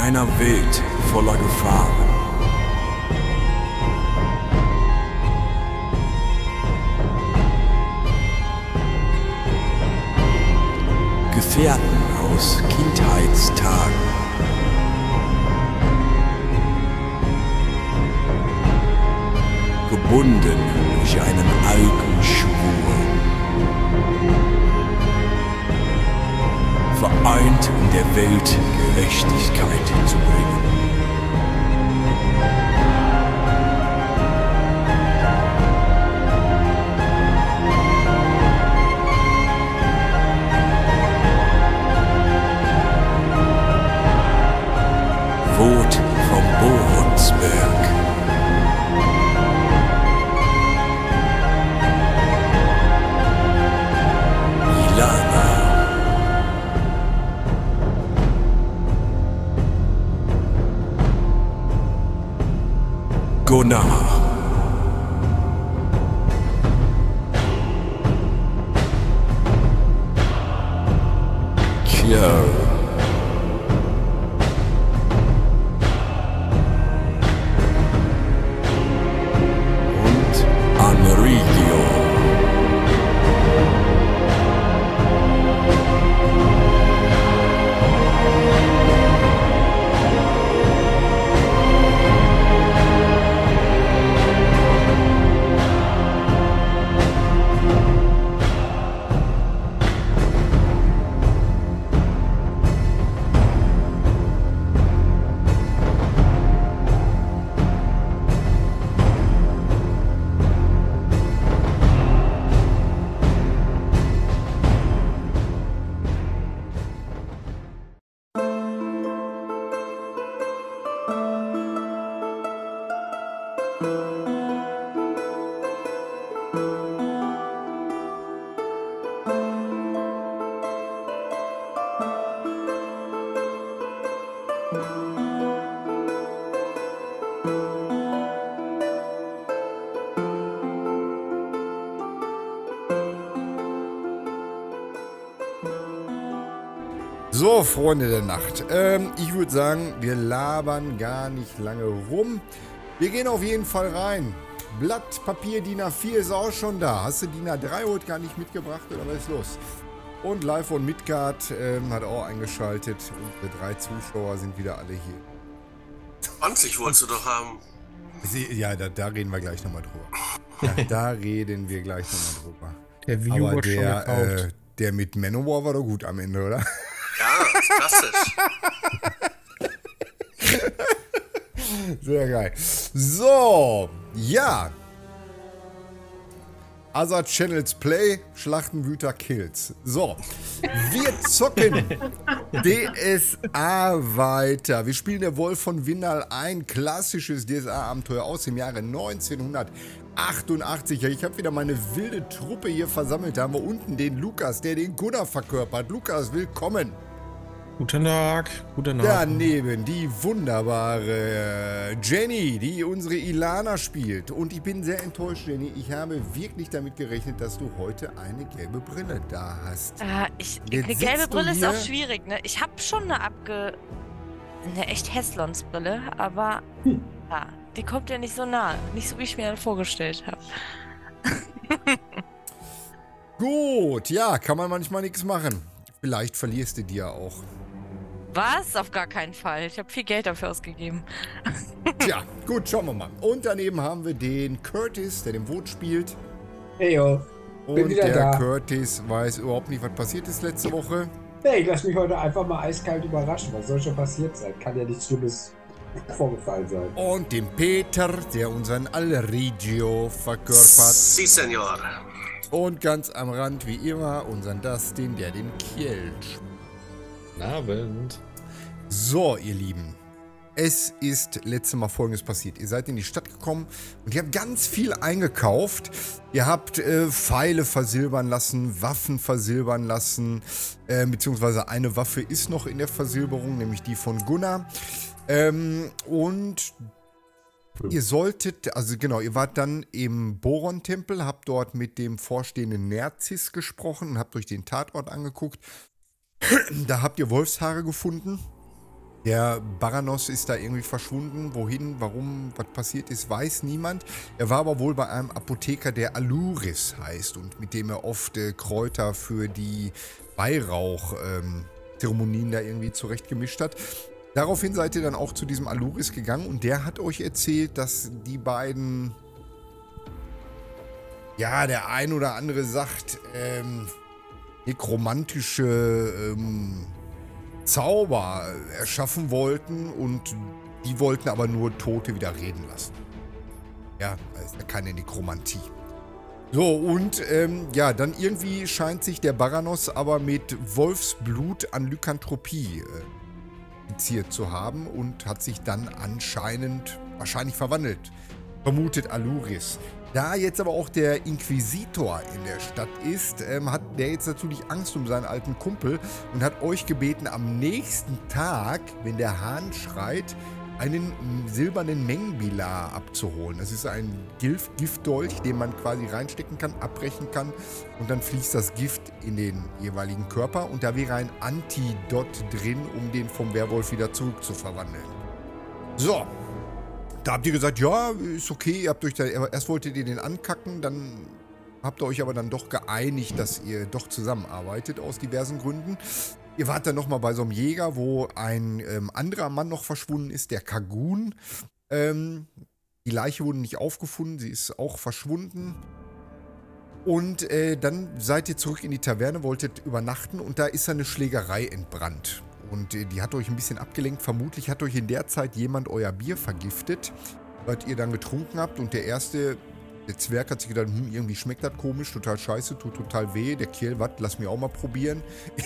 einer Welt voller Gefahren. Gefährten aus Kindheitstagen. Gebunden durch einen alten Schwur. Vereint, um der Welt Gerechtigkeit zu bringen. Vought vom Boronsberg. Ilana. Gunnar. Kjell. Und Enrico. So, Freunde der Nacht. Ich würde sagen, wir labern gar nicht lange rum. Wir gehen auf jeden Fall rein. Blatt Papier DIN A4 ist auch schon da. Hast du DIN A3 heute gar nicht mitgebracht oder was ist los? Und Live von Midgard hat auch eingeschaltet. Unsere 3 Zuschauer sind wieder alle hier. 20 wolltest du doch haben. Ja, da reden wir gleich nochmal drüber. Ja, da reden wir gleich nochmal drüber. Der View Aber wird schon gekauft. der mit Manowar war doch gut am Ende, oder? Ja, klassisch. Sehr geil. So, ja. Azad Channels Play, Schlachtenwüter Kills. So, wir zocken DSA weiter. Wir spielen der Wolf von Windal, ein klassisches DSA-Abenteuer aus dem Jahre 1988. Ich habe wieder meine wilde Truppe hier versammelt. Da haben wir unten den Lukas, der den Gunnar verkörpert. Lukas, willkommen. Guten Tag, guten Abend. Daneben die wunderbare Jenny, die unsere Ilana spielt. Und ich bin sehr enttäuscht, Jenny. Ich habe wirklich damit gerechnet, dass du heute eine gelbe Brille da hast. Eine gelbe Brille ist auch schwierig, ne? Ich habe schon eine echt Heslons-Brille, aber ja, die kommt ja nicht so nah. Nicht so, wie ich mir vorgestellt habe. Gut, ja, kann man manchmal nichts machen. Vielleicht verlierst du die ja auch. Was? Auf gar keinen Fall. Ich habe viel Geld dafür ausgegeben. Tja, gut, schauen wir mal. Und daneben haben wir den Curtis, der den Vote spielt. Hey yo, bin Und wieder der da. Curtis weiß überhaupt nicht, was passiert ist letzte Woche. Hey, ich lasse mich heute einfach mal eiskalt überraschen. Was soll schon passiert sein? Kann ja nichts Schlimmes vorgefallen sein. Und den Peter, der unseren Alrigio verkörpert. Si, Senor. Und ganz am Rand, wie immer, unseren Dustin, der den Kjell spielt. Guten Abend. So, ihr Lieben. Es ist letztes Mal Folgendes passiert. Ihr seid in die Stadt gekommen und ihr habt ganz viel eingekauft. Ihr habt Pfeile versilbern lassen, Waffen versilbern lassen, beziehungsweise eine Waffe ist noch in der Versilberung, nämlich die von Gunnar. Und ihr solltet, also genau, ihr wart dann im Boron-Tempel, habt dort mit dem vorstehenden Nerzis gesprochen und habt euch den Tatort angeguckt. Da habt ihr Wolfshaare gefunden. Der Baranos ist da irgendwie verschwunden. Wohin, warum, was passiert ist, weiß niemand. Er war aber wohl bei einem Apotheker, der Aluris heißt und mit dem er oft Kräuter für die Weihrauch-Zeremonien da irgendwie zurechtgemischt hat. Daraufhin seid ihr dann auch zu diesem Aluris gegangen und der hat euch erzählt, dass die beiden, ja, der ein oder andere sagt, nekromantische Zauber erschaffen wollten und die wollten aber nur Tote wieder reden lassen. Ja, da ist ja keine Nekromantie. So, und ja, dann irgendwie scheint sich der Baranos aber mit Wolfsblut an Lykanthropie infiziert zu haben und hat sich dann anscheinend wahrscheinlich verwandelt. Vermutet Aluris. Da jetzt aber auch der Inquisitor in der Stadt ist, hat der jetzt natürlich Angst um seinen alten Kumpel und hat euch gebeten, am nächsten Tag, wenn der Hahn schreit, einen silbernen Mengbila abzuholen. Das ist ein Giftdolch, den man quasi reinstecken kann, abbrechen kann und dann fließt das Gift in den jeweiligen Körper und da wäre ein Antidot drin, um den vom Werwolf wieder zurückzuverwandeln. So. Da habt ihr gesagt, ja, ist okay, ihr habt euch da, erst wolltet ihr den ankacken, dann habt ihr euch aber dann doch geeinigt, dass ihr doch zusammenarbeitet aus diversen Gründen. Ihr wart dann nochmal bei so einem Jäger, wo ein anderer Mann noch verschwunden ist, der Kagun. Die Leiche wurde nicht aufgefunden, sie ist auch verschwunden. Und dann seid ihr zurück in die Taverne, wolltet übernachten und da ist eine Schlägerei entbrannt. Und die hat euch ein bisschen abgelenkt. Vermutlich hat euch in der Zeit jemand euer Bier vergiftet, was ihr dann getrunken habt. Und der Zwerg hat sich gedacht, irgendwie schmeckt das komisch, total scheiße, tut total weh. Der Kerl, was, lass mich auch mal probieren.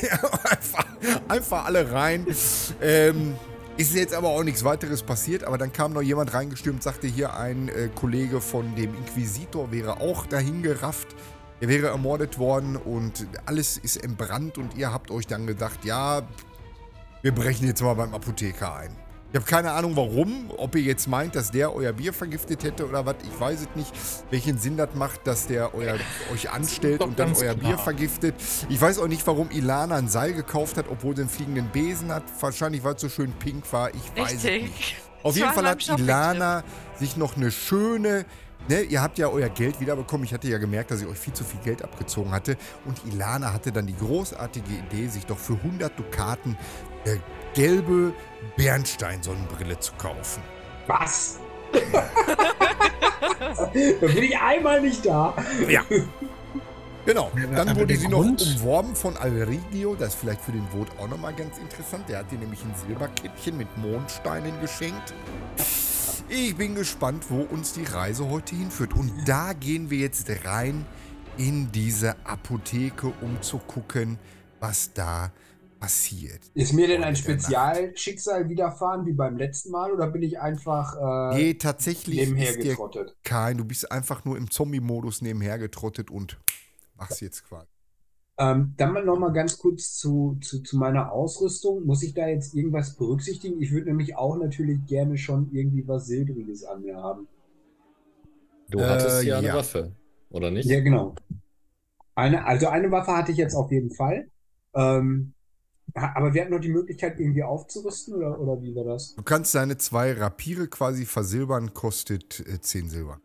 einfach alle rein. Ist jetzt aber auch nichts weiteres passiert. Aber dann kam noch jemand reingestürmt, sagte hier, ein Kollege von dem Inquisitor wäre auch dahin gerafft. Er wäre ermordet worden und alles ist entbrannt. Und ihr habt euch dann gedacht, ja, wir brechen jetzt mal beim Apotheker ein. Ich habe keine Ahnung warum, ob ihr jetzt meint, dass der euer Bier vergiftet hätte oder was. Ich weiß es nicht, welchen Sinn das macht, dass der euch anstellt und dann euer Bier vergiftet. Ich weiß auch nicht, warum Ilana ein Seil gekauft hat, obwohl sie einen fliegenden Besen hat. Wahrscheinlich, weil es so schön pink war. Ich weiß es nicht. Auf jeden Fall hat Ilana sich noch eine schöne... Ne, ihr habt ja euer Geld wiederbekommen. Ich hatte ja gemerkt, dass ich euch viel zu viel Geld abgezogen hatte. Und Ilana hatte dann die großartige Idee, sich doch für 100 Dukaten gelbe Bernstein-Sonnenbrille zu kaufen. Was? Da bin ich einmal nicht da. Ja. Genau. Dann aber wurde der sie noch Grund? umworben von Alrigio. Das ist vielleicht für den Vogt auch nochmal ganz interessant. Der hat ihr nämlich ein Silberkettchen mit Mondsteinen geschenkt. Ich bin gespannt, wo uns die Reise heute hinführt. Und da gehen wir jetzt rein in diese Apotheke, um zu gucken, was da passiert. Ist mir denn ein Spezialschicksal widerfahren wie beim letzten Mal oder bin ich einfach Nee, tatsächlich nebenher ist dir getrottet? du bist einfach nur im Zombie-Modus nebenher getrottet und machst jetzt quasi. Dann mal noch mal ganz kurz zu meiner Ausrüstung. Muss ich da jetzt irgendwas berücksichtigen? Ich würde nämlich auch natürlich gerne schon irgendwie was Silbriges an mir haben. Du hattest ja eine ja. Waffe, oder nicht? Ja, genau. Also eine Waffe hatte ich jetzt auf jeden Fall. Aber wir hatten noch die Möglichkeit, irgendwie aufzurüsten oder wie war das? Du kannst deine 2 Rapiere quasi versilbern, kostet 10 Silber.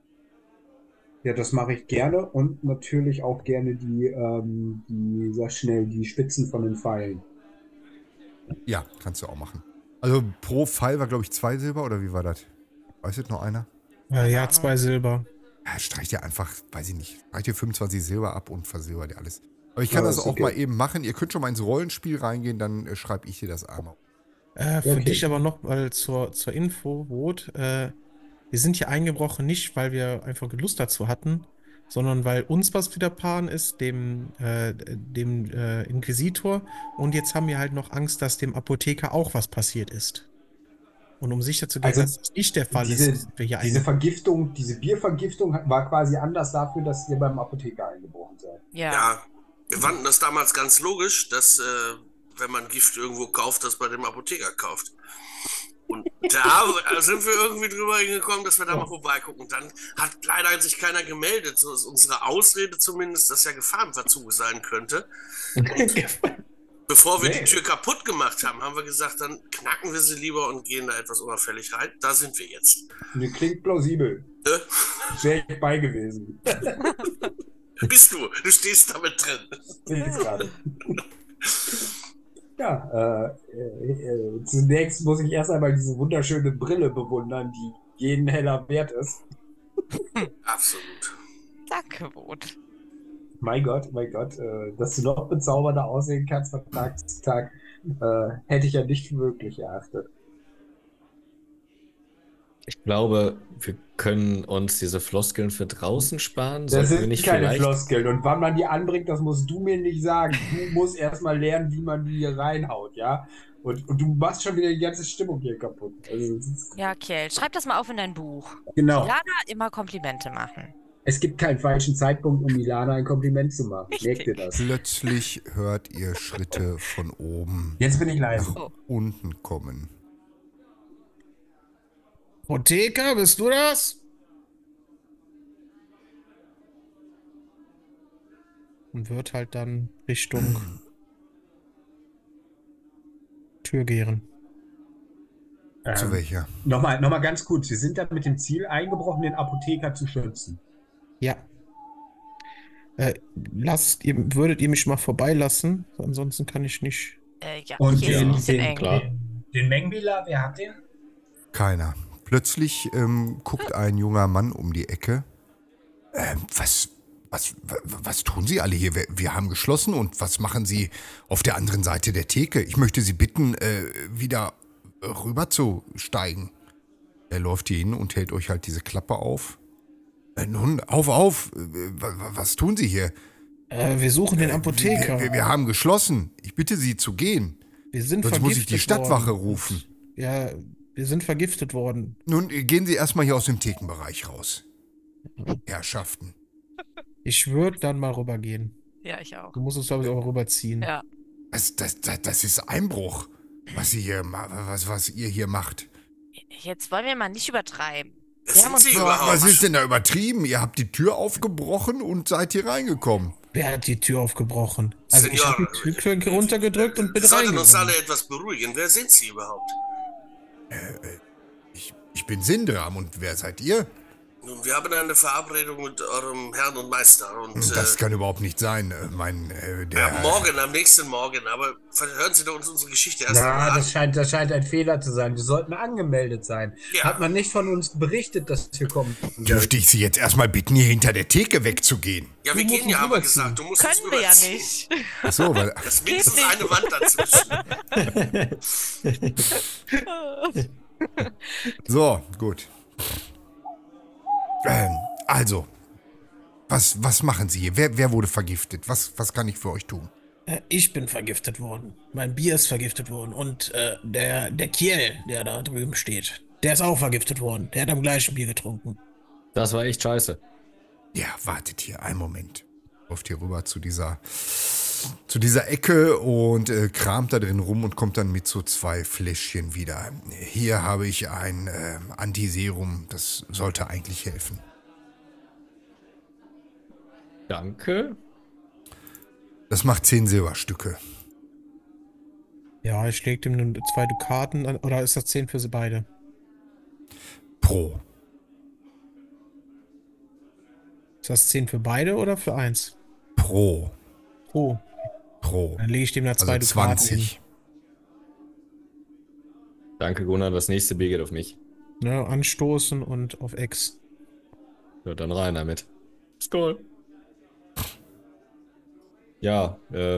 Ja, das mache ich gerne und natürlich auch gerne die Spitzen von den Pfeilen. Ja, kannst du auch machen. Also pro Pfeil war, glaube ich, 2 Silber oder wie war das? Weiß jetzt noch einer? Ja, 2 Silber. Ja, streicht dir einfach, weiß ich nicht, streicht dir 25 Silber ab und versilbert dir alles. Aber ich kann Ja, das ist auch okay. mal eben machen. Ihr könnt schon mal ins Rollenspiel reingehen, dann schreibe ich dir das einmal. Für Okay. dich aber noch mal zur Info, Rot. Wir sind hier eingebrochen, nicht weil wir einfach Lust dazu hatten, sondern weil uns was widerfahren ist, dem Inquisitor. Und jetzt haben wir halt noch Angst, dass dem Apotheker auch was passiert ist. Und um sicher zu gehen, Also, dass das nicht der Fall ist, sind wir hier Diese eingebrochen. Vergiftung, diese Biervergiftung war quasi Anlass dafür, dass ihr beim Apotheker eingebrochen seid. Ja. Ja, wir fanden das damals ganz logisch, dass wenn man Gift irgendwo kauft, das bei dem Apotheker kauft. Und da sind wir irgendwie drüber hingekommen, dass wir da mal vorbeigucken. Und dann hat leider sich keiner gemeldet. So ist unsere Ausrede zumindest, dass ja Gefahrenverzug sein könnte. Bevor wir die Tür kaputt gemacht haben, haben wir gesagt, dann knacken wir sie lieber und gehen da etwas unauffällig rein. Da sind wir jetzt. Ne, klingt plausibel. Ne? Wäre ich bei gewesen. Bist du? Du stehst damit drin. Sehe ich gerade. Ja, zunächst muss ich erst einmal diese wunderschöne Brille bewundern, die jeden Heller wert ist. Absolut. Danke, Wut. Mein Gott, dass du noch bezaubernder aussehen kannst von Tag zu Tag, hätte ich ja nicht für möglich erachtet. Ich glaube, wir können uns diese Floskeln für draußen sparen. Das Sollten wir sind nicht keine vielleicht... Floskeln. Und wann man die anbringt, das musst du mir nicht sagen. Du musst erstmal lernen, wie man die hier reinhaut, ja? Und du machst schon wieder die ganze Stimmung hier kaputt. Also, Ja, Kjell, schreib das mal auf in dein Buch. genau. Lana immer Komplimente machen. Es gibt keinen falschen Zeitpunkt, um Milana ein Kompliment zu machen. Merkt ihr das? Plötzlich hört ihr Schritte von oben Jetzt bin ich leise. nach unten kommen. Apotheker, bist du das? Und wird halt dann Richtung Tür gehen. Zu welcher? Nochmal ganz kurz. Sie sind da mit dem Ziel eingebrochen, den Apotheker zu schützen. Ja. Würdet ihr mich mal vorbeilassen? Ansonsten kann ich nicht. Ja, Und hier ist ein bisschen den- eng. Klar. Den Mengwiller, wer hat den? Keiner. Plötzlich guckt ein junger Mann um die Ecke. Was tun Sie alle hier? Wir haben geschlossen und was machen Sie auf der anderen Seite der Theke? Ich möchte Sie bitten, wieder rüber zu steigen. Er läuft hier hin und hält euch halt diese Klappe auf. Nun, auf! Was tun Sie hier? Wir suchen den Apotheker. Wir haben geschlossen. Ich bitte Sie zu gehen. Wir sind Sonst muss ich die vergiftet Stadtwache worden. rufen. Ja, wir sind vergiftet worden. Nun, gehen Sie erstmal hier aus dem Thekenbereich raus. Herrschaften. Ich würde dann mal rübergehen. Ja, ich auch. Du musst uns, glaube ich, auch rüberziehen. Ja. Das ist Einbruch, was ihr hier macht. Jetzt wollen wir mal nicht übertreiben. Wer Wir haben sind uns Sie so- überhaupt? Was ist denn da übertrieben? Ihr habt die Tür aufgebrochen und seid hier reingekommen. Wer hat die Tür aufgebrochen? Also ich Senor, habe die Tür runtergedrückt und bin Wir sollten uns alle reingegangen. etwas beruhigen. Wer sind Sie überhaupt? Ich bin Sindram und wer seid ihr? Nun, wir haben eine Verabredung mit eurem Herrn und Meister. Und Das kann überhaupt nicht sein. am nächsten Morgen. Aber hören Sie doch uns unsere Geschichte erst Na, einmal an. das scheint ein Fehler zu sein. Wir sollten angemeldet sein. Ja. Hat man nicht von uns berichtet, dass wir kommen? Dürfte ich Sie jetzt erstmal bitten, hier hinter der Theke wegzugehen? Ja, wir Du musst gehen ja, uns aber rüberziehen. gesagt. Du musst uns Können wir ja rüberziehen. nicht. Ach so, weil Das ist mindestens eine Wand dazwischen. So, gut. Also, was machen Sie hier? Wer wurde vergiftet? Was kann ich für euch tun? Ich bin vergiftet worden. Mein Bier ist vergiftet worden. Und der Kiel, der da drüben steht, der ist auch vergiftet worden. Der hat am gleichen Bier getrunken. Das war echt scheiße. Ja, wartet hier, einen Moment. Läuft hier rüber zu dieser Ecke und kramt da drin rum und kommt dann mit so 2 Fläschchen wieder. Hier habe ich ein Antiserum, das sollte eigentlich helfen. Danke. Das macht 10 Silberstücke. Ja, ich leg dem nun 2 Dukaten an. Oder ist das 10 für sie beide? Pro. Ist das 10 für beide oder für eins? Pro. Oh, Pro. dann lege ich dem da 2 Also Dukaten 20. Danke, Gunnar. Das nächste Bier geht auf mich. hin. Ne, anstoßen und auf Ex. Ja, dann rein damit. Skål. Ja,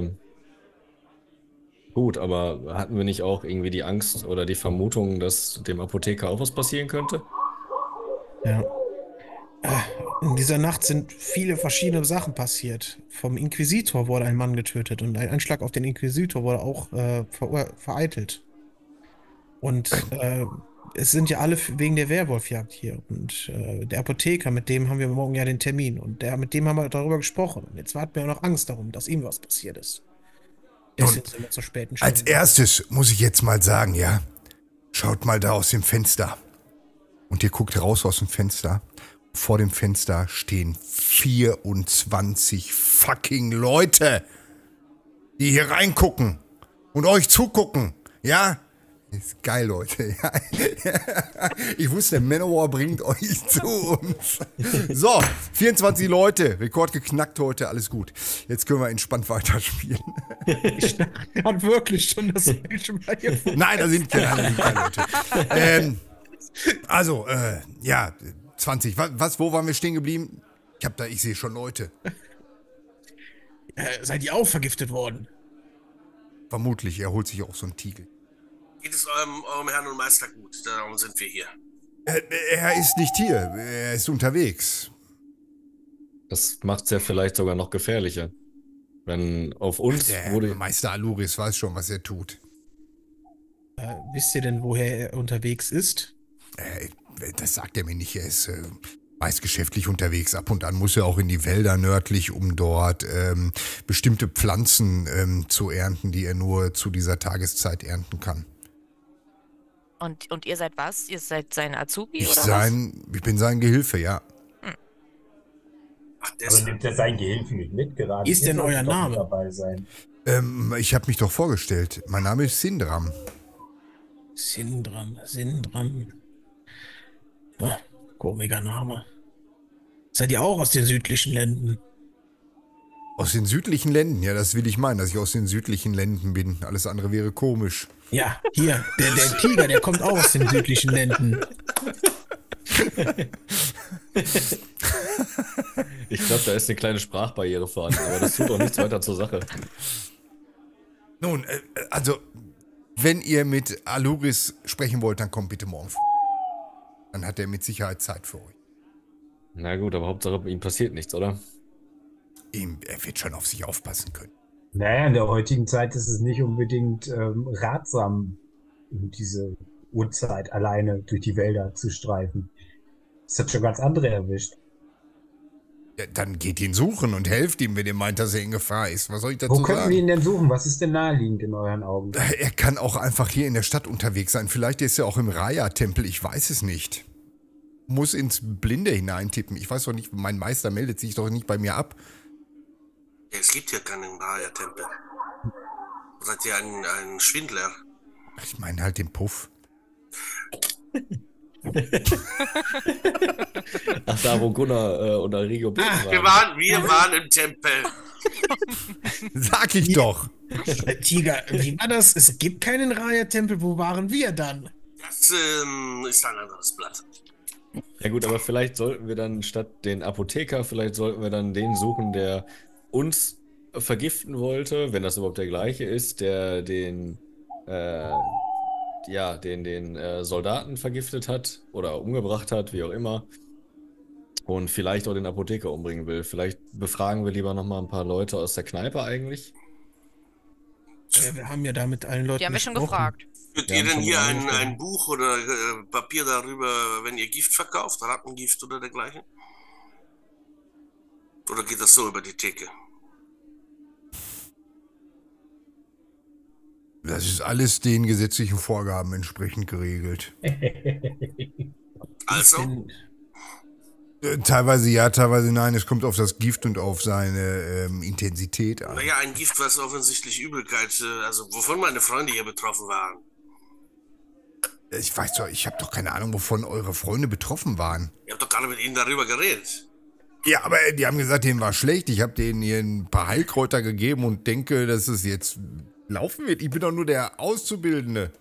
gut, aber hatten wir nicht auch irgendwie die Angst oder die Vermutung, dass dem Apotheker auch was passieren könnte? Ja. In dieser Nacht sind viele verschiedene Sachen passiert. Vom Inquisitor wurde ein Mann getötet und ein Anschlag auf den Inquisitor wurde auch vereitelt. Und es sind ja alle wegen der Werwolfjagd hier. Und der Apotheker, mit dem haben wir morgen ja den Termin. Und mit dem haben wir darüber gesprochen. Und jetzt warten wir auch noch Angst darum, dass ihm was passiert ist. Deswegen sind wir zur späten Stunde. Als erstes muss ich jetzt mal sagen, ja, schaut mal da aus dem Fenster. Und ihr guckt raus aus dem Fenster. Vor dem Fenster stehen 24 fucking Leute, die hier reingucken. und euch zugucken. Ja? Ist geil, Leute. Ja. Ich wusste, Manowar bringt euch zu uns. So, 24 Leute. Rekord geknackt heute. Alles gut. Jetzt können wir entspannt weiterspielen. Ich dachte gerade wirklich schon, dass ich schon mal hier Nein, da sind keine Leute. Also, ja, 20. Wo waren wir stehen geblieben? Ich sehe schon Leute. Seid ihr auch vergiftet worden? Vermutlich, er holt sich auch so einen Tiegel. Geht es eurem Herrn und Meister gut? Darum sind wir hier. Er ist nicht hier, er ist unterwegs. Das macht es ja vielleicht sogar noch gefährlicher. Wenn auf uns Der wurde. Meister Aluris weiß schon, was er tut. Wisst ihr denn, woher er unterwegs ist? Das sagt er mir nicht, er ist meist geschäftlich unterwegs. Ab und an muss er auch in die Wälder nördlich, um dort bestimmte Pflanzen zu ernten, die er nur zu dieser Tageszeit ernten kann. Und ihr seid was? Ihr seid sein Azubi Ich oder bin sein Gehilfe, ja. Ach, Aber nimmt er seinen Gehilfen nicht mit gerade? Ist denn euer Name? Dabei sein. Ich habe mich doch vorgestellt. Mein Name ist Sindram. Sindram. Komischer Name. Seid ihr auch aus den südlichen Ländern? Aus den südlichen Ländern? Ja, das will ich meinen, dass ich aus den südlichen Ländern bin. Alles andere wäre komisch. Ja, hier, der Tiger, der kommt auch aus den südlichen Ländern. Ich glaube, da ist eine kleine Sprachbarriere vorhanden, aber das tut auch nichts weiter zur Sache. Nun, also, wenn ihr mit Aluris sprechen wollt, dann kommt bitte morgen vor. Dann hat er mit Sicherheit Zeit für euch. Na gut, aber Hauptsache, ihm passiert nichts, oder? Er wird schon auf sich aufpassen können. Naja, in der heutigen Zeit ist es nicht unbedingt ratsam, um diese Uhrzeit alleine durch die Wälder zu streifen. Das hat schon ganz andere erwischt. Ja, dann geht ihn suchen und helft ihm, wenn ihr meint, dass er in Gefahr ist. Was soll ich dazu Wo könnten sagen? wir ihn denn suchen? Was ist denn naheliegend in euren Augen? Er kann auch einfach hier in der Stadt unterwegs sein. Vielleicht ist er auch im Raya-Tempel, ich weiß es nicht. Muss ins Blinde hineintippen. Ich weiß doch nicht, mein Meister meldet sich doch nicht bei mir ab. Ja, es gibt hier keinen Raya-Tempel. Seid ihr ein Schwindler? Ich meine halt den Puff. Ach, da wo Gunnar und Arrigo Wir waren im Tempel. Sag ich doch. Tiger, wie war das? Es gibt keinen Raya-Tempel. Wo waren wir dann? Das ist ein anderes Blatt. Ja gut, aber vielleicht sollten wir dann statt den Apotheker, vielleicht sollten wir dann den suchen, der uns vergiften wollte, wenn das überhaupt der gleiche ist, der den Soldaten vergiftet hat oder umgebracht hat, wie auch immer. Und vielleicht auch den Apotheker umbringen will. Vielleicht befragen wir lieber nochmal ein paar Leute aus der Kneipe eigentlich. Wir haben ja da mit allen Leuten Die haben wir schon gesprochen. gefragt. Führt Wir ihr haben denn schon hier mal ein angesprochen. Buch oder Papier darüber, wenn ihr Gift verkauft, Rattengift oder dergleichen? Oder geht das so über die Theke? Das ist alles den gesetzlichen Vorgaben entsprechend geregelt. Also, Teilweise ja, teilweise nein. Es kommt auf das Gift und auf seine Intensität an. naja, ein Gift, was offensichtlich Übelkeit, also wovon meine Freunde hier betroffen waren. Ich weiß doch, ich habe doch keine Ahnung, wovon eure Freunde betroffen waren. Ihr habt doch gerade mit ihnen darüber geredet. Ja, aber die haben gesagt, denen war schlecht. Ich habe denen hier ein paar Heilkräuter gegeben und denke, dass es jetzt laufen wird. Ich bin doch nur der Auszubildende.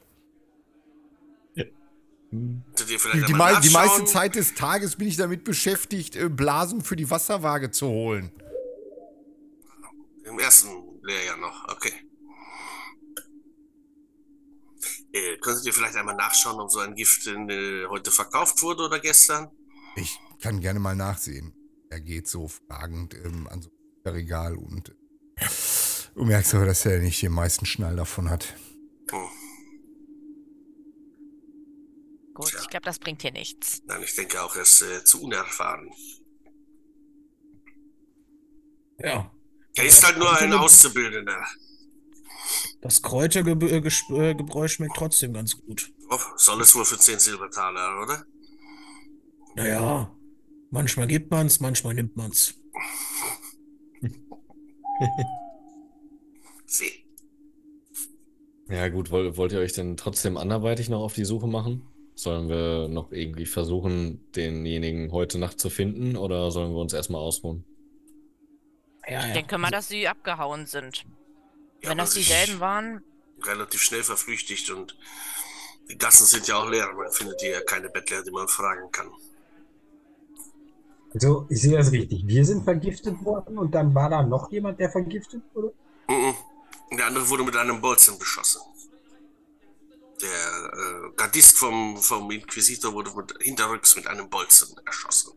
Könntet ihr vielleicht Die einmal meiste nachschauen? Zeit des Tages bin ich damit beschäftigt, Blasen für die Wasserwaage zu holen. Im ersten Lehrjahr noch, okay. Könntet ihr vielleicht einmal nachschauen, ob so ein Gift heute verkauft wurde oder gestern? Ich kann gerne mal nachsehen. Er geht so fragend an so ein Regal und du merkst aber, dass er nicht den meisten Schnall davon hat. Gut, ich glaube, das bringt hier nichts. Nein, ich denke auch, er ist zu unerfahren. Ja. Er ist halt nur ein Auszubildender. Das Kräutergebräu schmeckt trotzdem ganz gut. Oh, soll es wohl für 10 Silbertaler, oder? Naja, manchmal gibt man's, manchmal nimmt man's. Sie. Ja gut, wollt ihr euch denn trotzdem anderweitig noch auf die Suche machen? Sollen wir noch irgendwie versuchen, denjenigen heute Nacht zu finden oder sollen wir uns erstmal ausruhen? Ja, Ich denke mal, dass sie abgehauen sind. Ja, Wenn aber das sich dieselben waren. relativ schnell verflüchtigt und die Gassen sind ja auch leer. Man findet hier ja keine Bettler, die man fragen kann. Also, ich sehe das richtig. Wir sind vergiftet worden und dann war da noch jemand, der vergiftet wurde? Mhm. Der andere wurde mit einem Bolzen beschossen. Der Gardist vom Inquisitor wurde hinterrücks mit einem Bolzen erschossen.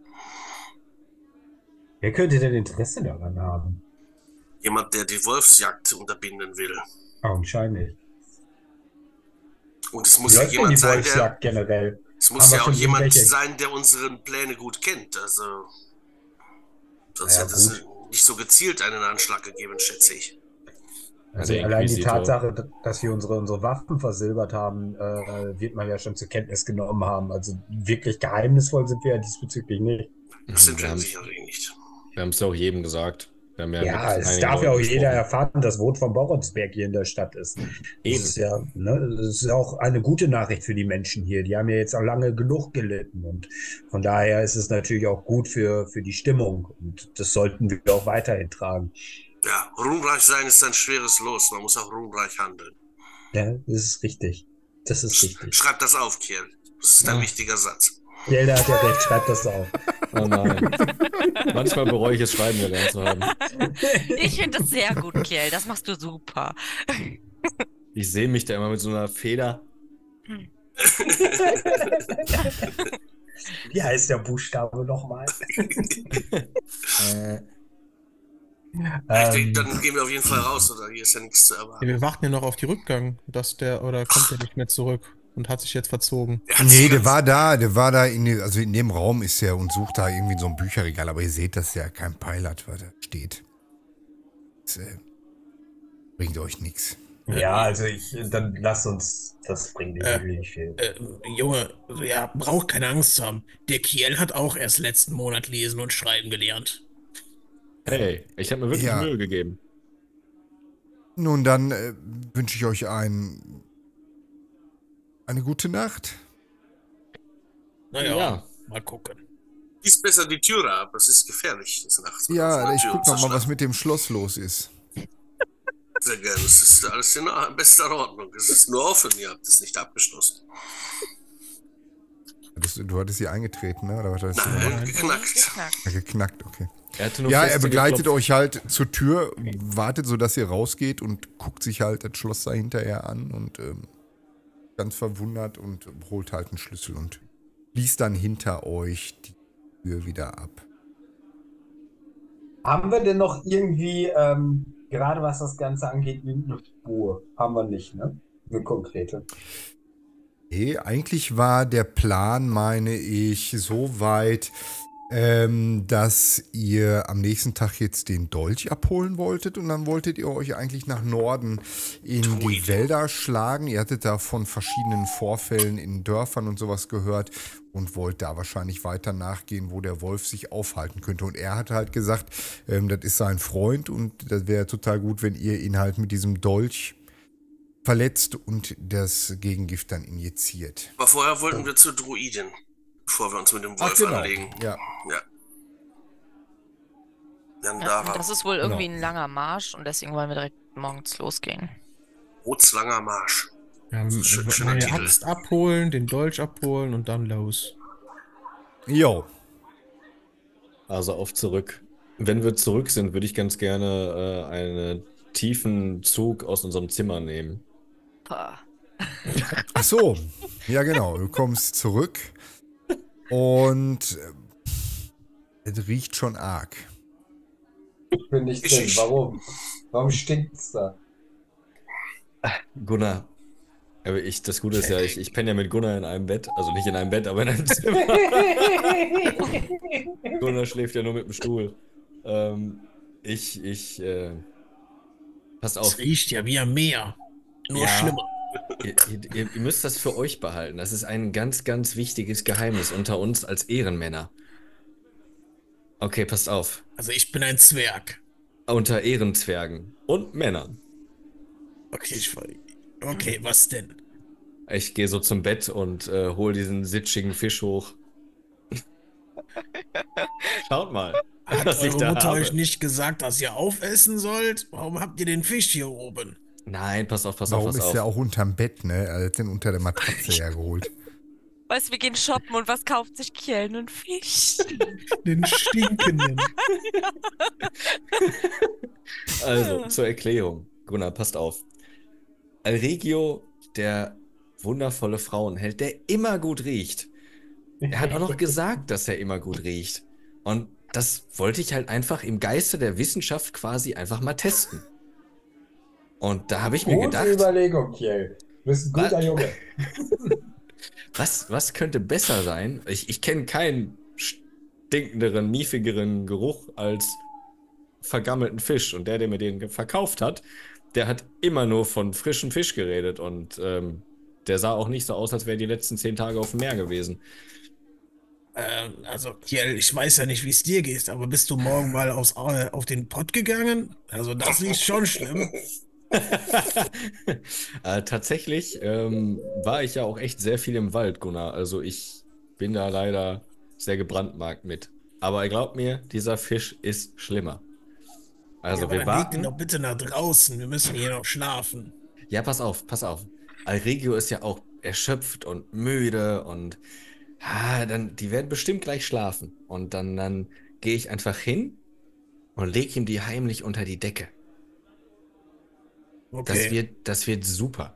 Wer könnte denn Interesse daran haben? Jemand, der die Wolfsjagd unterbinden will. Augenscheinlich. Und es Wie muss ja läuft denn jemand die sein, Wolfsjagd generell? es muss Haben wir ja auch schon jemand irgendwelche- sein, der unsere Pläne gut kennt. Also sonst Ja, hätte es gut. nicht so gezielt einen Anschlag gegeben, schätze ich. Also Der allein die Inquisitor. Tatsache, dass wir unsere Waffen versilbert haben, wird man ja schon zur Kenntnis genommen haben. Also wirklich geheimnisvoll sind wir ja diesbezüglich nicht. Das sind Wir wir haben sicherlich nicht. es ja auch jedem gesagt. Wir haben ja Ja, mit es einigen darf ja auch Leuten jeder gesprochen. erfahren, dass Rot von Boronsberg hier in der Stadt ist. Das Eben. ist ja, ne, das ist ja auch eine gute Nachricht für die Menschen hier. Die haben ja jetzt auch lange genug gelitten und von daher ist es natürlich auch gut für die Stimmung und das sollten wir auch weiterhin tragen. Ja, ruhmreich sein ist ein schweres Los. Man muss auch ruhmreich handeln. Ja, das ist richtig. Das ist richtig. Schreib das auf, Kiel. Das ist ein Ja. wichtiger Satz. Gelder hat ja recht, schreibt das auf. Oh nein. Manchmal bereue ich es, Schreiben gelernt zu haben. Ich finde das sehr gut, Kiel. Das machst du super. Ich sehe mich da immer mit so einer Feder. Wie heißt der Buchstabe nochmal? Ich denke, dann gehen wir auf jeden Fall raus, oder? Hier ist ja nichts zu Ja, erwarten. wir warten ja noch auf die Rückgang, oder kommt der nicht mehr zurück und hat sich jetzt verzogen. Nee, der war da, also in dem Raum ist er und sucht da irgendwie so ein Bücherregal, aber ihr seht, dass ja kein Pfeil hat, was da steht. Das bringt euch nichts. Ja, also dann lass uns, das bringt nicht wirklich viel. Junge, ja, braucht keine Angst zu haben. Der Kiel hat auch erst letzten Monat lesen und schreiben gelernt. Hey, ich habe mir wirklich Ja. Mühe gegeben. Nun, dann wünsche ich euch eine gute Nacht. Naja, Ja. mal gucken. Schließ besser die Türe ab, es ist gefährlich des Nachts. Ja, ich Türen guck zu noch mal, was schlafen. mit dem Schloss los ist. Sehr gerne, es ist alles in bester Ordnung. Es ist nur offen, ihr habt es nicht abgeschlossen. Du hattest sie eingetreten, ne? Oder was hattest du Nein, gemacht? geknackt. Geknackt. Ja, geknackt, okay. Er hatte nur Ja, feste er begleitet geklopft. euch halt zur Tür, wartet so, dass ihr rausgeht und guckt sich halt das Schloss da hinterher an und ganz verwundert und holt halt einen Schlüssel und schließt dann hinter euch die Tür wieder ab. Haben wir denn noch irgendwie, gerade was das Ganze angeht, irgendeine Spur? Haben wir nicht, ne? Eine konkrete. Nee, eigentlich war der Plan, meine ich, so weit, dass ihr am nächsten Tag jetzt den Dolch abholen wolltet und dann wolltet ihr euch eigentlich nach Norden in die Wälder schlagen. Ihr hattet da von verschiedenen Vorfällen in Dörfern und sowas gehört und wollt da wahrscheinlich weiter nachgehen, wo der Wolf sich aufhalten könnte. Und er hat halt gesagt, das ist sein Freund und das wäre total gut, wenn ihr ihn halt mit diesem Dolch verletzt und das Gegengift dann injiziert. Aber vorher wollten wir zur Druidin, bevor wir uns mit dem Wolf anlegen. Ja. Ja. Dann Ja, da und war das ist wohl irgendwie ein langer Marsch und deswegen wollen wir direkt morgens losgehen. Rotslanger Marsch. Ja, Schöner meine Titel. Axt abholen, den Dolch abholen und dann los. Jo. Also auf zurück. Wenn wir zurück sind, würde ich ganz gerne einen tiefen Zug aus unserem Zimmer nehmen. Pah. Ach so. Ja, genau. Du kommst zurück und es riecht schon arg. Ich bin nicht drin. Warum? Warum stinkt's da? Gunnar. Aber das Gute ist ja, ich penne ja mit Gunnar in einem Bett. Also nicht in einem Bett, aber in einem Zimmer. Gunnar schläft ja nur mit dem Stuhl. Passt auf. Es riecht ja wie am Meer. Nur Ja. schlimmer. Ihr müsst das für euch behalten. Das ist ein ganz, ganz wichtiges Geheimnis unter uns als Ehrenmänner. Okay, passt auf. Also ich bin ein Zwerg. Unter Ehrenzwergen und Männern. Okay, Okay, was denn? Ich gehe so zum Bett und hol diesen sitschigen Fisch hoch. Schaut mal, Hat was ich eure da Mutter habe. euch nicht gesagt, dass ihr aufessen sollt? Warum habt ihr den Fisch hier oben? Nein, pass auf, pass Warum auf, pass ist auf. der auch unterm Bett, ne? Er hat den unter der Matratze hergeholt. Weißt du, wir gehen shoppen und was kauft sich Kiel? Einen Fisch. Den stinkenden. Also, zur Erklärung. Gunnar, passt auf. Alregio, der wundervolle Frauenheld, der immer gut riecht. Er hat auch noch gesagt, dass er immer gut riecht. Und das wollte ich halt einfach im Geiste der Wissenschaft quasi einfach mal testen. Und da habe ich mir Gute gedacht, Überlegung, Kiel. Du bist ein guter Junge. was könnte besser sein? Ich kenne keinen stinkenderen, miefigeren Geruch als vergammelten Fisch. Und der mir den verkauft hat, der hat immer nur von frischem Fisch geredet. Und der sah auch nicht so aus, als wäre die letzten 10 Tage auf dem Meer gewesen. Also, Kiel, ich weiß ja nicht, wie es dir geht, aber bist du morgen mal auf den Pott gegangen? Also, das ist schon schlimm. Tatsächlich war ich ja auch echt sehr viel im Wald, Gunnar. Also ich bin da leider sehr gebrandmarkt mit. Aber glaub mir, dieser Fisch ist schlimmer. Also Ja, wir aber dann leg den warten. doch bitte nach draußen. Wir müssen hier noch schlafen. Ja, pass auf, pass auf. Alregio ist ja auch erschöpft und müde und die werden bestimmt gleich schlafen. Und dann gehe ich einfach hin und leg ihm die heimlich unter die Decke. Okay. Das wird super.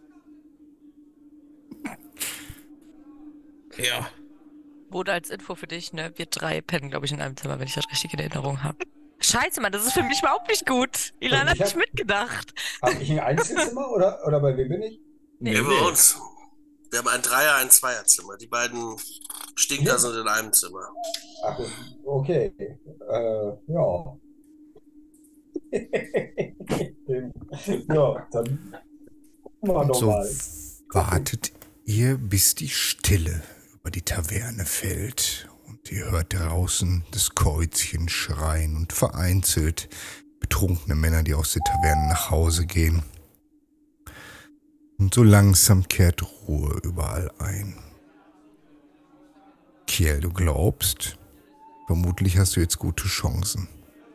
Ja. Wurde als Info für dich, ne? Wir 3 pennen, glaube ich, in einem Zimmer, wenn ich das richtig in Erinnerung habe. Scheiße, Mann, das ist für mich überhaupt nicht gut. Ilan hat nicht mitgedacht. Habe ich ein Einzelzimmer oder bei wem bin ich? Nee, bei uns. Wir haben ein Dreier-, ein Zweierzimmer. Die beiden Stinker sind in einem Zimmer. Ach, okay. Ja. Ja, dann machen wir So mal. wartet ihr, bis die Stille über die Taverne fällt. Und ihr hört draußen das Käuzchen schreien und vereinzelt betrunkene Männer, die aus der Taverne nach Hause gehen. Und so langsam kehrt Ruhe überall ein. Kiel, du glaubst, vermutlich hast du jetzt gute Chancen.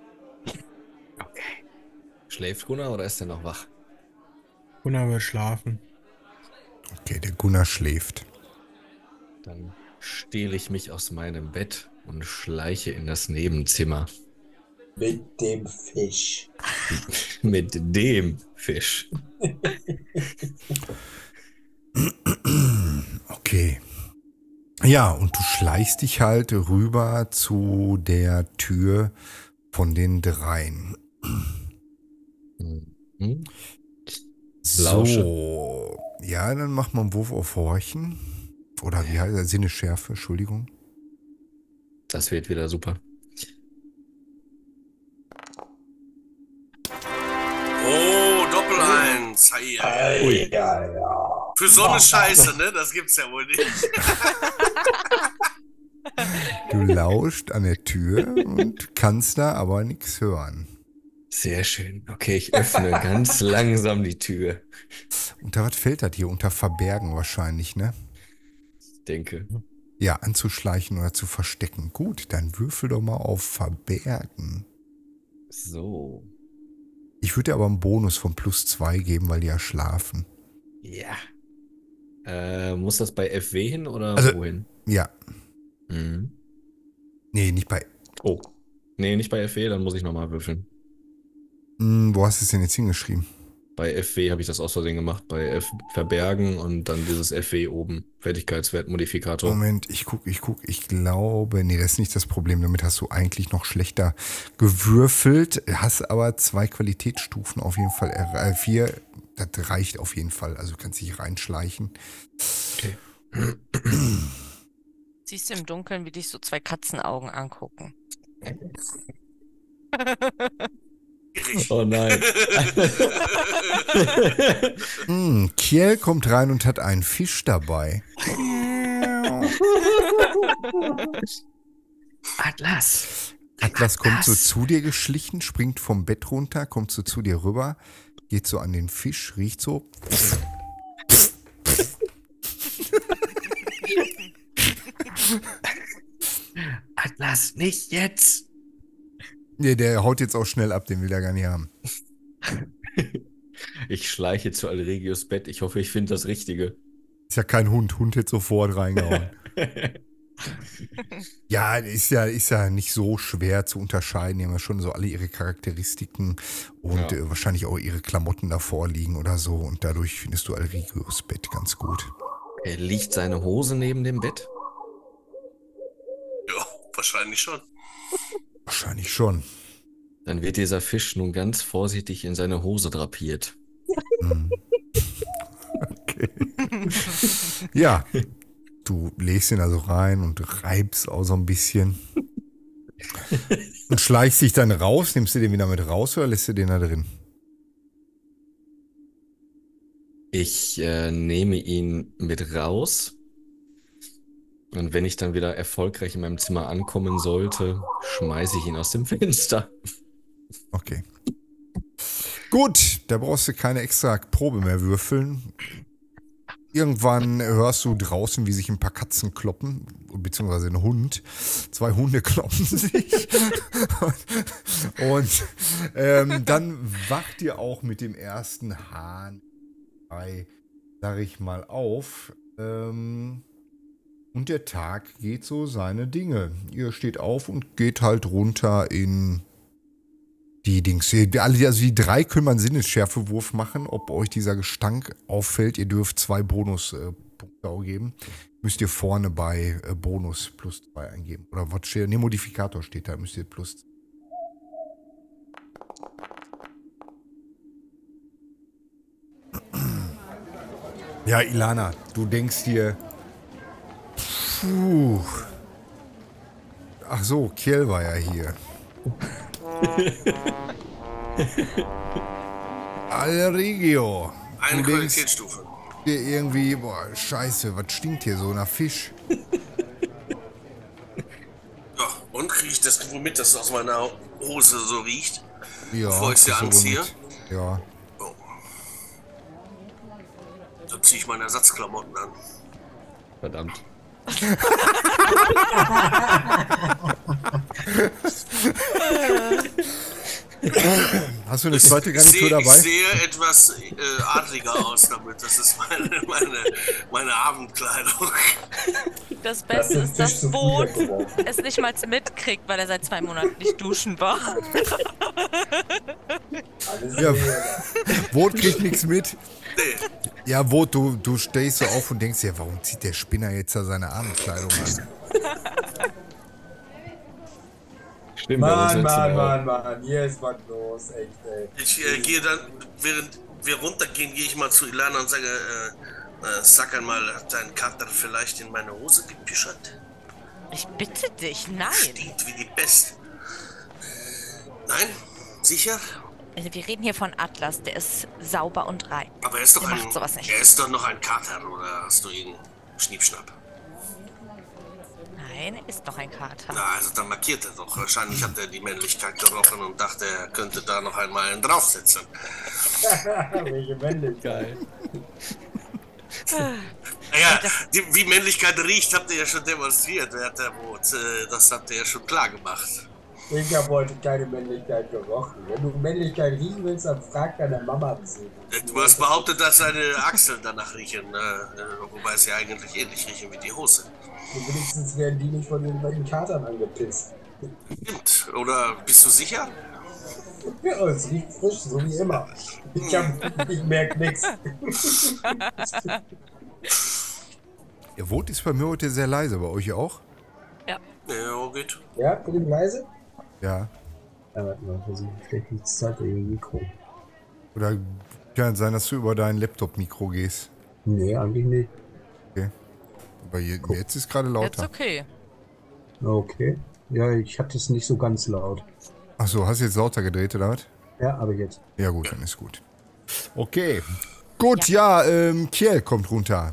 Okay. Schläft Gunnar oder ist er noch wach? Gunnar wird schlafen. Okay, der Gunnar schläft. Dann stehle ich mich aus meinem Bett und schleiche in das Nebenzimmer. Mit dem Fisch. Mit dem Fisch. Okay. Ja, und du schleichst dich halt rüber zu der Tür von den dreien. Mhm. So. Ja, dann macht man einen Wurf auf Horchen. Oder wie heißt er? Sinnesschärfe, Entschuldigung. Das wird wieder super. Oh, Doppel-1. Ui. Ja. Für so eine Scheiße, ne? Das gibt's ja wohl nicht. Du lauscht an der Tür und kannst da aber nichts hören. Sehr schön. Okay, ich öffne ganz langsam die Tür. Unter was fällt das hier? Unter Verbergen wahrscheinlich, ne? Ich denke. Ja, anzuschleichen oder zu verstecken. Gut, dann würfel doch mal auf Verbergen. So. Ich würde dir aber einen Bonus von +2 geben, weil die ja schlafen. Ja. Muss das bei FW hin oder Also- wohin? Ja. Mhm. Nee, nicht bei... Oh. Nee, nicht bei FW, dann muss ich nochmal würfeln. Wo hast du es denn jetzt hingeschrieben? Bei FW habe ich das aus Versehen gemacht. Bei Verbergen und dann dieses FW oben. Fertigkeitswertmodifikator. Moment, ich guck. Ich glaube, nee, das ist nicht das Problem. Damit hast du eigentlich noch schlechter gewürfelt. Hast aber 2 Qualitätsstufen auf jeden Fall. 4, das reicht auf jeden Fall. Also du kannst dich reinschleichen. Okay. Siehst du im Dunkeln, wie dich so 2 Katzenaugen angucken. Oh nein. Kiel kommt rein und hat einen Fisch dabei. Atlas. Atlas kommt so zu dir geschlichen, springt vom Bett runter, kommt so zu dir rüber. geht so an den Fisch, riecht so. Atlas, nicht jetzt! Nee, der haut jetzt auch schnell ab, den will er gar nicht haben. Ich schleiche zu Alregios Bett. Ich hoffe, ich finde das Richtige. Ist ja kein Hund. Hund hätte sofort reingehauen. Ja, ist ja nicht so schwer zu unterscheiden. Die haben ja schon so alle ihre Charakteristiken und wahrscheinlich auch ihre Klamotten davor liegen oder so. Und dadurch findest du Alregios Bett ganz gut. Liegt seine Hose neben dem Bett? Ja, wahrscheinlich schon. Wahrscheinlich schon. Dann wird dieser Fisch nun ganz vorsichtig in seine Hose drapiert. Okay. Ja, du legst ihn also rein und reibst auch so ein bisschen. Und schleichst dich dann raus. Nimmst du den wieder mit raus oder lässt du den da drin? Ich nehme ihn mit raus. Und wenn ich dann wieder erfolgreich in meinem Zimmer ankommen sollte, schmeiße ich ihn aus dem Fenster. Okay. Gut, da brauchst du keine extra Probe mehr würfeln. Irgendwann hörst du draußen, wie sich ein paar Katzen kloppen, beziehungsweise ein Hund. 2 Hunde kloppen sich. Und dann wacht ihr auch mit dem ersten Hahn, sag ich mal, auf. Und der Tag geht so seine Dinge. Ihr steht auf und geht halt runter in die Dings. Also die 3 können mal einen Sinnesschärfewurf machen, ob euch dieser Gestank auffällt. Ihr dürft 2 Bonuspunkte auch geben. Müsst ihr vorne bei Bonus plus 2 eingeben. Oder was steht? Ne, Modifikator steht da, müsst ihr plus. Ja, Ilana, du denkst dir. Puh. Ach so, Kiel war ja hier. Alregio. Eine Qualitätsstufe. Dir irgendwie, boah, scheiße, was stinkt hier so nach Fisch? Ja, und kriege ich das womit das aus meiner Hose so riecht? Ja, bevor ich sie das ist anziehe? womit. Ja. Oh. Dann ziehe ich meine Ersatzklamotten an. Verdammt. Hast du eine zweite Garnitur dabei? Ich sehe etwas adliger aus damit. Das ist meine Abendkleidung. Das Beste ist, dass Boot es nicht mal mitkriegt, weil er seit 2 Monaten nicht duschen war. Ja, Boot kriegt nichts mit. Nee. Ja, Boot, du stehst so auf und denkst dir, warum zieht der Spinner jetzt da seine Abendkleidung an? Stimmt, Mann, hier ist was los, echt, ey. Ich gehe dann, während wir runtergehen, gehe ich mal zu Ilana und sage, sag einmal, hat dein Kater vielleicht in meine Hose gepischert? Ich bitte dich, nein. Stinkt wie die Pest. Nein? Sicher? Also wir reden hier von Atlas, der ist sauber und rein. Aber er ist doch Der macht sowas nicht. Er ist doch noch ein Kater, oder hast du ihn Schniepschnapp? Nein, er ist doch ein Kater. Na, also dann markiert er doch. Wahrscheinlich hat er die Männlichkeit gerochen und dachte, er könnte da noch einmal einen draufsetzen. Welche Männlichkeit. Naja, wie Männlichkeit riecht, habt ihr ja schon demonstriert, werter Boot. Das habt ihr ja schon klar gemacht. Ich habe heute keine Männlichkeit gerochen. Wenn du Männlichkeit riechen willst, dann frag deine Mama zu. Du hast behauptet, dass seine Achseln danach riechen, wobei sie eigentlich ähnlich riechen wie die Hose. Und wenigstens werden die nicht von irgendwelchen Katern angepisst. Stimmt. Oder bist du sicher? Ja, es riecht frisch, so wie immer. Ich merke nichts. Ihr Vote ist bei mir heute sehr leise, bei euch auch? Ja. Ja, geht. Ja, bin ich leise? Ja. Ja, warte mal, versuche ich vielleicht die Zeit in den Mikro. Oder kann es sein, dass du über dein Laptop-Mikro gehst? Nee, eigentlich nicht. Okay. Aber jetzt ist gerade lauter. Jetzt okay. Okay. Ja, ich hatte es nicht so ganz laut. Achso, hast du jetzt lauter gedreht, oder was? Ja, aber jetzt. Ja gut, dann ist gut. Okay. Gut, ja, Kiel kommt runter.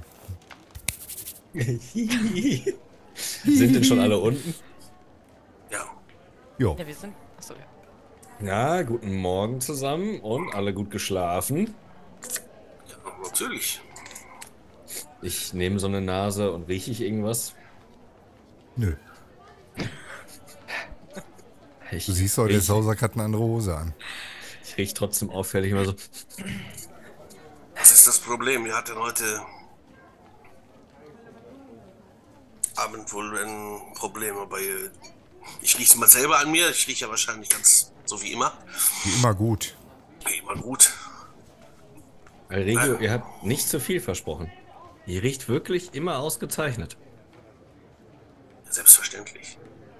Sind denn schon alle unten? Ja. Jo. Ja, wir sind. Achso, ja. Na, guten Morgen zusammen und alle gut geschlafen. Ja, natürlich. Ich nehme so eine Nase und rieche ich irgendwas? Nö. Ich Du siehst doch, der riech, Sausack hat eine andere Hose an. ich riech trotzdem auffällig immer so. Das ist das Problem. Wir hatten heute Abend wohl ein Problem, aber ich riech's mal selber an mir. Ich rieche ja wahrscheinlich ganz so wie immer. Wie immer gut. Wie immer gut. Alregio, ihr habt nicht zu viel versprochen. Ihr riecht wirklich immer ausgezeichnet. Selbstverständlich.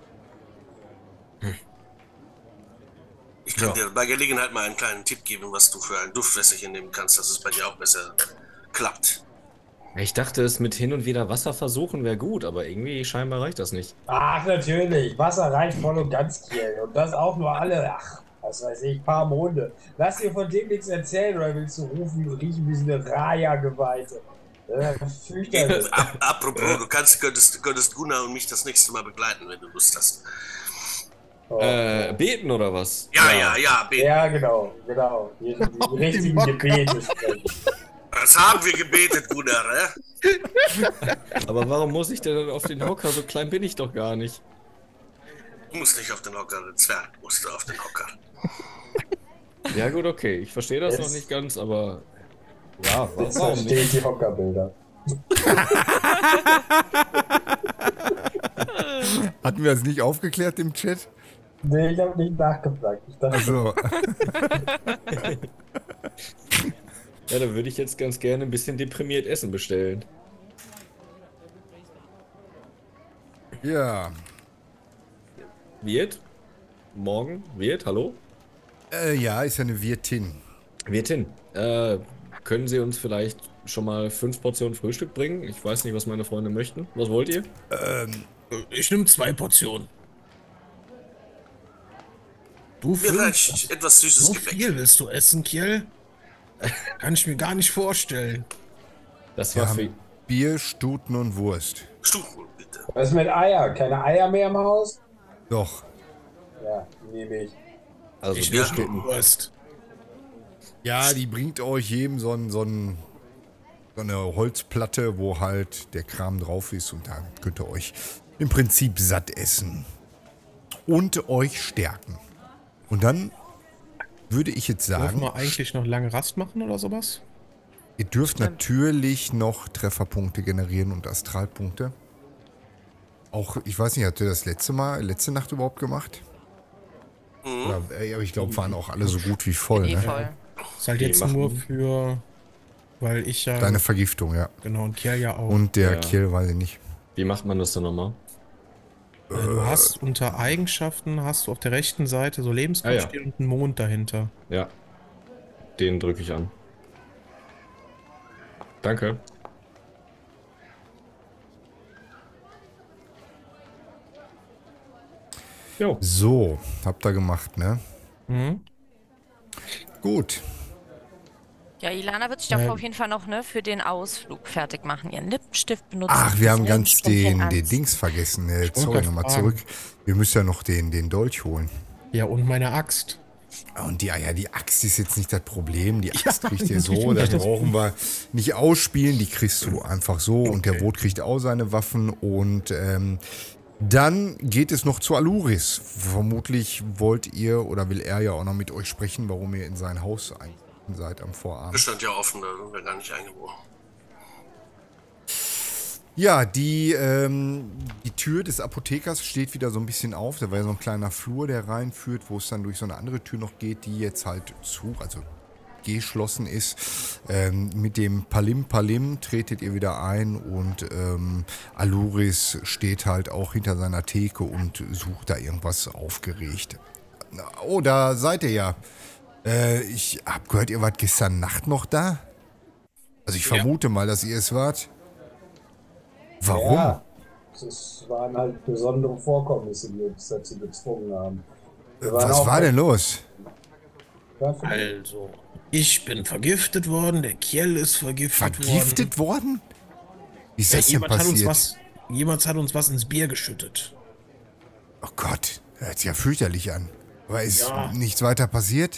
Ich kann dir bei Gelegenheit mal einen kleinen Tipp geben, was du für ein Duftwässerchen nehmen kannst, dass es bei dir auch besser klappt. Ich dachte, es mit hin und wieder Wasser versuchen wäre gut, aber irgendwie scheinbar reicht das nicht. Ach, natürlich. Wasser reicht voll und ganz, Kiel. Und das auch nur alle, was weiß ich, paar Monde. Lass dir von dem nichts erzählen oder willst du rufen, riechen wie so eine Raya-Geweihte. Fürchterlich. Apropos, du könntest Gunnar und mich das nächste Mal begleiten, wenn du Lust hast. Oh. Beten oder was? Ja, beten. Ja, genau. Die richtigen Gebete sprechen. Das haben wir gebetet, Gunnar, Aber warum muss ich denn auf den Hocker? So klein bin ich doch gar nicht. Du musst nicht auf den Hocker, der Zwerg musst du auf den Hocker. Ja gut, okay. Ich verstehe das noch nicht ganz, aber... Ja, Jetzt warum verstehe ich nicht? die Hockerbilder. Hatten wir das nicht aufgeklärt im Chat? Nee, ich habe nicht nachgefragt. Ich dachte, Also, Ja, da würde ich jetzt ganz gerne ein bisschen deprimiert Essen bestellen. ja. Wird? Morgen? Wird? Hallo? Ja, ist ja eine Wirtin. Wirtin, können Sie uns vielleicht schon mal 5 Portionen Frühstück bringen? Ich weiß nicht, was meine Freunde möchten. Was wollt ihr? Ich nehme 2 Portionen. Du Mir 5? reicht etwas süßes So Gebäck. viel willst du essen, Kiel? Kann ich mir gar nicht vorstellen. Das Wir war für... haben Bier, Stuten und Wurst. Stufen, bitte. was ist mit Eier? Keine Eier mehr im Haus? Doch. Ja, nehme ich. Also Ich Bier nehme Wurst. Ja, die bringt euch jedem so eine Holzplatte, wo halt der Kram drauf ist und da könnt ihr euch im Prinzip satt essen. Und euch stärken. Und dann würde ich jetzt Dürfen sagen, wir eigentlich noch lange Rast machen oder sowas? ihr dürft natürlich noch Trefferpunkte generieren und Astralpunkte. Auch, ich weiß nicht, habt ihr das letzte Nacht überhaupt gemacht? Oder, aber ich glaube, waren auch alle so gut wie voll, ne? Voll. Ist halt Die jetzt machen- nur für... Weil ich ja... Deine Vergiftung, ja. Genau, und Kiel ja auch. Und der Ja. Kill, weiß ich nicht. Wie macht man das denn nochmal? Du hast unter Eigenschaften, hast du auf der rechten Seite so Lebenskraft Ah, ja. stehen und einen Mond dahinter. Ja. Den drücke ich an. Danke. Jo. So, habt ihr gemacht, ne? Mhm. Gut. Ja, Ilana wird sich doch auf jeden Fall noch für den Ausflug fertig machen, ihren Lippenstift benutzen. Ach, wir haben das ganz Rindenständchen den anziehen. Dings vergessen. Sorry, wollte nochmal fragen. zurück. Wir müssen ja noch den Dolch holen. Ja, und meine Axt. Und die Axt ist jetzt nicht das Problem. Die Axt kriegt ihr nicht so. Da das brauchen wir nicht ausspielen. Die kriegst du einfach so. Und der Okay. Boot kriegt auch seine Waffen. Und dann geht es noch zu Aluris. Vermutlich wollt ihr oder will er ja auch noch mit euch sprechen, warum ihr in sein Haus eingegangen seid am Das Vorabend. stand ja offen, da sind wir gar nicht eingebrochen. Ja, die Tür des Apothekers steht wieder so ein bisschen auf. Da war ja so ein kleiner Flur, der reinführt, wo es dann durch so eine andere Tür noch geht, die jetzt halt also geschlossen ist. Mit dem Palim tretet ihr wieder ein und Aluris steht halt auch hinter seiner Theke und sucht da irgendwas aufgeregt. Oh, da seid ihr ja. Ich hab gehört, ihr wart gestern Nacht noch da? Also ich vermute mal, dass ihr es wart. Warum? Ja, es waren halt besondere Vorkommnisse, die uns dazu gezwungen haben. Wir waren Was auch- war denn los? Also, ich bin vergiftet worden, der Kiel ist vergiftet worden. Vergiftet worden? Wie ist Ja, das denn passiert? jemand hat uns was ins Bier geschüttet. Oh Gott, hört sich ja fürchterlich an. Aber ist Ja. nichts weiter passiert?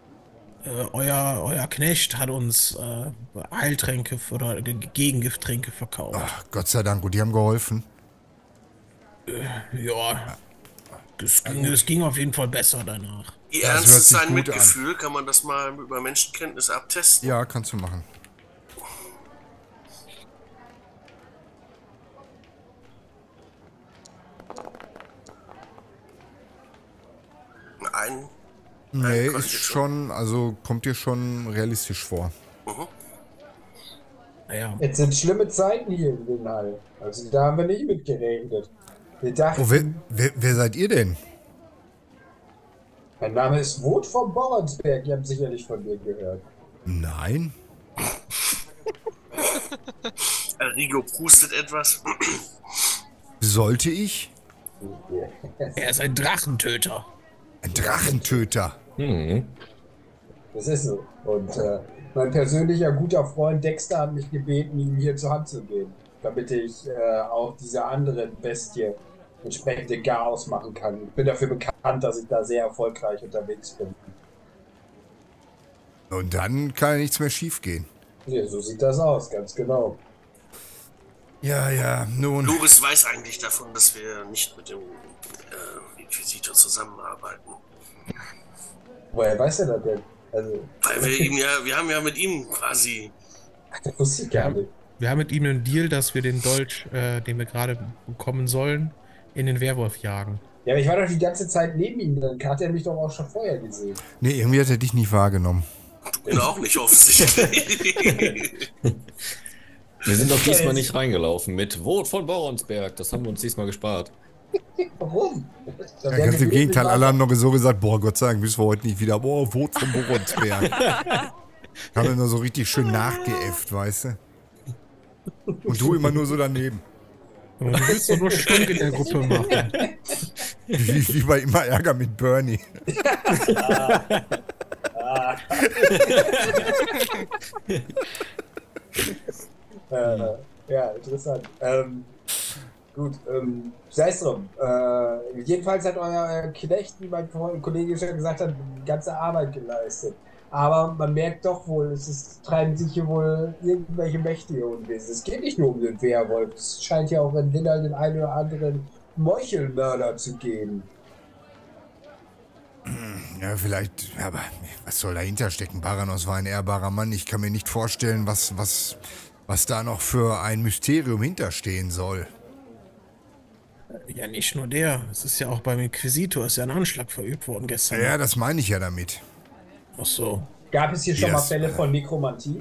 Euer Knecht hat uns Heiltränke oder Gegengifttränke verkauft. Ach, Gott sei Dank. Und die haben geholfen. Ja, das ging auf jeden Fall besser danach. Wie Das ernst hört ist sich sein gut Mitgefühl? Kann man das mal über Menschenkenntnis abtesten? Ja, kannst du machen. Ein. Nee, konnte ist ich schon, also kommt dir schon realistisch vor. Mhm. Naja, Jetzt sind schlimme Zeiten hier in Winhall. Also da haben wir nicht mit gerechnet. Wir dachten, Oh, wer seid ihr denn? mein Name ist Wout vom Borrensberg. Ihr habt sicherlich von mir gehört. Nein? Rigo prustet etwas. Sollte ich? er ist ein Drachentöter. Ein Drachentöter. Hm. Das ist so. Und mein persönlicher guter Freund Dexter hat mich gebeten, ihm hier zur Hand zu gehen, damit ich auch dieser anderen Bestie entsprechende Chaos machen kann. Ich bin dafür bekannt, dass ich da sehr erfolgreich unterwegs bin. Und dann kann ja nichts mehr schiefgehen. Ja, so sieht das aus, ganz genau. Ja, nun. Loris weiß eigentlich davon, dass wir nicht mit dem Inquisitor zusammenarbeiten. Woher weiß er das denn? Also, Weil wir haben ja mit ihm quasi. ach, das wusste ich gar nicht. Wir haben mit ihm einen Deal, dass wir den Dolch, den wir gerade bekommen sollen, in den Werwolf jagen. Ja, aber ich war doch die ganze Zeit neben ihm, dann hat er mich doch auch schon vorher gesehen. Nee, irgendwie hat er dich nicht wahrgenommen. Du auch nicht offensichtlich. Wir sind doch diesmal nicht reingelaufen mit Wout von Borrensberg. Das haben wir uns diesmal gespart. Warum? Ja, ganz im Gegenteil, alle haben noch so gesagt, boah, Gott sei Dank müssen wir heute nicht wieder, boah, Wout von Borrensberg. Haben wir nur so richtig schön nachgeäfft, weißt du? Und du immer nur so daneben. Aber du willst doch nur Stunk in der Gruppe machen. Wie bei immer Ärger mit Bernie. Ja, interessant. Gut, sei es drum. Jedenfalls hat euer Knecht, wie mein Kollege schon gesagt hat, die ganze Arbeit geleistet. Aber man merkt doch wohl, treiben sich hier wohl irgendwelche Mächte hier unwesen. Es geht nicht nur um den Werwolf. Es scheint ja auch in Winhall den einen oder anderen Meuchelmörder zu geben. Ja, vielleicht, aber was soll dahinter stecken? Baranos war ein ehrbarer Mann. Ich kann mir nicht vorstellen, was da noch für ein Mysterium hinterstehen soll. Ja, nicht nur der. Es ist ja auch beim Inquisitor ist ja ein Anschlag verübt worden gestern. Ja, das meine ich ja damit. Ach so. Gab es hier schon mal das, Fälle von Nekromantie?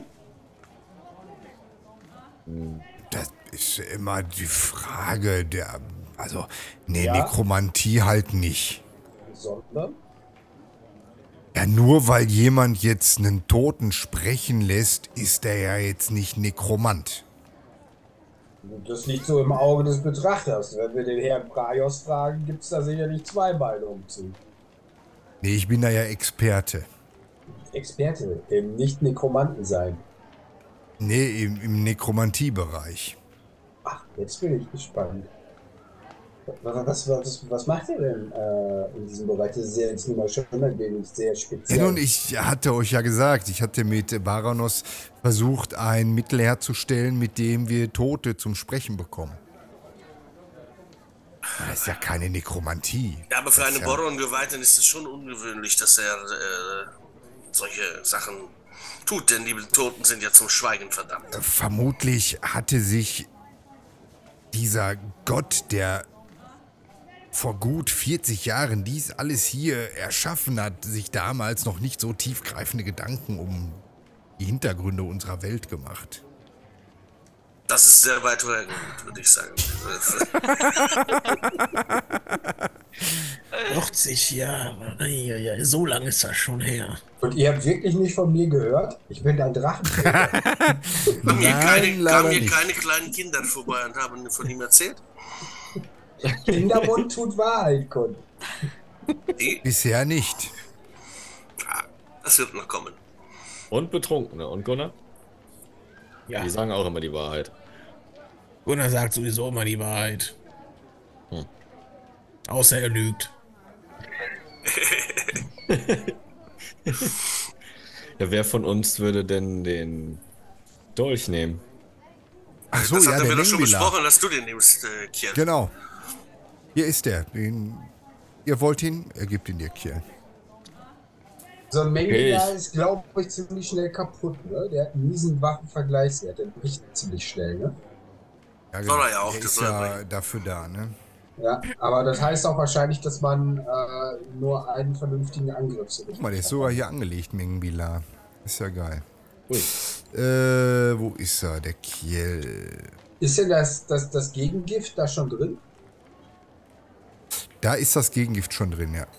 Das ist immer die Frage also, nee, Ja? Nekromantie halt nicht. Sondern? Ja, nur weil jemand jetzt einen Toten sprechen lässt, ist er ja jetzt nicht Nekromant. Das liegt so im Auge des Betrachters. Wenn wir den Herrn Praios fragen, gibt es da sicherlich zwei Meinungen zu. Nee, ich bin da ja Experte. Experte im Nicht-Nekromanten sein. Nee, im Nekromantiebereich. Ach, jetzt bin ich gespannt. Was macht ihr denn in diesem Bereich? Das ist ja jetzt nun mal schon ein wenig sehr speziell. Ja, nun, ich hatte euch ja gesagt, ich hatte mit Baranos versucht, ein Mittel herzustellen, mit dem wir Tote zum Sprechen bekommen. Das ist ja keine Nekromantie. Ja, aber für Das eine ist ja- Boron-Geweihten ist es schon ungewöhnlich, dass er solche Sachen tut, denn die Toten sind ja zum Schweigen verdammt. Vermutlich hatte sich dieser Gott, der vor gut 40 Jahren dies alles hier erschaffen hat, sich damals noch nicht so tiefgreifende Gedanken um die Hintergründe unserer Welt gemacht. Das ist sehr weit hergeholt, würde ich sagen. 80 Jahre. Ja, so lange ist das schon her. Und ihr habt wirklich nicht von mir gehört? Ich bin ein Drachenträger. Kamen hier leider nicht. keine kleinen Kinder vorbei und haben von ihm erzählt? Kindermund tut Wahrheit kund. Die? Bisher nicht. Ja, das wird noch kommen. Und Betrunkene. Und Gunnar? Ja, Die sagen auch immer die Wahrheit. Gunnar sagt sowieso immer die Wahrheit. Hm. Außer er lügt. Ja, wer von uns würde denn den Dolch nehmen? Ach so, Das ja, hatten der wir doch schon Mengbila. besprochen, dass du den nimmst, Kiel. Genau. Hier ist der. Ihr wollt ihn? Er gibt ihn dir, Kiel. So ein Mengila Okay. ist, glaube ich, ziemlich schnell kaputt, ne? Der hat einen miesen Waffenvergleichswert, der bricht ziemlich schnell, ne? Ja, Soll er ja auch, Der das ist soll er ja dafür da, ne? Ja, aber das heißt auch wahrscheinlich, dass man nur einen vernünftigen Angriff so Guck mal, der ist sogar hier angelegt, Mengbila. Ist ja geil. Ui. Wo ist er, der Kiel? Ist denn das Gegengift da schon drin? Da ist das Gegengift schon drin, ja.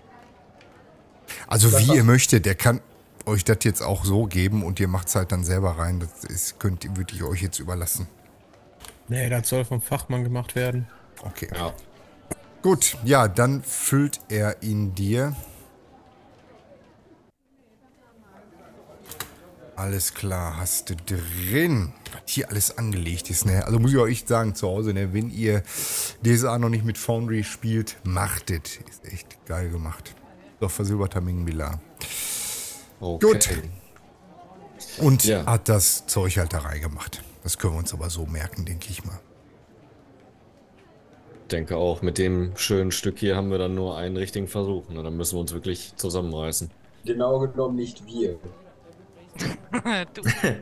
Also Das wie war- ihr möchtet, der kann euch das jetzt auch so geben und ihr macht es halt dann selber rein. Das ist, würde ich euch jetzt überlassen. Nee, das soll vom Fachmann gemacht werden. Okay. Ja. Gut, ja, dann füllt er ihn dir. Alles klar, hast du drin. Was hier alles angelegt ist, ne? Also muss ich euch sagen, zu Hause, ne? Wenn ihr DSA noch nicht mit Foundry spielt, macht es. Ist echt geil gemacht. So, versilberter Mengbila. Okay. Gut. Und Ja. hat das Zeug halt da reingemacht. Das können wir uns aber so merken, denke ich mal. Denke auch, mit dem schönen Stück hier haben wir dann nur einen richtigen Versuch. Na, dann müssen wir uns wirklich zusammenreißen. Genau genommen nicht wir. Du.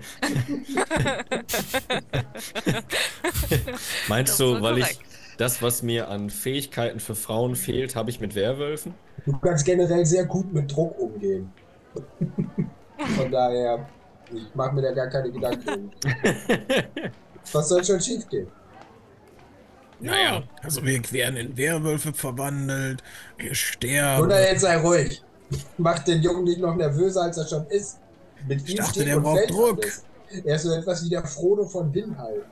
Meinst Das ist du, wohl weil korrekt. ich das, was mir an Fähigkeiten für Frauen fehlt, habe ich mit Werwölfen? Du kannst generell sehr gut mit Druck umgehen. Von daher, ich mache mir da gar keine Gedanken. Was soll schon schief gehen? Naja, also wir werden in Werwölfe verwandelt, wir sterben. Oder jetzt sei ruhig. Mach den Jungen nicht noch nervöser, als er schon ist. Mit ihm dachte, steht der und braucht fällt Druck. alles. Er ist so etwas wie der Frodo von Winhall.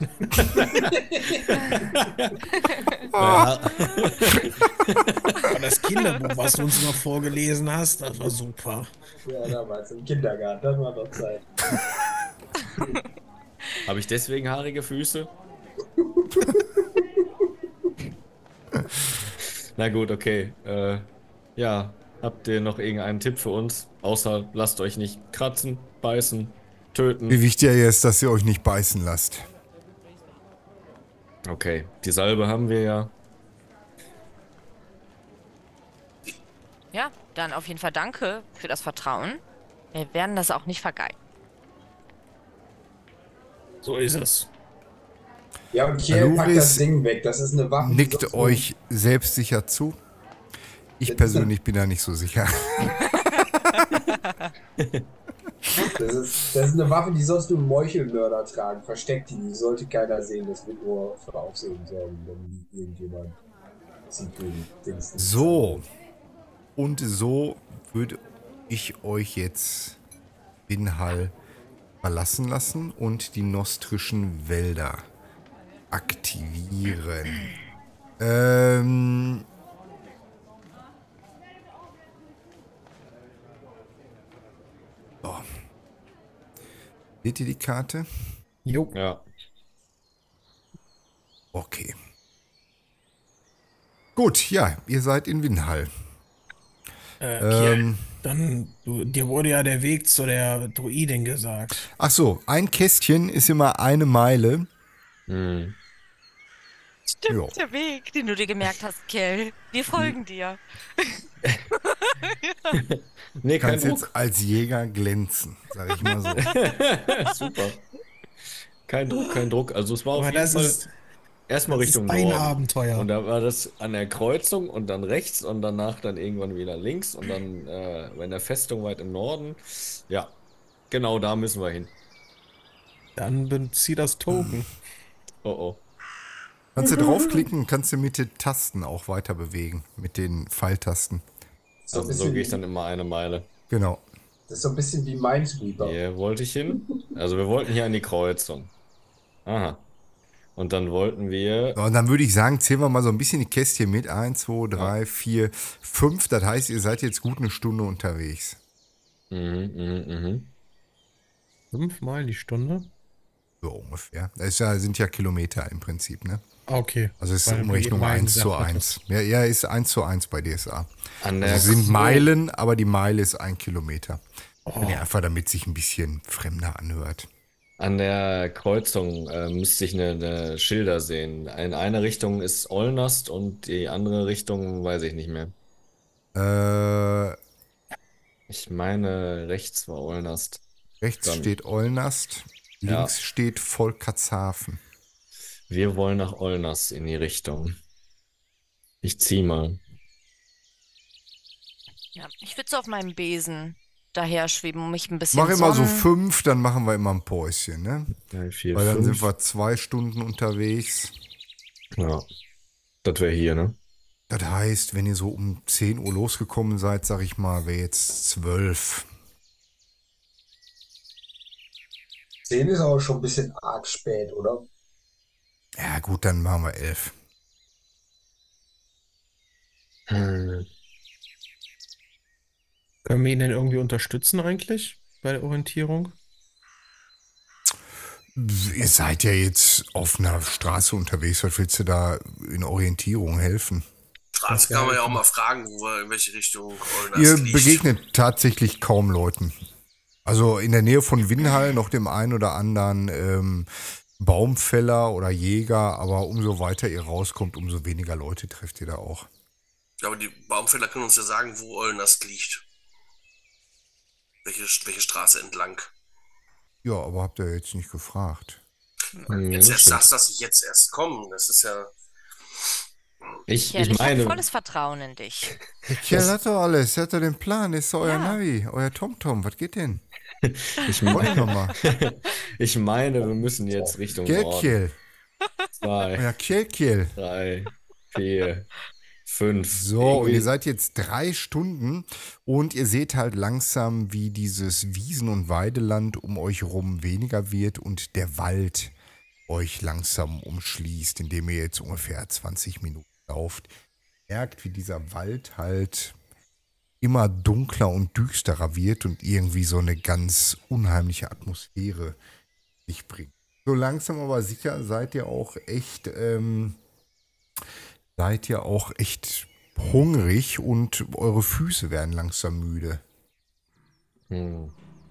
Ja, Aber das Kinderbuch, was du uns noch vorgelesen hast, das war super. Ja, damals im Kindergarten, das war doch Zeit. habe ich deswegen haarige Füße? Na gut, okay. Ja, habt ihr noch irgendeinen Tipp für uns? Außer lasst euch nicht kratzen, beißen, töten. Wie wichtig ist, dass ihr euch nicht beißen lasst. Okay, die Salbe haben wir ja. Ja, dann auf jeden Fall danke für das Vertrauen. Wir werden das auch nicht vergeigt. So ist es. Ja, und Kiel packt Aluris das Ding weg. Das ist eine Waffe. die Nickt sonst euch selbstsicher zu. Ich persönlich bin da nicht so sicher. Das ist eine Waffe, die sonst nur Meuchelmörder tragen. Versteckt die sollte keiner sehen. Das wird nur für Aufsehen sorgen, wenn irgendjemand sieht, wie Dings. So. Und so würde ich euch jetzt Winhall verlassen lassen und die nostrischen Wälder aktivieren. So. Seht ihr die Karte? Jo. Ja. Okay. Gut, ja, ihr seid in Winhall. Kiel, dann, dir wurde ja der Weg zu der Druidin gesagt. Ach so, ein Kästchen ist immer 1 Meile. Hm. Stimmt, Jo. der Weg, den du dir gemerkt hast, Kell. Wir folgen dir. Nee, kein Kannst Druck. jetzt als Jäger glänzen, sag ich mal so. Super. Kein Druck, kein Druck. Also es war auf Aber jeden das Fall ist, erstmal das ist Richtung ein Norden. Abenteuer. Und da war das an der Kreuzung und dann rechts und danach dann irgendwann wieder links und dann in der Festung weit im Norden. Ja, genau da müssen wir hin. Dann bezieh das Token. Oh oh. Kannst du draufklicken, kannst du mit den Tasten auch weiter bewegen. Mit den Pfeiltasten. So ein Also so bisschen, gehe ich dann immer 1 Meile. Genau. das ist so ein bisschen wie Minesweeper. Hier wollte ich hin. Also wir wollten hier an die Kreuzung. Aha. Und dann wollten wir. So, und dann würde ich sagen, zählen wir mal so ein bisschen die Kästchen mit. 1, 2, 3, 4, 5. Das heißt, ihr seid jetzt gut 1 Stunde unterwegs. 5 Mal die Stunde. So ungefähr. Das ist ja, sind ja Kilometer im Prinzip, ne? Okay. Also es ist Weil Umrechnung eben 1 zu gesagt 1. Ja, ist 1 zu 1 bei DSA. An Also der es sind Meilen, aber die Meile ist 1 Kilometer. Oh, Ja, einfach damit sich ein bisschen fremder anhört. An der Kreuzung müsste ich eine Schilder sehen. In eine Richtung ist Olnast und die andere Richtung weiß ich nicht mehr. Äh, Ich meine, rechts war Olnast. rechts Dann, steht Olnast, ja, links steht Volkertshafen. wir wollen nach Olnast in die Richtung. Ich zieh mal. Ja, ich würde so auf meinem Besen daher schweben, um mich ein bisschen Mach immer so sonnen. 5, dann machen wir immer ein Päuschen, ne? 3, 4, Weil dann 5. sind wir 2 Stunden unterwegs. Ja, das wäre hier, ne? Das heißt, wenn ihr so um 10 Uhr losgekommen seid, sag ich mal, wäre jetzt 12. 10 ist aber schon ein bisschen arg spät, oder? Ja gut, dann machen wir 11. Hm. können wir ihn denn irgendwie unterstützen eigentlich bei der Orientierung? Ihr seid ja jetzt auf einer Straße unterwegs. Was willst du da in Orientierung helfen? Straße kann man ja auch mal fragen, in welche Richtung Olnast Ihr liegt. begegnet tatsächlich kaum Leuten. Also in der Nähe von Winhall noch dem einen oder anderen Baumfäller oder Jäger, aber umso weiter ihr rauskommt, umso weniger Leute trefft ihr da auch. Ja, aber die Baumfäller können uns ja sagen, wo Olnast liegt. Welche Straße entlang. Ja, aber habt ihr jetzt nicht gefragt. Jetzt das erst stimmt. sagst, dass sie jetzt erst kommen. Das ist ja. Ich Kerl, ich habe meine, volles Vertrauen in dich. Der Kerl hat doch alles, er hat doch den Plan, ist doch euer Ja. Navi, euer TomTom, was geht denn? ich Wollt ihr meine, nochmal? ich meine, wir müssen jetzt Richtung Norden. Kiel, 2, euer Kiel. 3, 4, 5. So, und ihr seid jetzt 3 Stunden und ihr seht halt langsam, wie dieses Wiesen- und Weideland um euch rum weniger wird und der Wald euch langsam umschließt, indem ihr jetzt ungefähr 20 Minuten lauft. Merkt, wie dieser Wald halt immer dunkler und düsterer wird und irgendwie so eine ganz unheimliche Atmosphäre sich bringt. So langsam aber sicher seid ihr auch echt hungrig und eure Füße werden langsam müde. Hm.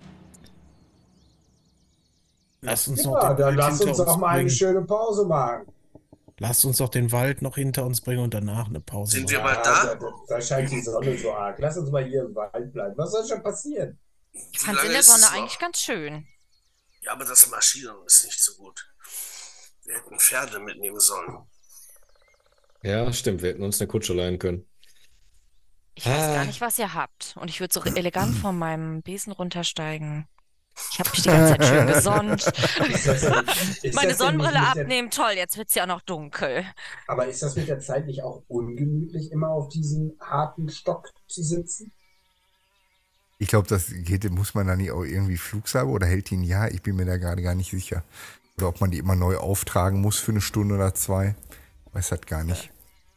Lasst uns noch Ja, den dann Wald lass hinter uns auch mal eine bringen. schöne Pause machen. Lasst uns doch den Wald noch hinter uns bringen und danach eine Pause Sind machen. wir bald da? Da scheint die Sonne so arg. Lass uns mal hier im Wald bleiben. Was soll schon passieren? Ich fand es in der Sonne eigentlich ganz schön. Ja, aber das Marschieren ist nicht so gut. Wir hätten Pferde mitnehmen sollen. Ja, stimmt, wir hätten uns eine Kutsche leihen können. Ich weiß gar nicht, was ihr habt. Und ich würde so elegant von meinem Besen runtersteigen. Ich habe mich die ganze Zeit schön gesonnt. Ist das Meine denn nicht Sonnenbrille mit der- abnehmen, toll, jetzt wird es ja auch noch dunkel. Aber ist das mit der Zeit nicht auch ungemütlich, immer auf diesem harten Stock zu sitzen? Ich glaube, das geht, muss man da nicht auch irgendwie Flugsabe oder hält ihn ja? Ich bin mir da gerade gar nicht sicher. Oder ob man die immer neu auftragen muss für eine Stunde oder 2. Weiß das gar nicht.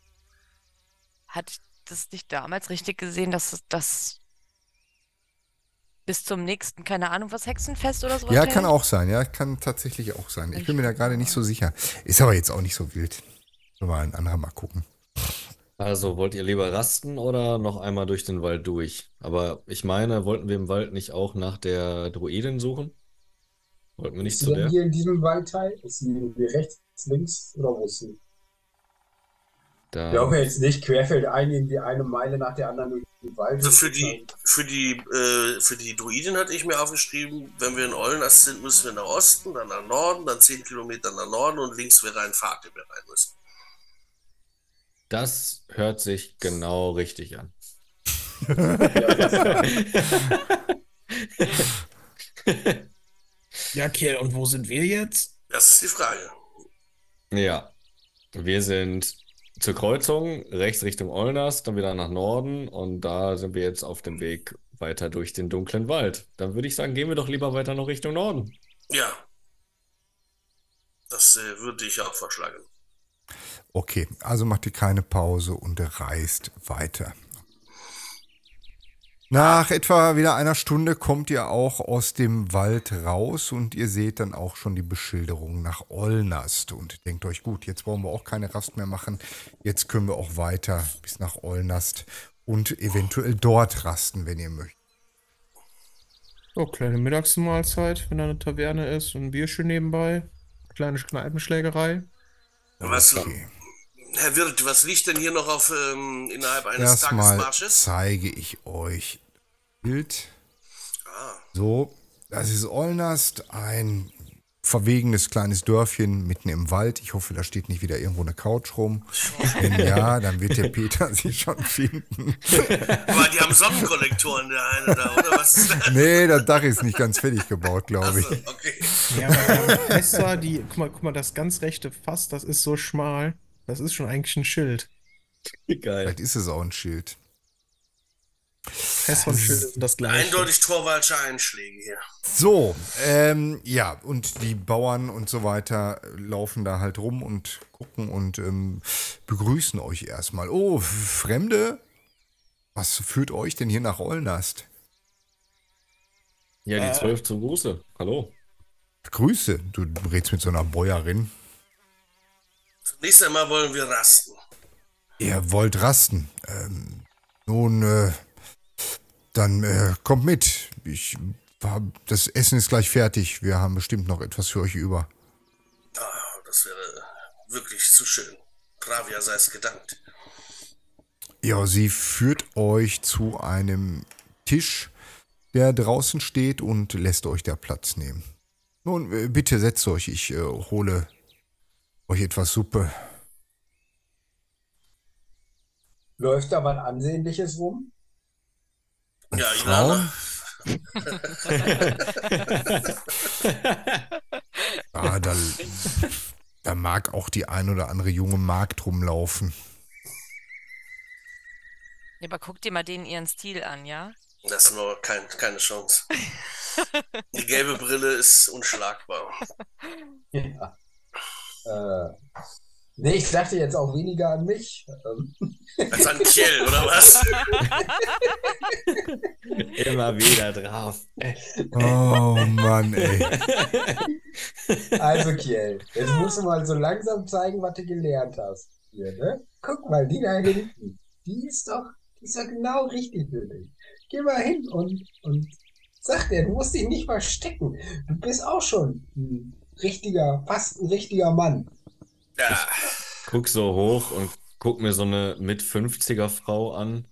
Hat das nicht damals richtig gesehen, dass das bis zum nächsten, keine Ahnung, was Hexenfest oder sowas Ja, hält? kann auch sein. Ja, kann tatsächlich auch sein. Ich bin mir da gerade nicht so sicher. Ist aber jetzt auch nicht so wild. Nur mal ein anderer mal gucken. Also, wollt ihr lieber rasten oder noch einmal durch den Wald durch? Aber ich meine, wollten wir im Wald nicht auch nach der Druidin suchen? Wollten wir nicht Ist sie zu denn der? hier in diesem Waldteil? Ist sie rechts, links oder wo ist sie? Da, Ich glaube jetzt nicht querfeldein irgendwie eine Meile nach der anderen durch den Wald. Also für die Druidin hatte ich mir aufgeschrieben, wenn wir in Olnast sind, müssen wir nach Osten, dann nach Norden, dann 10 Kilometer nach Norden und links wäre ein Pfad, den wir rein müssen. das hört sich genau richtig an. Ja, Kerl, und wo sind wir jetzt? Das ist die Frage. Ja, wir sind zur Kreuzung, rechts Richtung Olnast, dann wieder nach Norden und da sind wir jetzt auf dem Weg weiter durch den dunklen Wald. Dann würde ich sagen, gehen wir doch lieber weiter noch Richtung Norden. Ja. Das würde ich auch vorschlagen. Okay, also macht ihr keine Pause und reist weiter. Nach etwa wieder einer Stunde kommt ihr auch aus dem Wald raus und ihr seht dann auch schon die Beschilderung nach Olnast und denkt euch, gut, jetzt brauchen wir auch keine Rast mehr machen, jetzt können wir auch weiter bis nach Olnast und eventuell dort rasten, wenn ihr möchtet. So, kleine Mittagsmahlzeit, wenn da eine Taverne ist und ein Bierchen nebenbei. Kleine Kneipenschlägerei. Was, Okay. Herr Wirth, was liegt denn hier noch auf innerhalb eines Erstmal Tagesmarsches? zeige ich euch Bild. So, das ist Olnast, ein verwegenes kleines Dörfchen mitten im Wald. Ich hoffe, da steht nicht wieder irgendwo eine Couch rum. Wenn ja, dann wird der Peter sich schon finden. Aber die haben Sonnenkollektoren, der eine da, oder was ist das? Nee, das Dach ist nicht ganz fertig gebaut, glaube ich. Achso, okay. Ja, aber Fässer, guck mal, das ganz rechte Fass, das ist so schmal. Das ist schon eigentlich ein Schild. Geil. Vielleicht ist es auch ein Schild. Fässer und Schild sind das gleiche. Eindeutig Torwaldsche Einschläge hier. So, ja, und die Bauern und so weiter laufen da halt rum und gucken und begrüßen euch erstmal. Oh, Fremde, was führt euch denn hier nach Olnast? Ja, die 12 zum Gruße. Hallo. Grüße, du redest mit so einer Bäuerin. Zunächst einmal wollen wir rasten. Ihr wollt rasten. Nun, dann kommt mit. Das Essen ist gleich fertig. Wir haben bestimmt noch etwas für euch über. Das wäre wirklich zu schön. Gravia sei es gedankt. Ja, sie führt euch zu einem Tisch, der draußen steht und lässt euch da Platz nehmen. Nun, bitte setzt euch. Ich hole euch etwas Suppe. Läuft da was Ansehnliches rum? Ja, Frauen? Ah, da mag auch die ein oder andere junge Magd rumlaufen. Ja, aber guck dir mal den ihren Stil an, ja? Das ist nur keine Chance. Die gelbe Brille ist unschlagbar. Ja. Nee, ich dachte jetzt auch weniger an mich. Als an Kjell, oder was? Immer wieder drauf. Oh Mann, ey. Also, Kiel, jetzt musst du mal so langsam zeigen, was du gelernt hast. Hier, ne? Guck mal, die da hinten. Die ist doch genau richtig für dich. Geh mal hin und sag dir, du musst dich nicht verstecken. Du bist auch schon fast ein richtiger Mann. Ja, Guck so hoch und guck mir so eine Mit-50er-Frau an.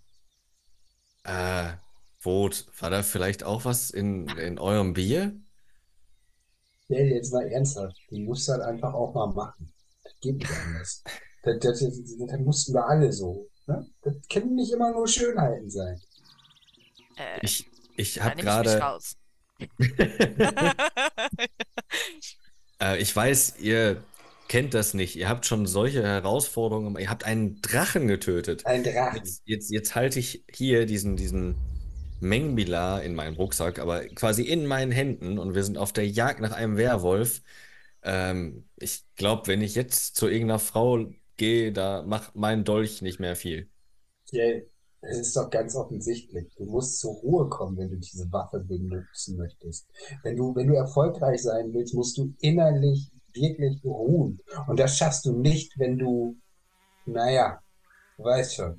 Wot, war da vielleicht auch was in eurem Bier? Ja, jetzt mal ernsthaft. Du musst das einfach auch mal machen. Das geht nicht anders. Das mussten wir alle so. Ne? Das können nicht immer nur Schönheiten sein. Ich Da habe nehme ich mich gerade, raus. ich weiß, ihr kennt das nicht. Ihr habt schon solche Herausforderungen. Ihr habt einen Drachen getötet. Ein Drachen. Jetzt halte ich hier diesen Mengbilar in meinem Rucksack, aber quasi in meinen Händen und wir sind auf der Jagd nach einem Werwolf. Ich glaube, wenn ich jetzt zu irgendeiner Frau gehe, da macht mein Dolch nicht mehr viel. Ja, es ist doch ganz offensichtlich. Du musst zur Ruhe kommen, wenn du diese Waffe benutzen möchtest. Wenn du erfolgreich sein willst, musst du innerlich wirklich ruhen. Und das schaffst du nicht, wenn du, naja, du weißt schon.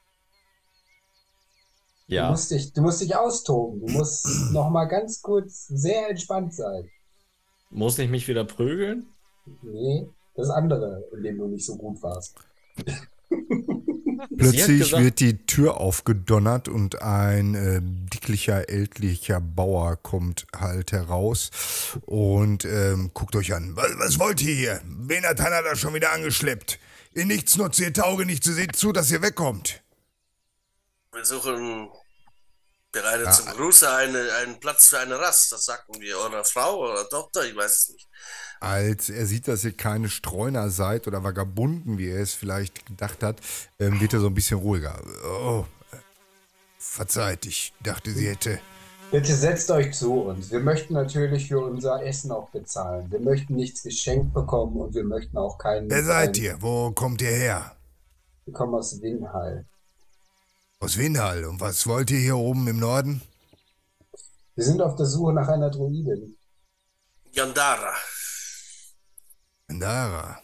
Ja, Du musst dich austoben. Du musst noch mal ganz kurz sehr entspannt sein. muss ich mich wieder prügeln? Nee, das andere, in dem du nicht so gut warst. Plötzlich gesagt- wird die Tür aufgedonnert und ein dicklicher, ältlicher Bauer kommt halt heraus und guckt euch an. Was wollt ihr hier? Wen hat Hanna da schon wieder angeschleppt? Ihr Nichtsnutz, ihr Tauge nicht, seht zu, dass ihr wegkommt. wir suchen gerade zum Gruße einen Platz für eine Rast. Das sagten wir eurer Frau oder Tochter, ich weiß es nicht. Als er sieht, dass ihr keine Streuner seid oder Vagabunden, wie er es vielleicht gedacht hat, wird er so ein bisschen ruhiger. Oh, verzeiht, ich dachte, sie hätte... Bitte setzt euch zu uns. Wir möchten natürlich für unser Essen auch bezahlen. Wir möchten nichts geschenkt bekommen und wir möchten auch keinen... Wer seid ihr? Wo kommt ihr her? Wir kommen aus Winhall. Aus Windhall. Und was wollt ihr hier oben im Norden? Wir sind auf der Suche nach einer Druidin. Yandara. Andara.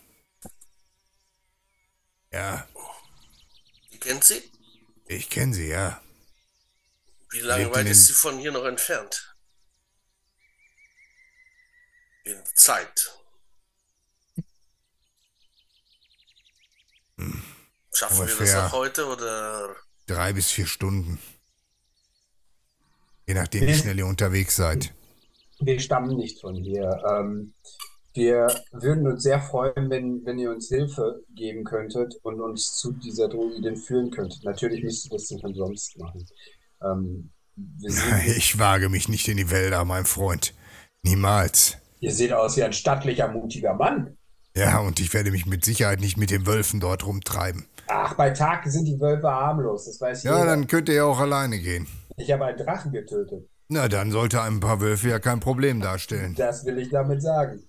Ja, Ihr kennt sie? ich kenne sie, ja. Wie lange Lebt weit in ist den- sie von hier noch entfernt? In Zeit. Schaffen wir das Ungefähr noch heute oder? 3 bis 4 Stunden. Je nachdem, wie schnell ihr unterwegs seid. Wir stammen nicht von hier. Wir würden uns sehr freuen, wenn ihr uns Hilfe geben könntet und uns zu dieser Druidin führen könntet. Natürlich müsst ihr das nicht umsonst machen. Wir sehen, Ich wage mich nicht in die Wälder, mein Freund. Niemals. ihr seht aus wie ein stattlicher, mutiger Mann. Ja, und ich werde mich mit Sicherheit nicht mit den Wölfen dort rumtreiben. Ach, bei Tag sind die Wölfe harmlos, das weiß Ja, jeder. dann könnt ihr ja auch alleine gehen. Ich habe einen Drachen getötet. Na, dann sollte ein paar Wölfe ja kein Problem darstellen. Das will ich damit sagen.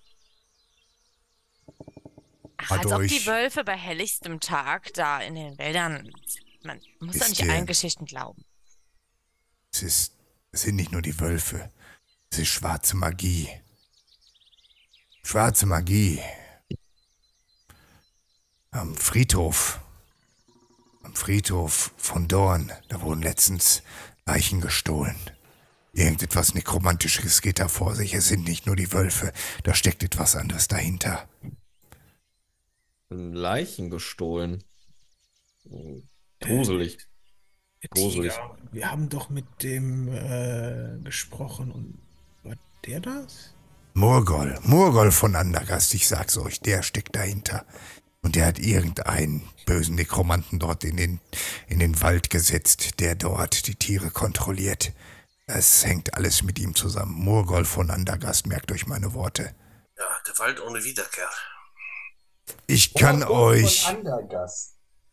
Ach, Hat als ob euch- die Wölfe bei helligstem Tag da in den Wäldern. Man muss doch Ist nicht der- allen Geschichten glauben. Es sind nicht nur die Wölfe. Es ist schwarze Magie. Schwarze Magie. Am Friedhof von Dorn, da wurden letztens Leichen gestohlen. Irgendetwas Nekromantisches geht da vor sich. Es sind nicht nur die Wölfe, da steckt etwas anderes dahinter. Leichen gestohlen. Gruselig. Gruselig. Tiger, wir haben doch mit dem gesprochen und war der das? Murgol von Andergast, ich sag's euch, der steckt dahinter. Und der hat irgendeinen bösen Nekromanten dort in den Wald gesetzt, der dort die Tiere kontrolliert. Es hängt alles mit ihm zusammen. Murgol von Andergast, merkt euch meine Worte. Ja, der Wald ohne Wiederkehr. Ich kann euch Von Andergast.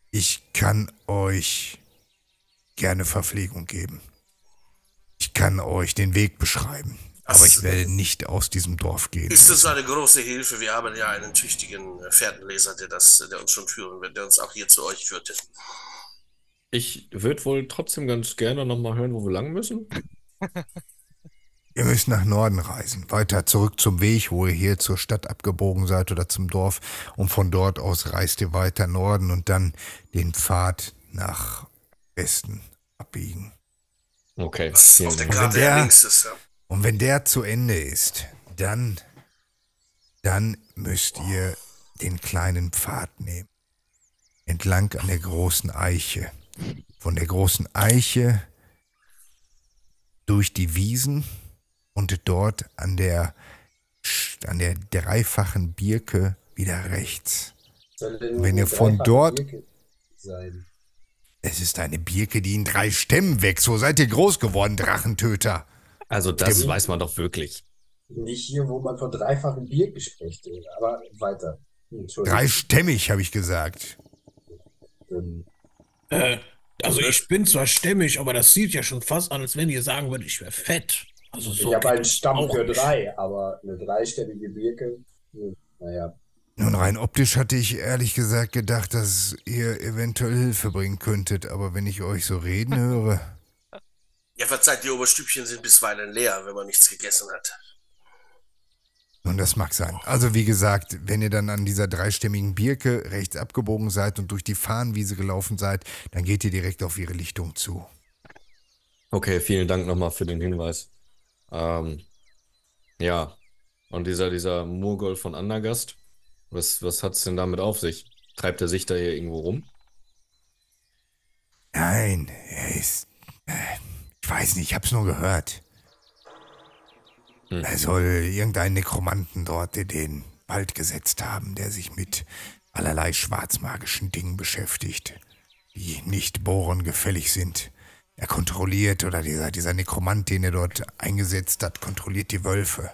gerne Verpflegung geben. Ich kann euch den Weg beschreiben. Aber ich werde nicht aus diesem Dorf gehen. Ist das eine große Hilfe? Wir haben ja einen tüchtigen Fährtenleser, der uns schon führen wird, der uns auch hier zu euch führte. Ich würde wohl trotzdem ganz gerne nochmal hören, wo wir lang müssen. Ihr müsst nach Norden reisen, weiter zurück zum Weg, wo ihr hier zur Stadt abgebogen seid oder zum Dorf. Und von dort aus reist ihr weiter Norden und dann den Pfad nach Westen abbiegen. Okay. Was vielen auf der Dank. Karte der- links ist, ja. Und wenn der zu Ende ist, dann müsst ihr den kleinen Pfad nehmen. Entlang an der großen Eiche. Von der großen Eiche durch die Wiesen und dort an der dreifachen Birke wieder rechts. Soll denn Wenn nur ihr von dreifache dort- Birke sein? Es ist eine Birke, die in 3 Stämmen wächst. So seid ihr groß geworden, Drachentöter. Also das Stimmt. weiß man doch wirklich. Nicht hier, wo man von dreifachen Birken spricht, aber weiter. Entschuldigung. 3stämmig, habe ich gesagt. Also ich bin zwar stämmig, aber das sieht ja schon fast an, als wenn ihr sagen würdet, ich wäre fett. Also so Ich habe geht einen das Stamm auch für nicht. 3, aber eine dreistämmige Birke, naja. Nun, rein optisch hatte ich ehrlich gesagt gedacht, dass ihr eventuell Hilfe bringen könntet. Aber wenn ich euch so reden höre... Ja, verzeiht, die Oberstübchen sind bisweilen leer, wenn man nichts gegessen hat. Nun, das mag sein. Also wie gesagt, wenn ihr dann an dieser 3stämmigen Birke rechts abgebogen seid und durch die Farnwiese gelaufen seid, dann geht ihr direkt auf ihre Lichtung zu. Okay, vielen Dank nochmal für den Hinweis. Ja, und dieser Murgol von Andergast, was hat's denn damit auf sich? Treibt er sich da hier irgendwo rum? Nein, er ist... ich weiß nicht, ich hab's nur gehört. Er soll irgendeinen Nekromanten dort in den Wald gesetzt haben, der sich mit allerlei schwarzmagischen Dingen beschäftigt, die nicht Bohren gefällig sind. Er kontrolliert, oder dieser Nekromant, den er dort eingesetzt hat, kontrolliert die Wölfe.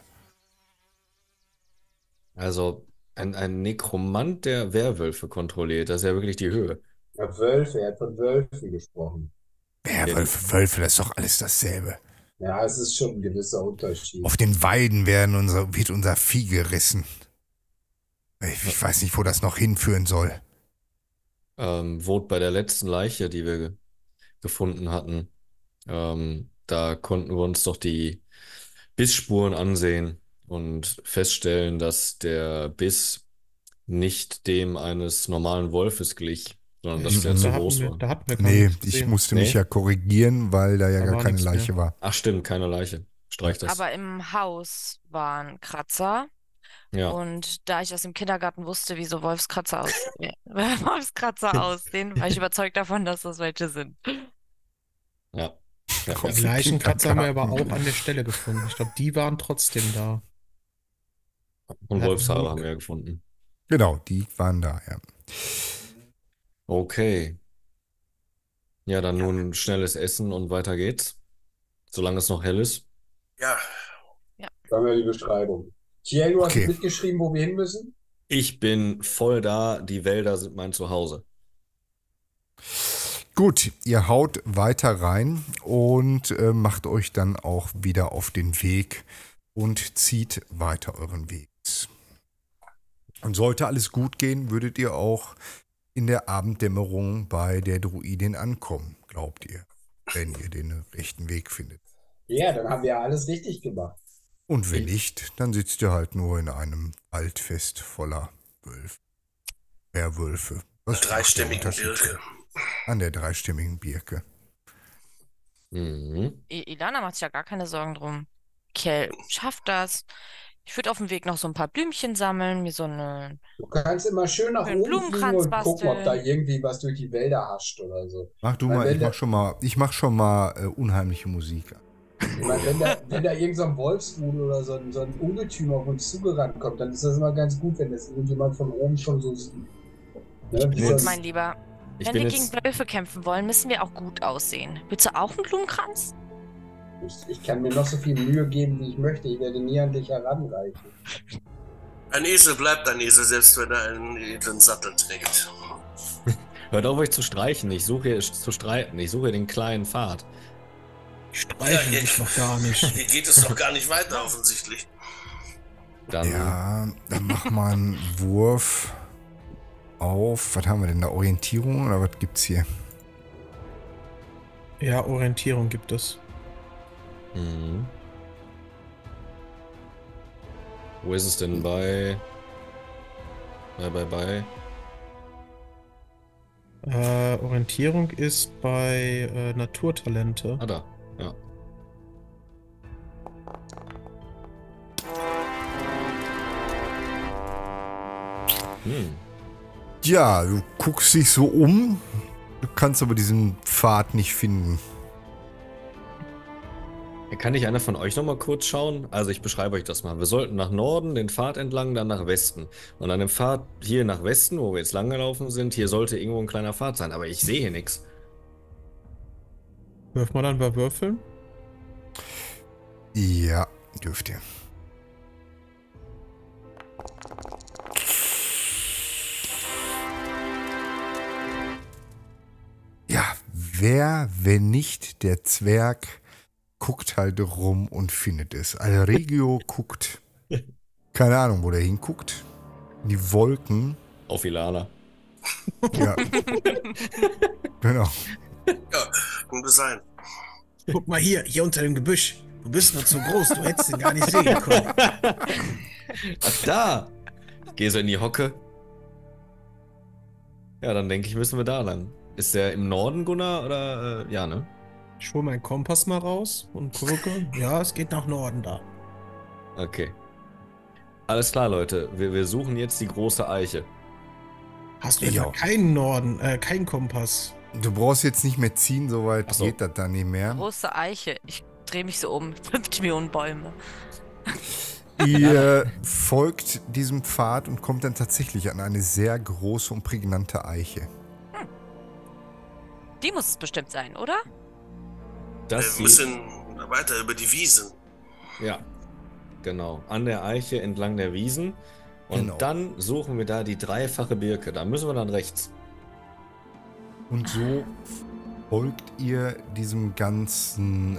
Also ein Nekromant, der Werwölfe kontrolliert, das ist ja wirklich die Höhe. Ja, Wölfe, er hat von Wölfen gesprochen. Wölfe, das ist doch alles dasselbe. Ja, es ist schon ein gewisser Unterschied. Auf den Weiden wird unser Vieh gerissen. Ich weiß nicht, wo das noch hinführen soll. Wurde bei der letzten Leiche, die wir gefunden hatten. Da konnten wir uns doch die Bissspuren ansehen und feststellen, dass der Biss nicht dem eines normalen Wolfes glich, sondern dass der Da zu hatten groß wir, war. da hatten wir gar Nee, nichts ich gesehen. musste mich Nee? ja korrigieren, weil da ja Da gar war keine nichts Leiche mehr. war. Ach stimmt, keine Leiche. Streich das. Aber im Haus waren Kratzer. Ja. Und da ich aus dem Kindergarten wusste, wie so Wolfskratzer aussehen, Wolfskratzer aussehen, war ich überzeugt davon, dass das welche sind. Ja. Ja. Aus Die dem Leichenkratzer haben wir aber Kindergarten. auch an der Stelle gefunden. Ich glaube, die waren trotzdem da. Und Ja, Wolfshaare nur- haben wir ja gefunden. Genau, die waren da, ja. Okay. Ja, dann nun schnelles Essen und weiter geht's. Solange es noch hell ist. Ja, Da haben wir die Beschreibung. Thierry, du hast Okay. mitgeschrieben, wo wir hin müssen? Ich bin voll da. Die Wälder sind mein Zuhause. Gut, ihr haut weiter rein und macht euch dann auch wieder auf den Weg und zieht weiter euren Weg. Und sollte alles gut gehen, würdet ihr auch in der Abenddämmerung bei der Druidin ankommen, glaubt ihr, wenn ihr den rechten Weg findet. Ja, dann haben wir ja alles richtig gemacht. Und wenn nicht, dann sitzt ihr halt nur in einem Waldfest voller Werwölfe. Was macht der dreistimmigen Unterschied Birke. an der dreistimmigen Birke? Mhm. Ilana macht sich ja gar keine Sorgen drum. Kell schafft das. Ich würde auf dem Weg noch so ein paar Blümchen sammeln, mir so eine. Du kannst immer schön nach Einen oben fliegen Blumenkranz und gucken, ob da basteln. irgendwie was durch die Wälder hascht oder so. Mach du Weil mal, wenn ich mach schon mal unheimliche Musik an. Ich meine, wenn da irgend so ein Wolfsrudel oder so ein Ungetüm auf uns zugerannt kommt, dann ist das immer ganz gut, wenn das irgendjemand von oben schon so sieht. Ne? Wie Jetzt- sonst- Mein Lieber, Ich wenn bin wir jetzt. gegen Wölfe kämpfen wollen, müssen wir auch gut aussehen. Willst du auch einen Blumenkranz? Ich kann mir noch so viel Mühe geben, wie ich möchte. Ich werde nie an dich heranreichen. Ein Esel bleibt ein Esel, selbst wenn er einen edlen Sattel trägt. Hört auf, euch zu streichen. Ich suche hier zu streiten. Ich suche hier den kleinen Pfad. Streichen dich doch gar nicht. Hier geht es doch gar nicht weiter, offensichtlich. Dann Ja, dann mach mal einen Wurf auf, was haben wir denn da, Orientierung oder was gibt's hier? Ja, Orientierung gibt es. Mhm. Wo ist es denn bei? Orientierung ist bei Naturtalente. Ah, da. Ja. Hm. Ja, du guckst dich so um, du kannst aber diesen Pfad nicht finden. Kann nicht einer von euch noch mal kurz schauen? Also ich beschreibe euch das mal. Wir sollten nach Norden den Pfad entlang, dann nach Westen. Und an dem Pfad hier nach Westen, wo wir jetzt lang gelaufen sind, hier sollte irgendwo ein kleiner Pfad sein. Aber ich sehe hier nichts. Wirf mal dann bei Würfeln. Ja, dürft ihr. Ja, wer, wenn nicht der Zwerg, guckt halt rum und findet es. Alregio guckt, keine Ahnung, wo der hinguckt. In die Wolken. Auf Ilana. Ja. Genau. Ja, könnte sein. Guck mal hier unter dem Gebüsch. Du bist noch zu groß, du hättest ihn gar nicht sehen können. Ach, da! Geh so in die Hocke. Ja, dann denke ich, müssen wir da lang. Ist der im Norden, Gunnar? Oder, ja, ne? Ich hole meinen Kompass mal raus und gucke. Ja, es geht nach Norden da. Okay. Alles klar, Leute. Wir suchen jetzt die große Eiche. Hast du Ja. etwa keinen Norden, keinen Kompass? Du brauchst jetzt nicht mehr ziehen, soweit Ach so. geht das dann nicht mehr. Große Eiche. Ich drehe mich so um. 50 Millionen Bäume. Ihr folgt diesem Pfad und kommt dann tatsächlich an eine sehr große und prägnante Eiche. Die muss es bestimmt sein, oder? Das Wir hier, müssen weiter über die Wiesen. ja, genau. An der Eiche entlang der Wiesen. Und Genau. dann suchen wir da die dreifache Birke. Da müssen wir dann rechts. Und so folgt ihr diesem ganzen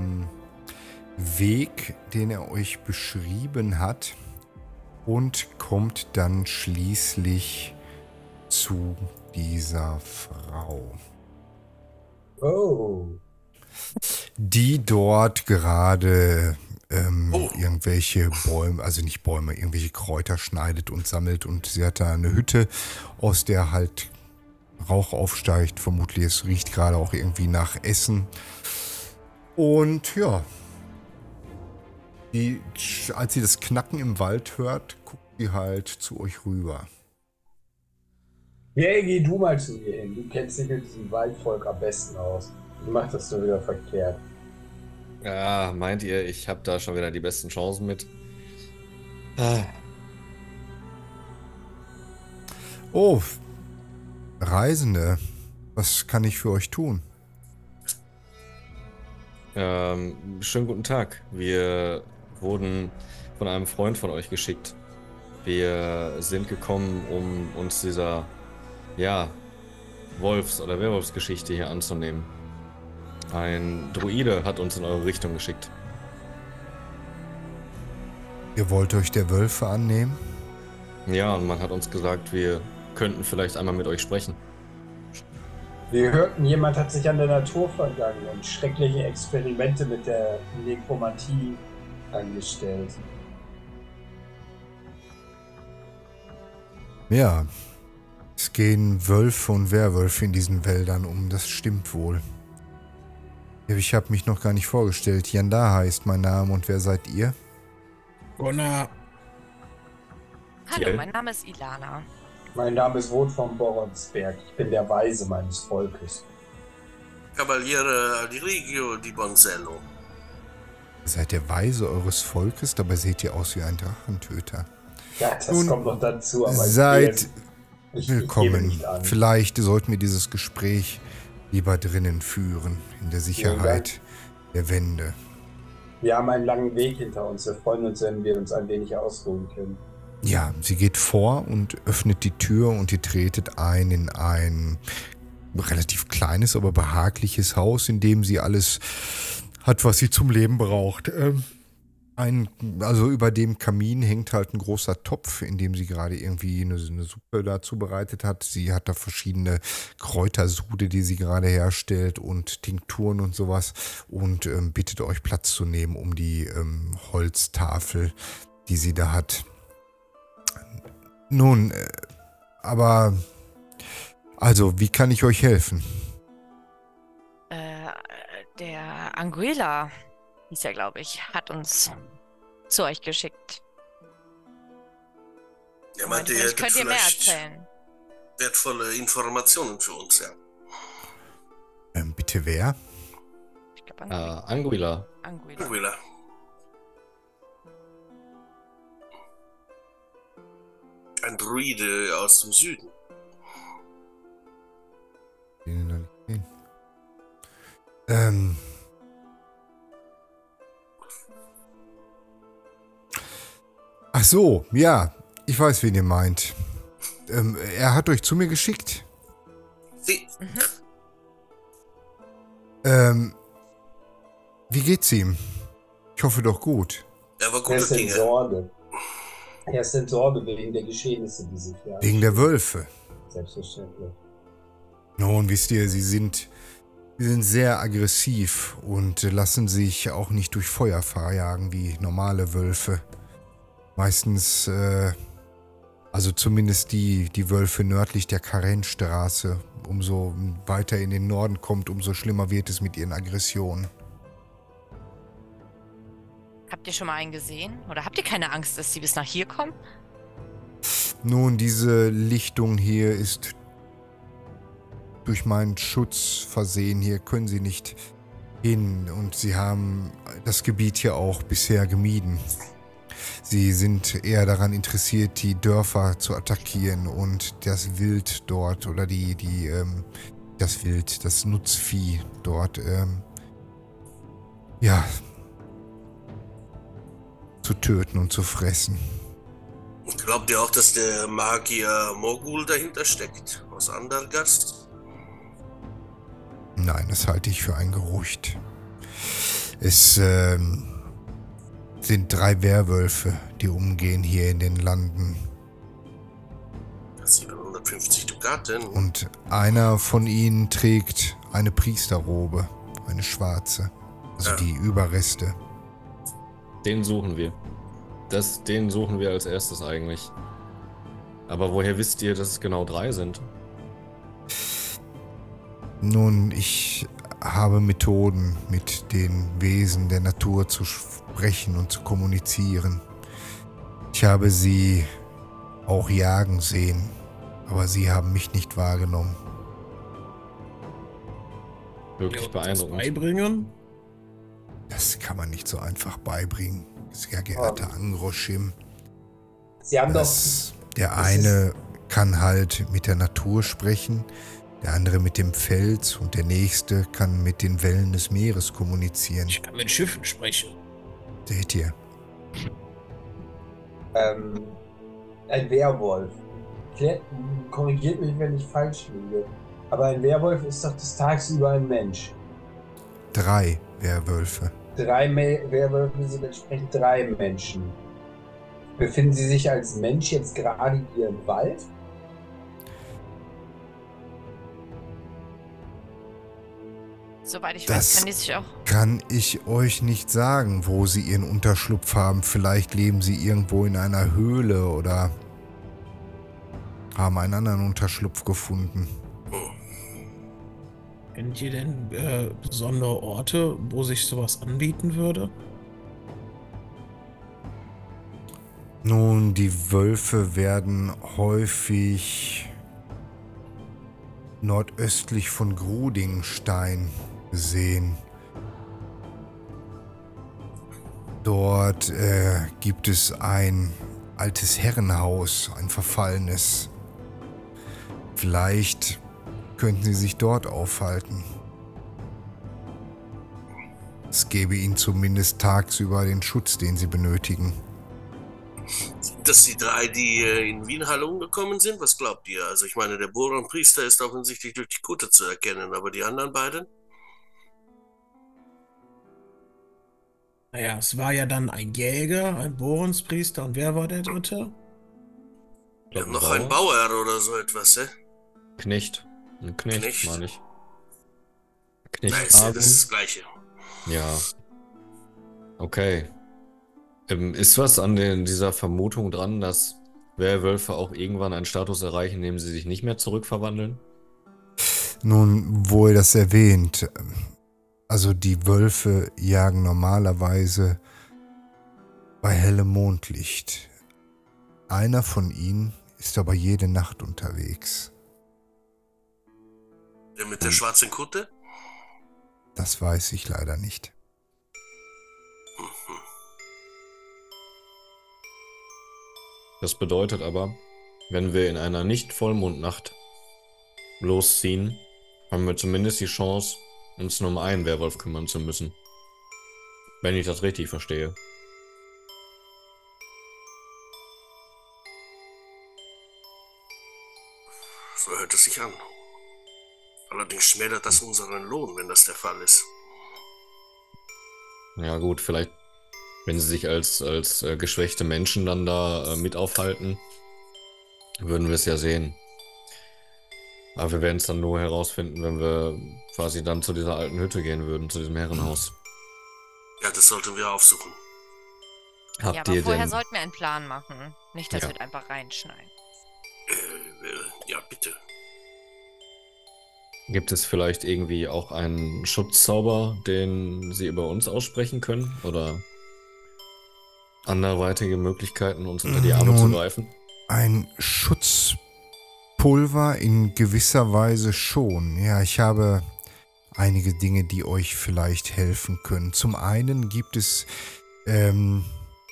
Weg, den er euch beschrieben hat, und kommt dann schließlich zu dieser Frau. Oh. die dort gerade irgendwelche Bäume, also nicht Bäume, irgendwelche Kräuter schneidet und sammelt. Und sie hat da eine Hütte, aus der halt Rauch aufsteigt. Vermutlich, es riecht gerade auch irgendwie nach Essen. Und ja, als sie das Knacken im Wald hört, guckt sie halt zu euch rüber. Ja, geh du mal zu mir hin. Du kennst dich mit diesem Waldvolk am besten aus. Ich mach das so wieder verkehrt. Ja, meint ihr, ich habe da schon wieder die besten Chancen mit? Oh, Reisende, was kann ich für euch tun? Schönen guten Tag. Wir wurden von einem Freund von euch geschickt. Wir sind gekommen, um uns dieser, ja, Wolfs- oder Werwolfsgeschichte hier anzunehmen. Ein Druide hat uns in eure Richtung geschickt. Ihr wollt euch der Wölfe annehmen? Ja, und man hat uns gesagt, wir könnten vielleicht einmal mit euch sprechen. Wir hörten, jemand hat sich an der Natur vergangen und schreckliche Experimente mit der Nekromantie angestellt. Ja, es gehen Wölfe und Werwölfe in diesen Wäldern um, das stimmt wohl. Ich habe mich noch gar nicht vorgestellt. Yandaha ist mein Name und wer seid ihr? Gunnar. Hallo, mein Name ist Ilana. Mein Name ist Rot von Boronsberg. Ich bin der Weise meines Volkes. Cavaliere Alirigio di Bonzello. Ihr seid der Weise eures Volkes, dabei seht ihr aus wie ein Drachentöter. Ja, das Nun, kommt noch dazu, aber seid ich willkommen. gebe nicht an. Vielleicht sollten wir dieses Gespräch lieber drinnen führen, in der Sicherheit der Wände. Wir haben einen langen Weg hinter uns. Wir freuen uns, wenn wir uns ein wenig ausruhen können. Ja, sie geht vor und öffnet die Tür und ihr tretet ein in ein relativ kleines, aber behagliches Haus, in dem sie alles hat, was sie zum Leben braucht. Also über dem Kamin hängt halt ein großer Topf, in dem sie gerade irgendwie eine Suppe da zubereitet hat. Sie hat da verschiedene Kräutersude, die sie gerade herstellt und Tinkturen und sowas und bittet euch Platz zu nehmen um die Holztafel, die sie da hat. Nun, aber also, wie kann ich euch helfen? Der Anguilla, hieß er, glaube ich, hat uns zu euch geschickt. Er meinte, ihr Vielleicht hättet könnt ihr mehr vielleicht erzählen. wertvolle Informationen für uns, ja. Bitte wer? Ich glaube, Anguilla. Anguilla. Ein Druide aus dem Süden. Ach so, ja, ich weiß, wen ihr meint. Er hat euch zu mir geschickt. Sie. Wie geht's ihm? Ich hoffe doch gut. Er war Er gute ist in Dinge. Sorge. Er ist in Sorge wegen der Geschehnisse dieses Jahr. Wegen der Wölfe. Selbstverständlich. Nun, wisst ihr, sie sind sehr aggressiv und lassen sich auch nicht durch Feuer verjagen wie normale Wölfe. Meistens, also zumindest die Wölfe nördlich der Karenstraße. Umso weiter in den Norden kommt, umso schlimmer wird es mit ihren Aggressionen. Habt ihr schon mal einen gesehen? Oder habt ihr keine Angst, dass sie bis nach hier kommen? Nun, diese Lichtung hier ist durch meinen Schutz versehen. Hier können sie nicht hin und sie haben das Gebiet hier auch bisher gemieden. Sie sind eher daran interessiert, die Dörfer zu attackieren und das Wild dort oder das Nutzvieh dort, zu töten und zu fressen. Glaubt ihr auch, dass der Magier Mogul dahinter steckt? Aus Andergast? Nein, das halte ich für ein Gerücht. Es sind 3 Werwölfe, die umgehen hier in den Landen. Das 750 Dukaten. Und einer von ihnen trägt eine Priesterrobe, eine schwarze. Also Ja. die Überreste. Den suchen wir. Den suchen wir als erstes eigentlich. Aber woher wisst ihr, dass es genau 3 sind? Nun, ich habe Methoden, mit den Wesen der Natur zu sprechen und zu kommunizieren. Ich habe sie auch jagen sehen, aber sie haben mich nicht wahrgenommen. Wirklich Das beeindruckend. beibringen? Das kann man nicht so einfach beibringen. Sehr geehrter Angroschim. Sie haben doch. Der das eine kann halt mit der Natur sprechen, der andere mit dem Fels und der nächste kann mit den Wellen des Meeres kommunizieren. Ich kann mit Schiffen sprechen. Seht ihr? Ein Werwolf. Korrigiert mich, wenn ich falsch liege. Aber ein Werwolf ist doch des Tagsüber ein Mensch. 3 Werwölfe. 3 Werwölfe sind entsprechend 3 Menschen. Befinden Sie sich als Mensch jetzt gerade hier im Wald? Soweit ich Das- weiß, kann die sich auch. Kann ich euch nicht sagen, wo sie ihren Unterschlupf haben. Vielleicht leben sie irgendwo in einer Höhle oder haben einen anderen Unterschlupf gefunden. Kennt ihr denn besondere Orte, wo sich sowas anbieten würde? Nun, die Wölfe werden häufig nordöstlich von Grudingstein gesehen. Dort gibt es ein altes Herrenhaus, ein verfallenes. Vielleicht könnten sie sich dort aufhalten. Es gäbe ihnen zumindest tagsüber den Schutz, den sie benötigen. Sind das die 3, die in Wienhalle umgekommen sind? Was glaubt ihr? Also ich meine, der Boron-Priester ist offensichtlich durch die Kutte zu erkennen, aber die anderen beiden? Naja, es war ja dann ein Jäger, ein Borenspriester und wer war der dritte? Ja, noch ein Bauer oder so etwas, hä? Knecht. Ein Knecht, Knecht? meine ich. Nein, Knecht. ist ja das Gleiche. Ja. Okay. Ist was an dieser Vermutung dran, dass Werwölfe auch irgendwann einen Status erreichen, in dem sie sich nicht mehr zurückverwandeln? Nun, wo ihr das erwähnt, also die Wölfe jagen normalerweise bei hellem Mondlicht. Einer von ihnen ist aber jede Nacht unterwegs. Der mit der schwarzen Kutte? Das weiß ich leider nicht. Das bedeutet aber, wenn wir in einer Nicht-Vollmondnacht losziehen, haben wir zumindest die Chance, uns nur um einen Werwolf kümmern zu müssen. Wenn ich das richtig verstehe. So hört es sich an. Allerdings schmälert das unseren Lohn, wenn das der Fall ist. Ja gut, vielleicht, wenn sie sich als geschwächte Menschen dann da mit aufhalten, würden wir es ja sehen. Aber wir werden es dann nur herausfinden, wenn wir quasi dann zu dieser alten Hütte gehen würden, zu diesem Herrenhaus. Ja, das sollten wir aufsuchen. Ja, Habt aber ihr vorher denn, sollten wir einen Plan machen. Nicht, dass Ja. wir einfach reinschneiden. Ja, bitte. gibt es vielleicht irgendwie auch einen Schutzzauber, den sie über uns aussprechen können? Oder anderweitige Möglichkeiten, uns unter die Arme zu Nun, greifen? Ein Schutzpulver in gewisser Weise schon. Ja, ich habe einige Dinge, die euch vielleicht helfen können. Zum einen gibt es an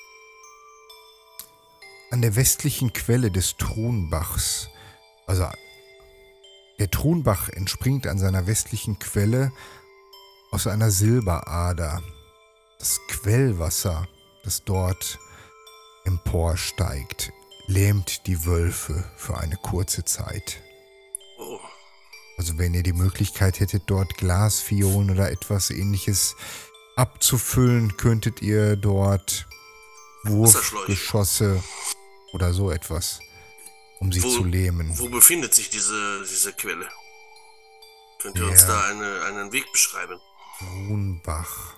der westlichen Quelle des Trunbachs, also der Trunbach entspringt an seiner westlichen Quelle aus einer Silberader. Das Quellwasser, das dort emporsteigt, lähmt die Wölfe für eine kurze Zeit. Oh, Also wenn ihr die Möglichkeit hättet, dort Glasfiolen oder etwas Ähnliches abzufüllen, könntet ihr dort Wurfgeschosse oder so etwas, um sie zu lähmen. wo befindet sich diese Quelle? Könnt ihr uns da einen Weg beschreiben? Truhenbach.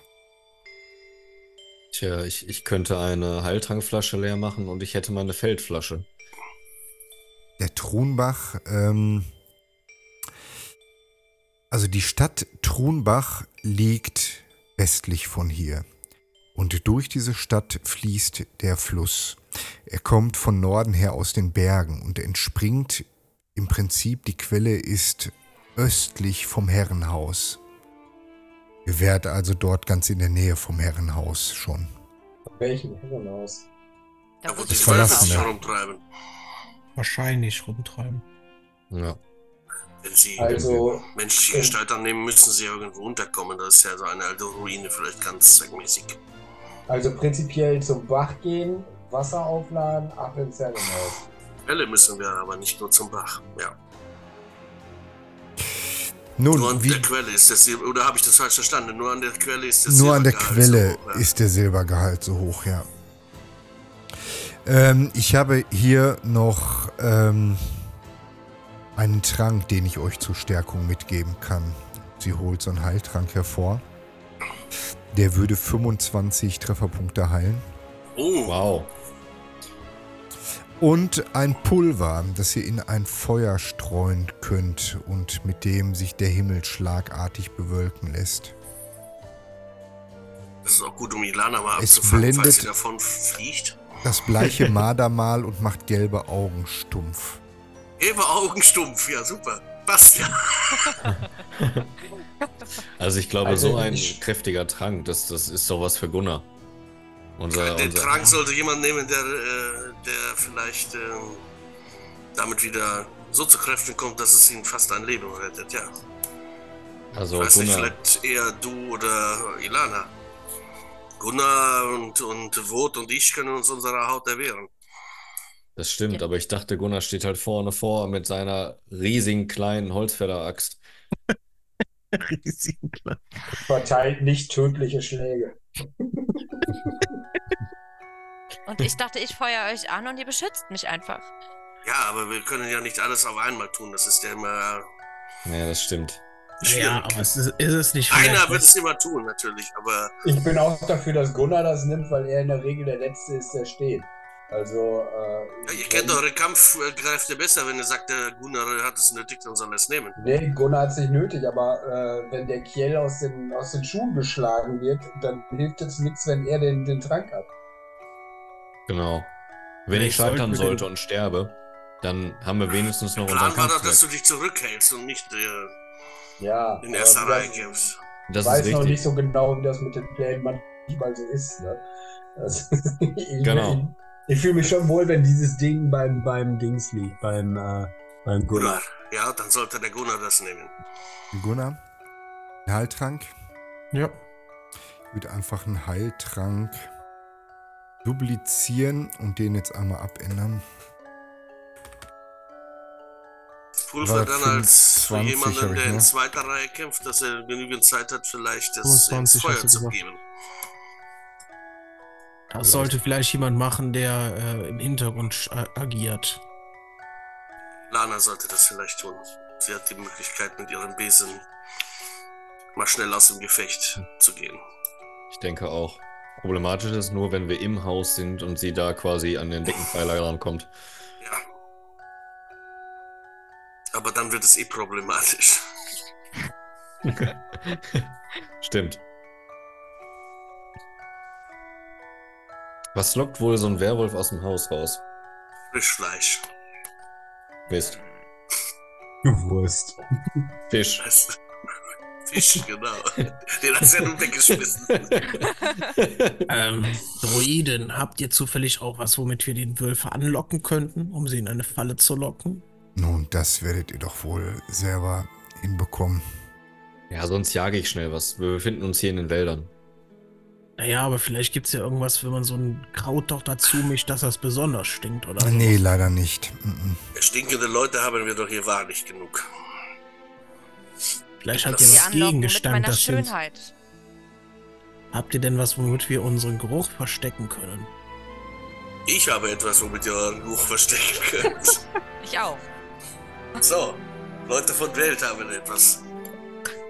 Tja, ich könnte eine Heiltrankflasche leer machen und ich hätte mal eine Feldflasche. Der Truhenbach, also die Stadt Truhenbach liegt westlich von hier. Und durch diese Stadt fließt der Fluss. Er kommt von Norden her aus den Bergen und entspringt im Prinzip, die Quelle ist östlich vom Herrenhaus. Ihr wärt also dort ganz in der Nähe vom Herrenhaus schon. Welchem Herrenhaus? Da wo Das die verlassen, Wölfe sich ja. herumtreiben. Wahrscheinlich rumtreiben. Ja. Wenn sie Also, menschliche Gestalt annehmen, müssen sie irgendwo unterkommen. Das ist ja so eine alte Ruine, vielleicht ganz zweckmäßig. also prinzipiell zum Bach gehen, Wasser aufladen, ab ins Herrenhaus. Quelle müssen wir aber nicht nur zum Bach. Ja. Nun, Nur an der Quelle ist das, oder habe ich das falsch verstanden? Nur an der Quelle ist das nur an der Silbergehalt Quelle so hoch, ja. ist der Silbergehalt so hoch, ja. Ich habe hier noch einen Trank, den ich euch zur Stärkung mitgeben kann. Sie holt so einen Heiltrank hervor. Der würde 25 Trefferpunkte heilen. Oh, Wow. Und ein Pulver, das ihr in ein Feuer streuen könnt und mit dem sich der Himmel schlagartig bewölken lässt. das ist auch gut, um Ilana mal Es abzufangen, falls blendet- sie davon fliegt. Das bleiche Mardermal und macht gelbe Augen stumpf. Gelbe Augen stumpf, ja super. Passt ja. Also ich glaube, Also so ein ich- kräftiger Trank, das ist sowas für Gunnar. Den Trank sollte jemand nehmen, der vielleicht damit wieder so zu Kräften kommt, dass es ihn fast ein Leben rettet, ja. Also Ich weiß nicht, Gunnar, vielleicht eher du oder Ilana. Gunnar und Vot und ich können uns unserer Haut erwehren. das stimmt, aber ich dachte, Gunnar steht halt vorne vor mit seiner riesigen kleinen Holzfäller-Axt. Riesig klein. Verteilt nicht tödliche Schläge. Und ich dachte, ich feuer euch an und ihr beschützt mich einfach. Ja, aber wir können ja nicht alles auf einmal tun. Das ist ja immer Ja, das stimmt. schwierig. Ja, aber ist es nicht Einer vielleicht wird was- es immer tun, natürlich, aber Ich bin auch dafür, dass Gunnar das nimmt, weil er in der Regel der Letzte ist, der steht. Also, ja, ihr kennt eure Kampfkräfte besser, wenn ihr sagt, der Gunnar hat es nötig, dann soll er es nehmen. Nee, Gunnar hat es nicht nötig, aber wenn der Kiel aus den Schuhen geschlagen wird, dann hilft es nichts, wenn er den Trank hat. Genau. Wenn Ja, ich ich sollte scheitern mit dem- sollte und sterbe, dann haben wir wenigstens noch Der unseren Plan war doch, dass Kampf. du dich zurückhältst und nicht Ja, in erster aber Reihe das- kämpfst. Ich Das weiß ist noch richtig. nicht so genau, wie das mit den Plänen manchmal so ist. Ne? Also, Genau. Ich fühle mich schon wohl, wenn dieses Ding beim Dings liegt, beim Gunnar. Gunnar. Ja, dann sollte der Gunnar das nehmen. Gunnar, ein Heiltrank. Ja. Ich würde einfach einen Heiltrank duplizieren und den jetzt einmal abändern. Pulver War dann als für 25, jemanden, hab ich, der in ne? zweiter Reihe kämpft, dass er genügend Zeit hat, vielleicht das 25 ins Feuer hast du zu gesagt. geben. Das sollte vielleicht jemand machen, der im Hintergrund agiert. Lana sollte das vielleicht tun. Sie hat die Möglichkeit, mit ihrem Besen mal schnell aus dem Gefecht zu gehen. Ich denke auch. Problematisch ist nur, wenn wir im Haus sind und sie da quasi an den Deckenpfeiler rankommt. Ja. Aber dann wird es eh problematisch. Stimmt. Was lockt wohl so ein Werwolf aus dem Haus raus? Frischfleisch. Mist. Wurst. Fisch. Das- Fisch, genau. Den hast du ja nun weggeschmissen. Druiden, habt ihr zufällig auch was, womit wir die Wölfe anlocken könnten, um sie in eine Falle zu locken? Nun, das werdet ihr doch wohl selber hinbekommen. Ja, sonst jage ich schnell was. Wir befinden uns hier in den Wäldern. Naja, aber vielleicht gibt es ja irgendwas, wenn man so ein Kraut doch dazu mischt, dass das besonders stinkt, oder? Nee, leider nicht. Stinkende Leute haben wir doch hier wahrlich genug. Vielleicht habt Das- ihr Sie was anlocken mit Gegengestank, meiner das sind. Schönheit. Habt ihr denn was, womit wir unseren Geruch verstecken können? Ich habe etwas, womit ihr euren Buch verstecken könnt. Ich auch. So, Leute von Welt haben etwas.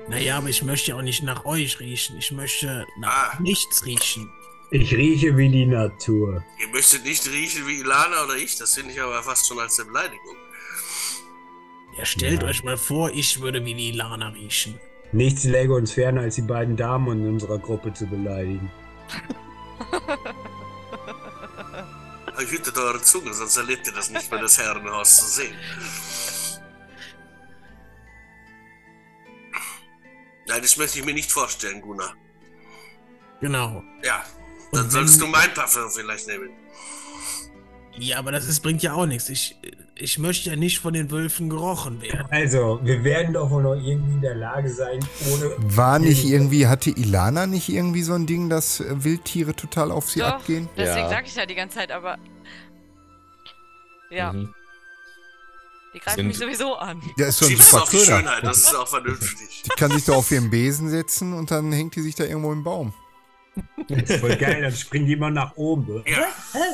Naja, aber ich möchte ja auch nicht nach euch riechen. Ich möchte nach nichts riechen. Ich rieche wie die Natur. Ihr möchtet nicht riechen wie Ilana oder ich, das finde ich aber fast schon als eine Beleidigung. Ja, stellt euch mal vor, ich würde wie die Ilana riechen. Nichts läge uns ferner, als die beiden Damen in unserer Gruppe zu beleidigen. Hütet eure Zunge, sonst erlebt ihr das nicht mehr, das Herrenhaus zu sehen. Nein, das möchte ich mir nicht vorstellen, Gunnar. Genau. Ja, dann solltest du mein Parfum vielleicht nehmen. Ja, aber bringt ja auch nichts. Ich möchte ja nicht von den Wölfen gerochen werden. Also, wir werden doch wohl noch irgendwie in der Lage sein, ohne... Hatte Ilana nicht irgendwie so ein Ding, dass Wildtiere total auf sie Doch, abgehen? deswegen Ja. sage ich ja die ganze Zeit, aber... Ja, Mhm. die greifen mich sowieso an. Der ist so ein Schiebst super auf die Köder. Schönheit, das ist auch vernünftig. Die kann sich da auf ihren Besen setzen und dann hängt die sich da irgendwo im Baum. Das ist voll geil, dann springt jemand nach oben. Ja,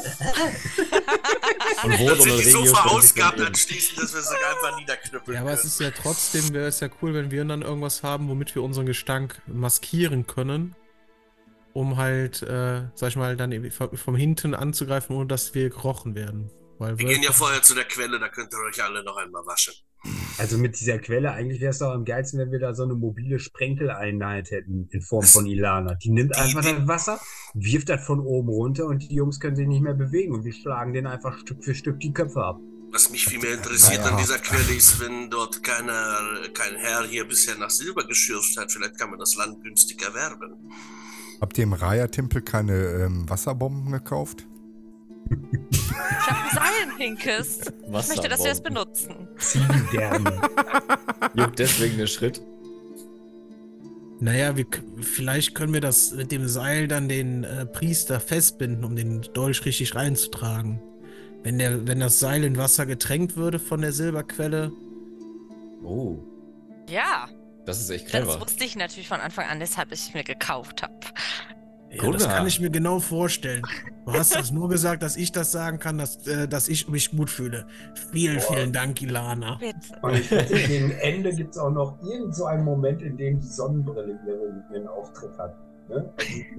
Und dann Rot und sind die so Regio verausgabt stellen sich anschließend, dass wir sie einfach niederknüppeln Ja, aber es können. ist ja trotzdem, wäre es ja cool, wenn wir dann irgendwas haben, womit wir unseren Gestank maskieren können, um halt, sag ich mal, dann irgendwie vom Hinten anzugreifen, ohne dass wir gerochen werden. Weil Wir gehen ja vorher zu der Quelle, da könnt ihr euch alle noch einmal waschen. Also mit dieser Quelle, eigentlich wäre es doch am geilsten, wenn wir da so eine mobile Sprenkeleinheit hätten in Form von Ilana. Die nimmt einfach das Wasser, wirft das von oben runter und die Jungs können sich nicht mehr bewegen und wir schlagen denen einfach Stück für Stück die Köpfe ab. Was mich viel mehr interessiert an dieser Quelle ist, wenn dort kein Herr hier bisher nach Silber geschürft hat, vielleicht kann man das Land günstig erwerben. Habt ihr im Raya-Tempel keine Wasserbomben gekauft? Ich hab ein Seil, Pinkes. Ich möchte, dass wir es benutzen. Ziegendärme. Juckt deswegen der Schritt. Naja, vielleicht können wir das mit dem Seil dann den Priester festbinden, um den Dolch richtig reinzutragen. Wenn das Seil in Wasser getränkt würde von der Silberquelle. Oh, Ja, das ist echt das clever. wusste ich natürlich von Anfang an, weshalb ich es mir gekauft habe. Ja, Gunnar. das kann ich mir genau vorstellen. Du hast das nur gesagt, dass ich das sagen kann, dass ich mich gut fühle. Vielen Dank, Ilana. Bitte. Und ich wette, gegen Ende gibt es auch noch irgend so einen Moment, in dem die Sonnenbrille ihren Auftritt hat. Ne?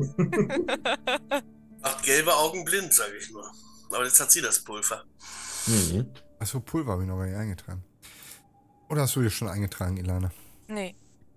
Macht gelbe Augen blind, sage ich nur. Aber jetzt hat sie das Pulver. Mhm. Achso, Pulver habe ich noch gar nicht eingetragen. Oder hast du dir schon eingetragen, Ilana? Nee.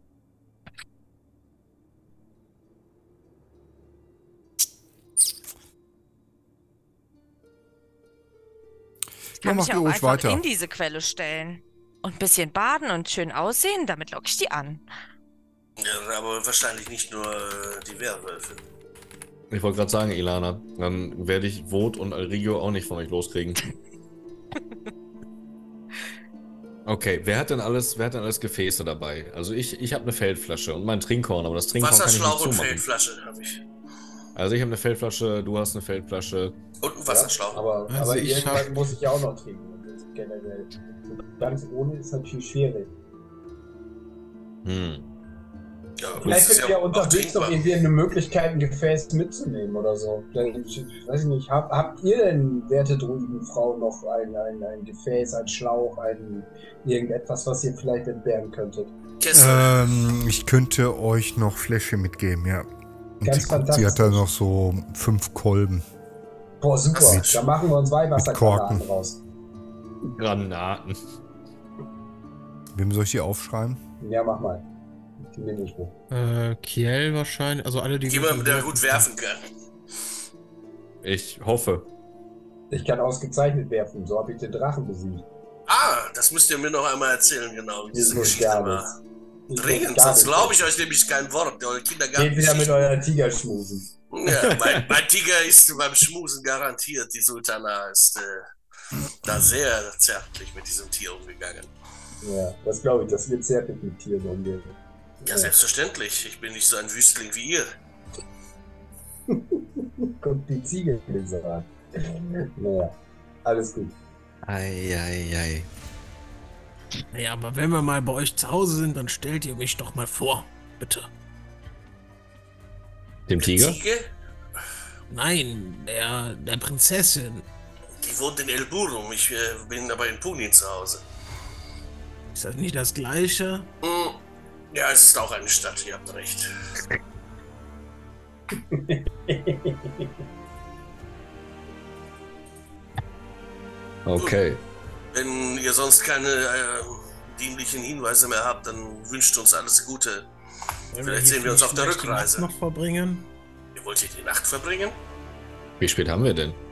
Ich kann mich macht ja ihr auch ruhig einfach weiter. in diese Quelle stellen. Und ein bisschen baden und schön aussehen, damit locke ich die an. Ja, aber wahrscheinlich nicht nur die Werwölfe. Ich wollte gerade sagen, Ilana, dann werde ich Vot und Alrigio auch nicht von euch loskriegen. Okay, wer hat denn alles Gefäße dabei? Also ich habe eine Feldflasche und mein Trinkhorn, aber das Trinkhorn kann ich nicht Wasserschlauch und zumachen. Feldflasche habe ich. Also ich habe eine Feldflasche, du hast eine Feldflasche. Und einen Wasserschlauch. Ja, aber, Also aber ich irgendwann hab- muss ich ja auch noch trinken. Also generell. Ganz ohne ist natürlich schwierig. Hm. Ja, aber Vielleicht es ist findet ihr auch unterwegs noch trinkbar. irgendwie eine Möglichkeit, ein Gefäß mitzunehmen oder so. Ich weiß nicht, habt ihr denn, werte Druidenfrau, noch ein Gefäß, ein Schlauch, irgendetwas, was ihr vielleicht entbehren könntet? Kessel. Ich könnte euch noch Fläschchen mitgeben, ja. Und Ganz sie fantastisch. hat da noch so 5 Kolben. Boah, super. Mit- Da machen wir uns Weihwassergranaten Korken. raus. Granaten. Wem soll ich die aufschreiben? Ja, mach mal. Die nehme ich mit. Kiel wahrscheinlich, also alle, die... Jemand, der gut werfen kann. Ich hoffe. Ich kann ausgezeichnet werfen, so habe ich den Drachen besiegt. Ah, das müsst ihr mir noch einmal erzählen, genau, wie diese Ich muss Geschichte gar war. Ich Dringend, muss gar sonst nicht. glaube ich euch nämlich kein Wort. Eure Kinder Geht wieder mit euren Tigerschmusen. Ja, mein Tiger ist beim Schmusen garantiert. Die Sultana ist da sehr zärtlich mit diesem Tier umgegangen. Ja, das glaube ich, das wird zärtlich mit Tieren umgehen. Ja, selbstverständlich. Ich bin nicht so ein Wüstling wie ihr. Kommt die Ziege an. Naja, alles gut. Eieiei. Naja, aber wenn wir mal bei euch zu Hause sind, dann stellt ihr mich doch mal vor. Bitte. Dem Tiger? Ziege? Nein, der Prinzessin. Die wohnt in El Burum. Ich bin aber in Punin zu Hause. Ist das nicht das Gleiche? Hm, Ja, es ist auch eine Stadt, ihr habt recht. Okay. Wenn ihr sonst keine dienlichen Hinweise mehr habt, dann wünscht uns alles Gute. Vielleicht sehen wir uns auf der Rückreise. Noch verbringen? Ihr wollt hier die Nacht verbringen? Wie spät haben wir denn?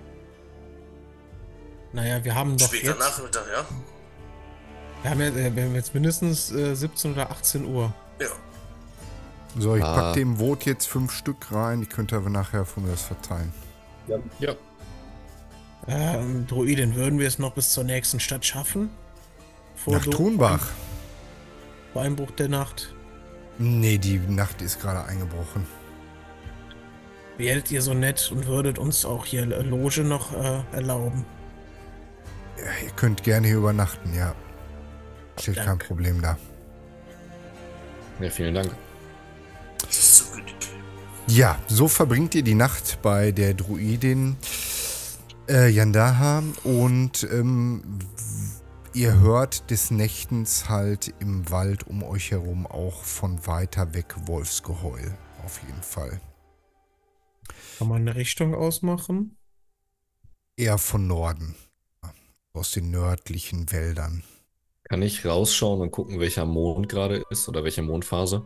Naja, wir haben doch Später jetzt... Nachmittag, ja? Wir haben jetzt mindestens 17 oder 18 Uhr. Ja. So, ich pack dem Vote jetzt 5 Stück rein. Die könnt ihr aber nachher von mir das verteilen. Ja. Druidin, würden wir es noch bis zur nächsten Stadt schaffen? Nach Thunbach? Vor Einbruch der Nacht. Nee, die Nacht ist gerade eingebrochen. Wäret ihr so nett und würdet uns auch hier Loge noch erlauben? Ja, ihr könnt gerne hier übernachten, ja. Steht kein Danke. Problem da. Ja, vielen Dank. Das ist so gütig. Ja, so verbringt ihr die Nacht bei der Druidin Yandaha und ihr hört des Nächtens halt im Wald um euch herum auch von weiter weg Wolfsgeheul. Auf jeden Fall. Kann man eine Richtung ausmachen? Eher von Norden. Aus den nördlichen Wäldern. Kann ich rausschauen und gucken, welcher Mond gerade ist oder welche Mondphase?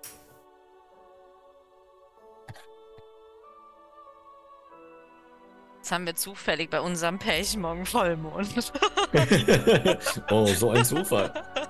Jetzt haben wir zufällig bei unserem Pärchen morgen Vollmond. Oh, so ein Zufall.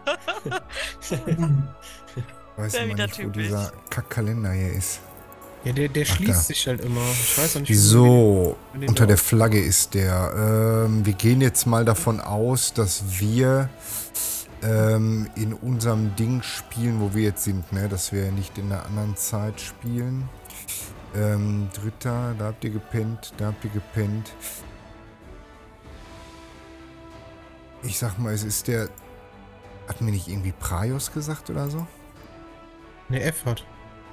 Weiß Wär immer wieder nicht, wo typisch. dieser Kackkalender hier ist. Ja, der Ach, schließt da. sich halt immer. Ich weiß auch nicht, So, wie den unter der läuft. Flagge ist der. Wir gehen jetzt mal davon aus, dass wir in unserem Ding spielen, wo wir jetzt sind, ne? Dass wir nicht in einer anderen Zeit spielen. Dritter, da habt ihr gepennt, da habt ihr gepennt. Ich sag mal, es ist der... Hatten wir nicht irgendwie Praios gesagt oder so? Ne, F hat.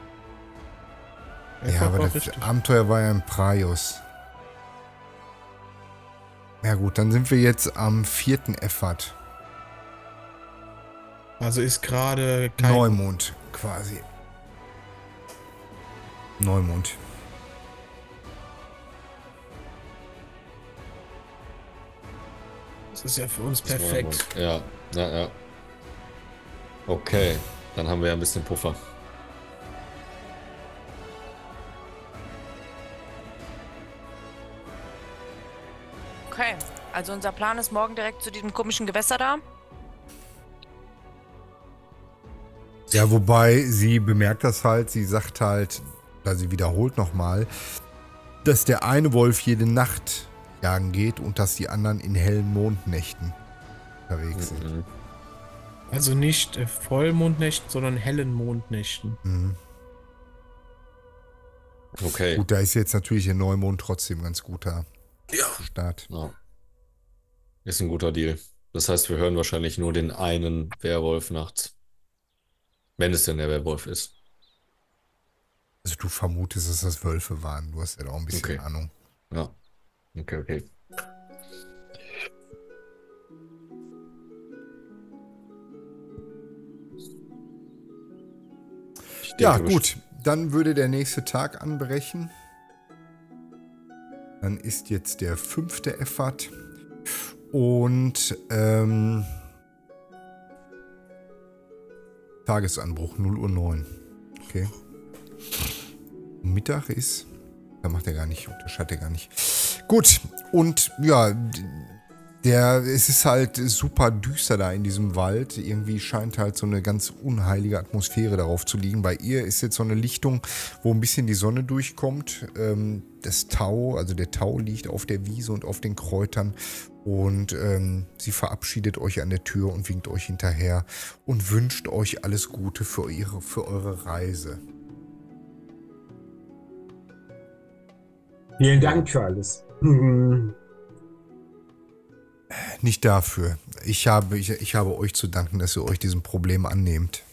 Ja, aber war das richtig. Abenteuer war ja im Praios. Ja gut, dann sind wir jetzt am 4. Effort. Also ist gerade kein... Neumond quasi. Neumond. Das ist ja für uns Das war perfekt. gut. Ja, ja. Okay, dann haben wir ja ein bisschen Puffer. Okay, also unser Plan ist morgen direkt zu diesem komischen Gewässer da. Ja, wobei sie bemerkt das halt, sie sagt halt, oder sie wiederholt nochmal, dass der eine Wolf jede Nacht jagen geht und dass die anderen in hellen Mondnächten unterwegs sind. Mhm. Also nicht Vollmondnächten, sondern hellen Mondnächten. Mhm. Okay. Gut, da ist jetzt natürlich der Neumond trotzdem ein ganz guter Ja. Start. Ja. Ist ein guter Deal. Das heißt, wir hören wahrscheinlich nur den einen Werwolf nachts. Wenn es denn der Werwolf ist. Also du vermutest, dass das Wölfe waren. Du hast ja auch ein bisschen Okay. Ahnung. Ja. Okay. Ich Ja, denke, gut. Dann würde der nächste Tag anbrechen. Dann ist jetzt der 5. Effort. Und Tagesanbruch 0:09 Uhr. Okay. Mittag ist. Da macht er gar nicht, unterscheidet er gar nicht. Gut, und ja, es ist halt super düster da in diesem Wald. Irgendwie scheint halt so eine ganz unheilige Atmosphäre darauf zu liegen. Bei ihr ist jetzt so eine Lichtung, wo ein bisschen die Sonne durchkommt. Das Tau, also der Tau liegt auf der Wiese und auf den Kräutern. Und sie verabschiedet euch an der Tür und winkt euch hinterher und wünscht euch alles Gute für eure Reise. Vielen Dank für alles. Nicht dafür. Ich habe euch zu danken, dass ihr euch diesem Problem annehmt.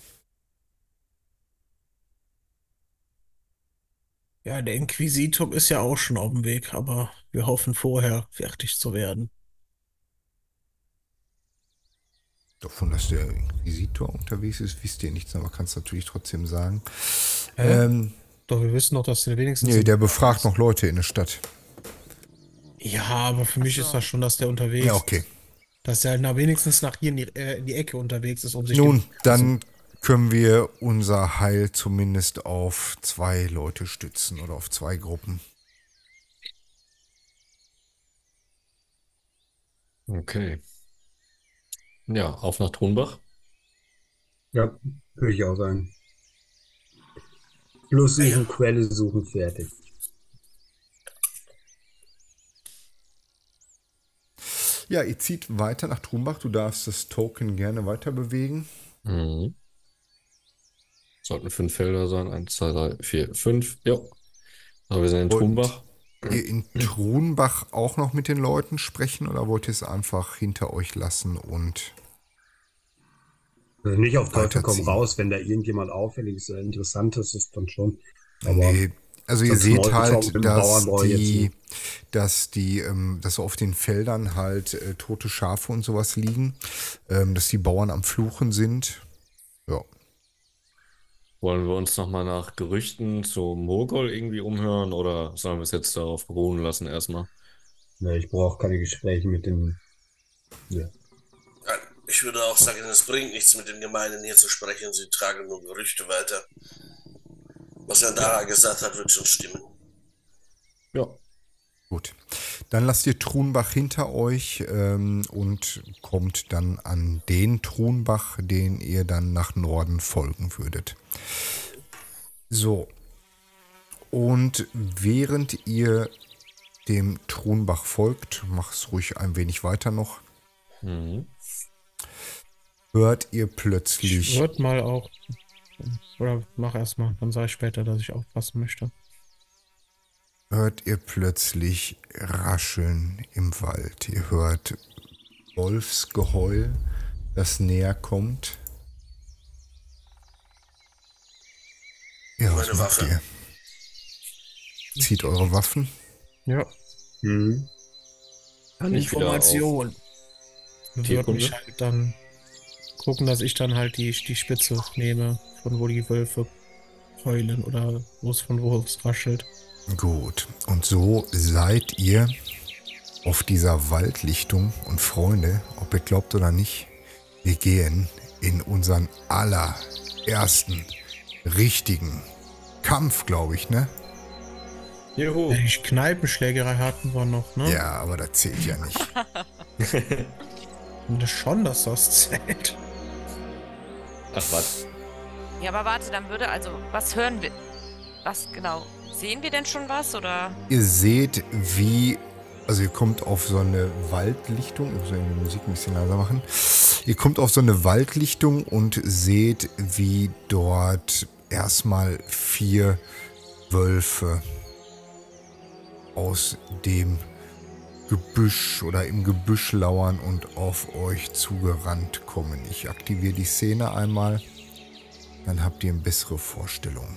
Ja, der Inquisitor ist ja auch schon auf dem Weg, aber wir hoffen vorher fertig zu werden. Davon, dass der Inquisitor unterwegs ist, wisst ihr nichts, aber kannst natürlich trotzdem sagen. Doch, wir wissen doch, dass der wenigstens... Nee, der befragt noch Leute in der Stadt. Ja, aber für mich ist das schon, dass der unterwegs Ja, okay. ist. Dass der halt wenigstens nach hier in die Ecke unterwegs ist, um sich... Nun, dann können wir unser Heil zumindest auf 2 Leute stützen oder auf 2 Gruppen. Okay. Ja, auf nach Thronbach. Ja, würde ich auch sagen. Plus suchen, Quelle suchen, fertig. Ja, ihr zieht weiter nach Trumbach. Du darfst das Token gerne weiter bewegen. Mhm. Sollten 5 Felder sein. 1, 2, 3, 4, 5. Jo. Aber wir sind in Trumbach. Ihr in Trumbach auch noch mit den Leuten sprechen oder wollt ihr es einfach hinter euch lassen und Also nicht auf Teufel komm weiterziehen? raus, wenn da irgendjemand auffälliges oder interessantes ist, dann schon. Aber Nee, also ihr sonst seht Smalltalk halt, mit dem Bauern brauche ich jetzt dass auf den Feldern halt tote Schafe und sowas liegen, dass die Bauern am Fluchen sind. Ja. Wollen wir uns nochmal nach Gerüchten zu Mogol irgendwie umhören oder sollen wir es jetzt darauf ruhen lassen erstmal? ne, ich brauche keine Gespräche mit dem. Ja. Nein, ich würde auch sagen, es bringt nichts, mit den Gemeinden hier zu sprechen. Sie tragen nur Gerüchte weiter. Was Herr Dara gesagt hat, wird schon stimmen. Ja. Gut, dann lasst ihr Trunbach hinter euch und kommt dann an den Trunbach, den ihr dann nach Norden folgen würdet. So, und während ihr dem Trunbach folgt, mach's ruhig ein wenig weiter noch, hört ihr Ich plötzlich, würde mal auch... Oder mach erst mal, dann sage ich später, dass ich aufpassen möchte. Rascheln im Wald. Ihr hört Wolfsgeheul, das näher kommt. Ja, was Meine macht Waffe. ihr? Zieht eure Waffen. Ja, Mhm. Kann ich wieder Information. Würde Tierkunde? mich halt dann gucken, dass ich dann halt die Spitze nehme, von wo die Wölfe heulen oder von wo es raschelt. Gut, und so seid ihr auf dieser Waldlichtung. Und Freunde, ob ihr glaubt oder nicht, wir gehen in unseren allerersten richtigen Kampf, glaube ich, ne? Juhu. Die Kneipenschlägerei hatten wir noch, ne? Ja, aber das zählt ja nicht. Und das schon, dass das zählt. Ach was. Ja, aber warte, dann würde, also, was hören wir? Was genau? Sehen wir denn schon was, oder? Ihr seht, also ihr kommt auf so eine Waldlichtung, ich muss die Musik ein bisschen leiser machen. Ihr kommt auf so eine Waldlichtung und seht, wie dort erstmal 4 Wölfe aus dem Gebüsch oder im Gebüsch lauern und auf euch zugerannt kommen. Ich aktiviere die Szene einmal, dann habt ihr eine bessere Vorstellung.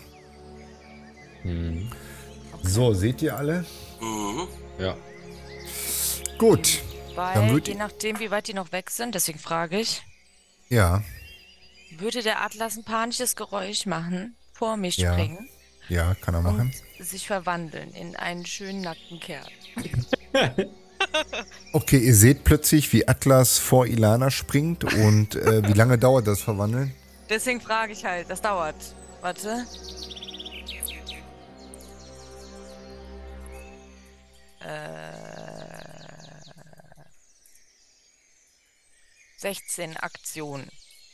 So, seht ihr alle? Mhm. Ja. Gut. Dann Weil, würd- je nachdem, wie weit die noch weg sind, deswegen frage ich, Ja, würde der Atlas ein panisches Geräusch machen, vor mich Ja. springen ja, kann er machen. und sich verwandeln in einen schönen nackten Kerl? Okay, ihr seht plötzlich, wie Atlas vor Ilana springt und wie lange dauert das Verwandeln? Deswegen frage ich halt, das dauert. Warte. 16 Aktionen.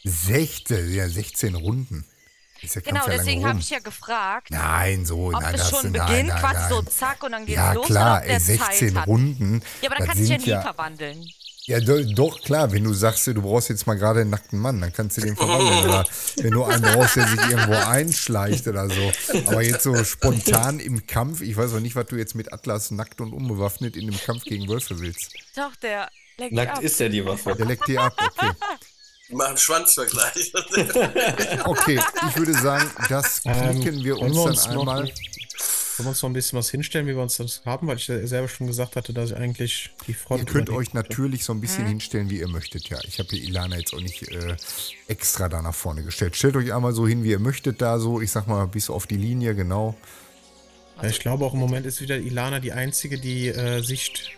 16 Runden. Ist der Genau, Kampf ja deswegen lange habe rum. ich ja gefragt, Nein, ob nein, es das schon nein, beginnt, nein, quatsch, so nein. zack und dann geht's Ja, los, klar, oder ob der 16 Zeit hat. Runden. Ja, aber dann das kannst du ja sind nie verwandeln. Ja, doch, klar, wenn du sagst, du brauchst jetzt mal gerade einen nackten Mann, dann kannst du den verwandeln. Oder wenn du einen brauchst, der sich irgendwo einschleicht oder so. Aber jetzt so spontan im Kampf, ich weiß auch nicht, was du jetzt mit Atlas nackt und unbewaffnet in dem Kampf gegen Wölfe willst. Doch, der leckt Nackt ab. ist ja die Waffe. Der leckt dir ab, okay. Die machen Schwanzvergleich. Okay, ich würde sagen, das klicken wir wollen uns wir dann uns noch- einmal. Können wir uns noch ein bisschen was hinstellen, wie wir uns das haben? Weil ich ja selber schon gesagt hatte, dass ich eigentlich die Front... Ihr könnt übernehmen euch natürlich so ein bisschen hinstellen, wie ihr möchtet. Ja, ich habe hier Ilana jetzt auch nicht extra da nach vorne gestellt. Stellt euch einmal so hin, wie ihr möchtet, da so, ich sag mal, bis auf die Linie, genau. Ja, ich glaube auch im Moment ist wieder Ilana die einzige, die Sicht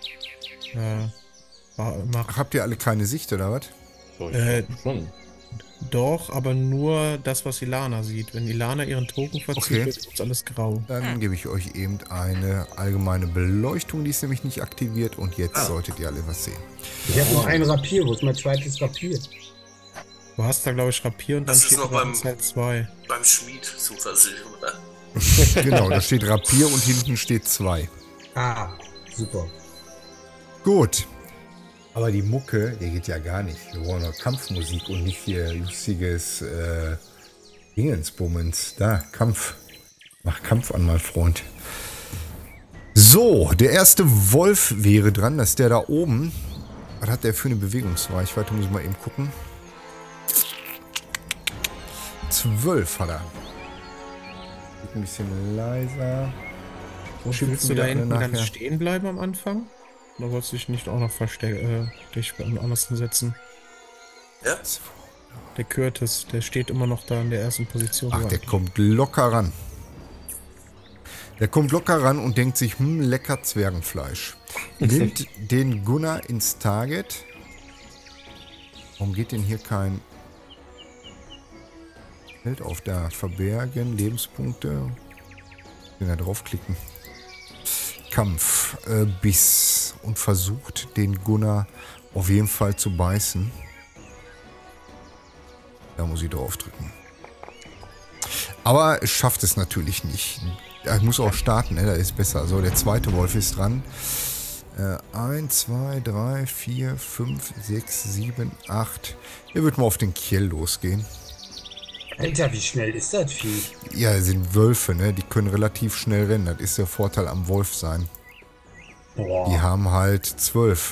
macht. Habt ihr alle keine Sicht, oder was? Schon. Doch, aber nur das, was Ilana sieht. Wenn Ilana ihren Token verzieht, Okay. ist alles grau. Dann gebe ich euch eben eine allgemeine Beleuchtung, die ist nämlich nicht aktiviert und jetzt solltet ihr alle was sehen. Ich habe noch ein Rapier. Wo ist mein zweites Rapier? Du hast da, glaube ich, Rapier und dann Das ist steht noch da beim- Anzahl 2. Beim Schmied zum Versichern, oder? Genau, da steht Rapier und hinten steht 2. Ah, super. Gut. Aber die Mucke, die geht ja gar nicht. Wir wollen noch Kampfmusik und nicht hier lustiges Dingensbummens. Da, Kampf. Mach Kampf an, mein Freund. So, der erste Wolf wäre dran. Das ist der da oben. Was hat der für eine Bewegungsreichweite? Muss ich mal eben gucken. 12 hat er. Geht ein bisschen leiser. Willst du da wieder hinten nachher. ganz stehen bleiben am Anfang? Oder wolltest du dich nicht auch noch dich woanders hinsetzen? Ja? Der Curtis, der steht immer noch da in der ersten Position. Ach, der kommt locker ran. Der kommt locker ran und denkt sich, lecker Zwergenfleisch. Nimmt den Gunnar ins Target. Warum geht denn hier kein Feld auf? Da, verbergen, Lebenspunkte. Den da draufklicken. Kampf, Biss und versucht den Gunnar auf jeden Fall zu beißen. Da muss ich drauf drücken. Aber es schafft es natürlich nicht. Ich muss auch starten, ne? Da ist besser. So, der zweite Wolf ist dran. 1, 2, 3, 4, 5, 6, 7, 8. Der wird mal auf den Kiel losgehen. Alter, wie schnell ist das Vieh? Ja, das sind Wölfe, ne? Die können relativ schnell rennen. Das ist der Vorteil am Wolf sein. Boah. Die haben halt 12.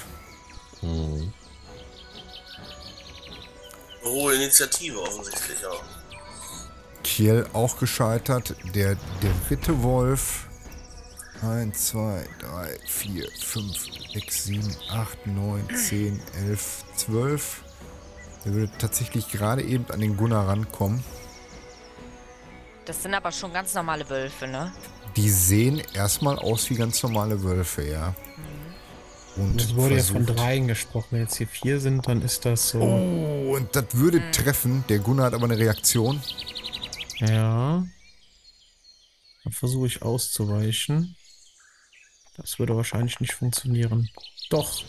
Hohe Initiative offensichtlich auch. Kiel auch gescheitert. Der dritte Wolf. 1, 2, 3, 4, 5, 6, 7, 8, 9, 10, 11, 12. Der würde tatsächlich gerade eben an den Gunnar rankommen. Das sind aber schon ganz normale Wölfe, ne? Die sehen erstmal aus wie ganz normale Wölfe, ja. Und Es wurde ja von versucht- 3 gesprochen. Wenn jetzt hier 4 sind, dann ist das so. Oh, und das würde treffen. Der Gunnar hat aber eine Reaktion. Ja. Dann versuche ich auszuweichen. Das würde wahrscheinlich nicht funktionieren. Doch.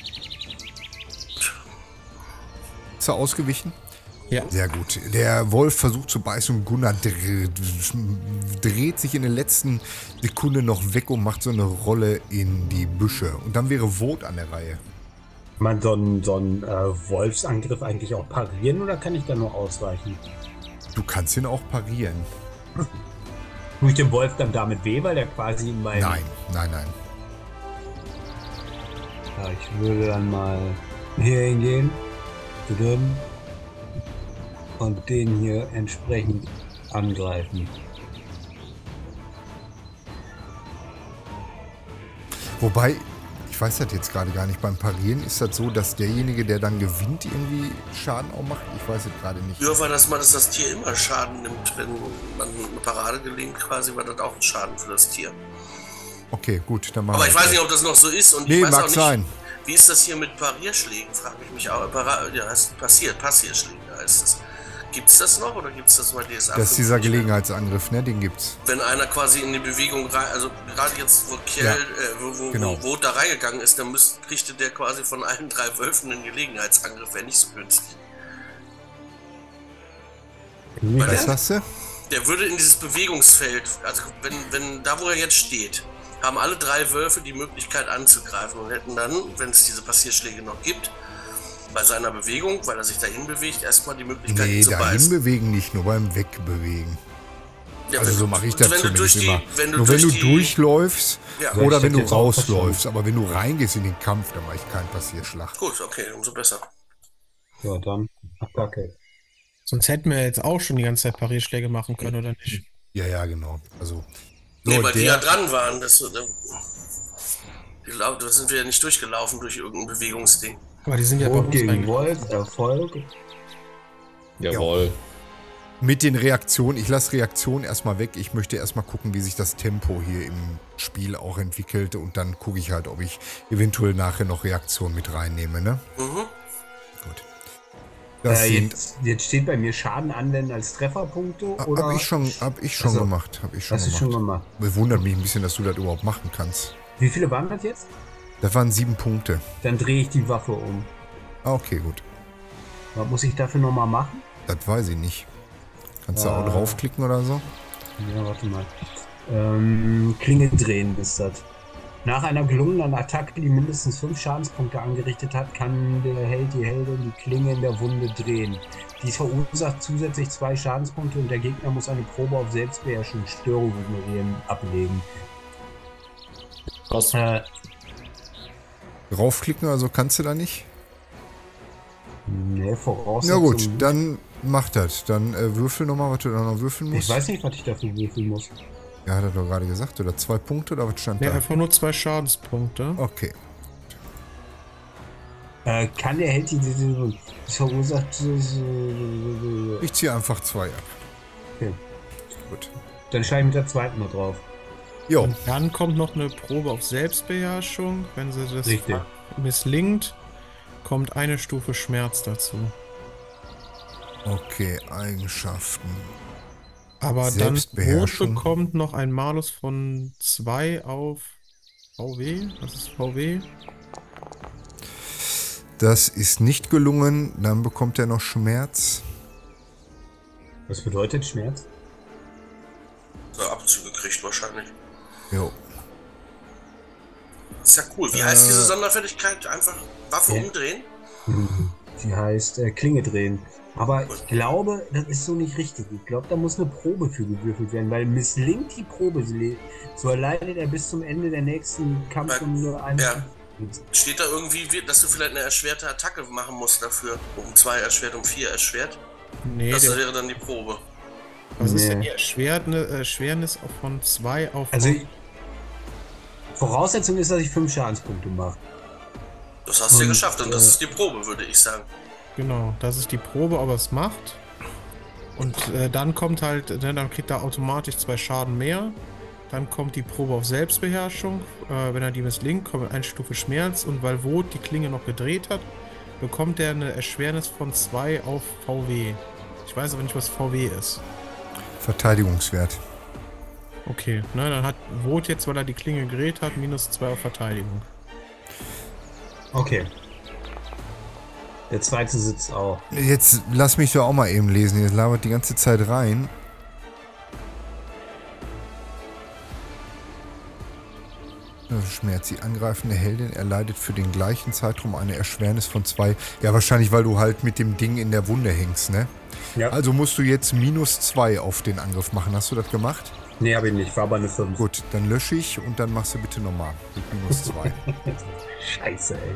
Ist er ausgewichen? Ja. Sehr gut. Der Wolf versucht zu beißen und Gunnar dreht sich in der letzten Sekunde noch weg und macht so eine Rolle in die Büsche. Und dann wäre Vogt an der Reihe. Kann man so einen Wolfsangriff eigentlich auch parieren oder kann ich da nur ausweichen? Du kannst ihn auch parieren. Tue ich dem Wolf dann damit weh, weil der quasi in meinem... Nein, nein, nein. Ja, ich würde dann mal hier hingehen. Und den hier entsprechend angreifen. Wobei, ich weiß das jetzt gerade gar nicht, beim Parieren ist das so, dass derjenige, der dann gewinnt, irgendwie Schaden auch macht? Ich weiß es gerade nicht. Ja, weil das Tier immer Schaden nimmt, wenn man eine Parade gelingt, quasi, war das auch ein Schaden für das Tier. Okay, gut, dann machen Aber wir ich weiß das. nicht, ob das noch so ist und Nee, ich weiß mag auch nicht, sein. wie ist das hier mit Parierschlägen, frage ich mich auch. Ja, heißt Passierschläge heißt es. Gibt es das noch oder gibt es das bei DSA? Das ist dieser 5 nicht mehr? Gelegenheitsangriff, ne? Den gibt's. Wenn einer quasi in die Bewegung rein, also gerade jetzt, wo Kiel, Ja, wo genau. Vogt da reingegangen ist, dann kriegte der quasi von allen 3 Wölfen einen Gelegenheitsangriff, wäre nicht so günstig. Weil Was hast du? der würde in dieses Bewegungsfeld, also wenn da wo er jetzt steht, haben alle 3 Wölfe die Möglichkeit anzugreifen und hätten dann, wenn es diese Passierschläge noch gibt, bei seiner Bewegung, weil er sich dahin bewegt, erstmal die Möglichkeit Nee, ihn zu dahin beißen. bewegen nicht, nur beim Wegbewegen. Ja, Also wenn so du- mache ich das wenn du durch zumindest die, immer. wenn du Nur durch wenn du die, durchläufst Ja. oder Ich wenn du hätte jetzt auch rausläufst. Aber wenn du reingehst in den Kampf, dann mache ich keinen Passierschlag. Gut, okay, umso besser. Ja, dann Attacke. Sonst hätten wir jetzt auch schon die ganze Zeit Parierschläge machen können, oder nicht? Ja, ja, genau. Also Nee, weil die ja dran waren. Ich glaube, da sind wir ja nicht durchgelaufen durch irgendein Bewegungsding. Aber die sind ja bei Rot uns gegen Wolf, Erfolg. Jawohl. Mit den Reaktionen, ich lasse Reaktionen erstmal weg. Ich möchte erstmal gucken, wie sich das Tempo hier im Spiel auch entwickelt. Und dann gucke ich halt, ob ich eventuell nachher noch Reaktionen mit reinnehme, ne? Mhm. Gut. Das Jetzt steht bei mir Schaden anwenden als Trefferpunkte, oder? Hab ich schon Also, gemacht. Hast du schon gemacht? Wundert mich ein bisschen, dass du das überhaupt machen kannst. Wie viele waren das jetzt? Das waren 7 Punkte. Dann drehe ich die Waffe um. Ah, okay, gut. Was muss ich dafür nochmal machen? Das weiß ich nicht. Kannst du auch draufklicken oder so? Ja, warte mal. Klinge drehen ist das. Nach einer gelungenen Attacke, die mindestens 5 Schadenspunkte angerichtet hat, kann der Held, die Heldin die Klinge in der Wunde drehen. Dies verursacht zusätzlich 2 Schadenspunkte und der Gegner muss eine Probe auf Selbstbeherrschung, Störung ignorieren, ablegen. Was? Draufklicken, also kannst du da nicht? Ne, Voraussetzung. Ja gut, dann mach das. Dann würfel nochmal, was du da noch würfeln musst. Ich weiß nicht, was ich dafür würfeln muss. Ja, hat er doch gerade gesagt. Oder 2 Punkte oder was stand Ja, da? einfach nur 2 Schadenspunkte. Okay. Kann der Held die verursacht... Ich ziehe einfach 2 ab. Okay. Gut. Dann schreibe ich mit der zweiten mal drauf. Jo. Und dann kommt noch eine Probe auf Selbstbeherrschung. Wenn sie das Richtig. misslingt, kommt eine Stufe Schmerz dazu. Okay, Eigenschaften. Aber dann Rot Selbstbeherrschung. bekommt noch ein Malus von 2 auf VW. Was ist VW? Das ist nicht gelungen. Dann bekommt er noch Schmerz. Was bedeutet Schmerz? So Abzüge kriegt wahrscheinlich. Jo. Ist ja cool. Wie heißt diese Sonderfertigkeit? Einfach Waffe umdrehen? Die heißt Klinge drehen. Aber ich glaube, das ist so nicht richtig. Ich glaube, da muss eine Probe für gewürfelt werden, weil misslingt die Probe, so erleidet er bis zum Ende der nächsten Kampfrunde eine. Ja. Steht da irgendwie, dass du vielleicht eine erschwerte Attacke machen musst dafür? Um 2 erschwert, um 4 erschwert? Nee, Das wäre dann die Probe. was ist denn die Erschwernis von 2 auf Also, Voraussetzung ist, dass ich 5 Schadenspunkte mache. Das hast du ja geschafft und das ist die Probe, würde ich sagen. Genau, das ist die Probe, ob er es macht. Und dann kommt halt, ne, dann kriegt er automatisch 2 Schaden mehr. Dann kommt die Probe auf Selbstbeherrschung. Wenn er die misslingt, kommt eine Stufe Schmerz. Und weil Wot die Klinge noch gedreht hat, bekommt er eine Erschwernis von 2 auf VW. Ich weiß aber nicht, was VW ist. Verteidigungswert. Okay, ne, dann hat Wot jetzt, weil er die Klinge gedreht hat, minus 2 auf Verteidigung. Okay. Der zweite sitzt auch. Jetzt lass mich doch auch mal eben lesen. Jetzt labert die ganze Zeit rein. Schmerz. Die angreifende Heldin erleidet für den gleichen Zeitraum eine Erschwernis von 2. Ja, wahrscheinlich, weil du halt mit dem Ding in der Wunde hängst, ne? Ja. Also musst du jetzt minus 2 auf den Angriff machen. Hast du das gemacht? Nee, habe ich nicht. War aber eine 5. Gut, dann lösche ich und dann machst du bitte nochmal mit minus 2. Scheiße, ey.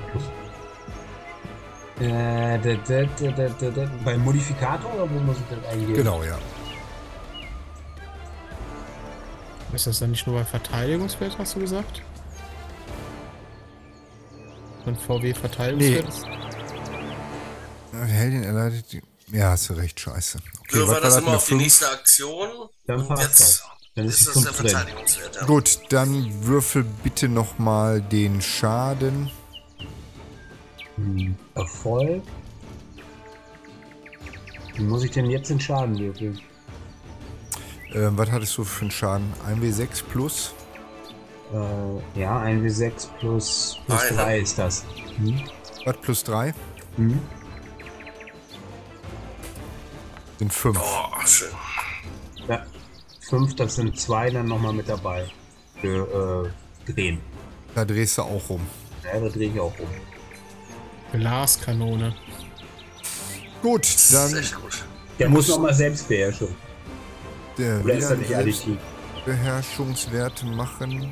Beim Modifikator oder wo muss ich das eingeben? Genau, ja. Ist das dann nicht nur bei Verteidigungswert, hast du gesagt? Wenn VW Verteidigungswert ist? Die Heldin erleidet die... Ja, hast du recht, scheiße. Okay, So war das immer eine auf die 5? nächste Aktion. Dann Und passt jetzt das. Dann ist ist das die der 5 drin. Verteidigungswert. Ja. Gut, dann würfel bitte nochmal den Schaden. Erfolg. Wie muss ich denn jetzt den Schaden würfeln? Was hattest du für einen Schaden? 1W6 plus? Ja, 1W6 plus 3 ist das. Was plus 3? Sind 5. Oh, schön. Ja, 5, das sind 2 dann nochmal mit dabei. Für drehen. Da drehst du auch rum. Ja, da drehe ich auch um. Glaskanone. Gut, Das ist dann echt gut. Der muss nochmal Selbstbeherrschung. der Oder ist wieder das nicht additiv? Beherrschungswerte machen.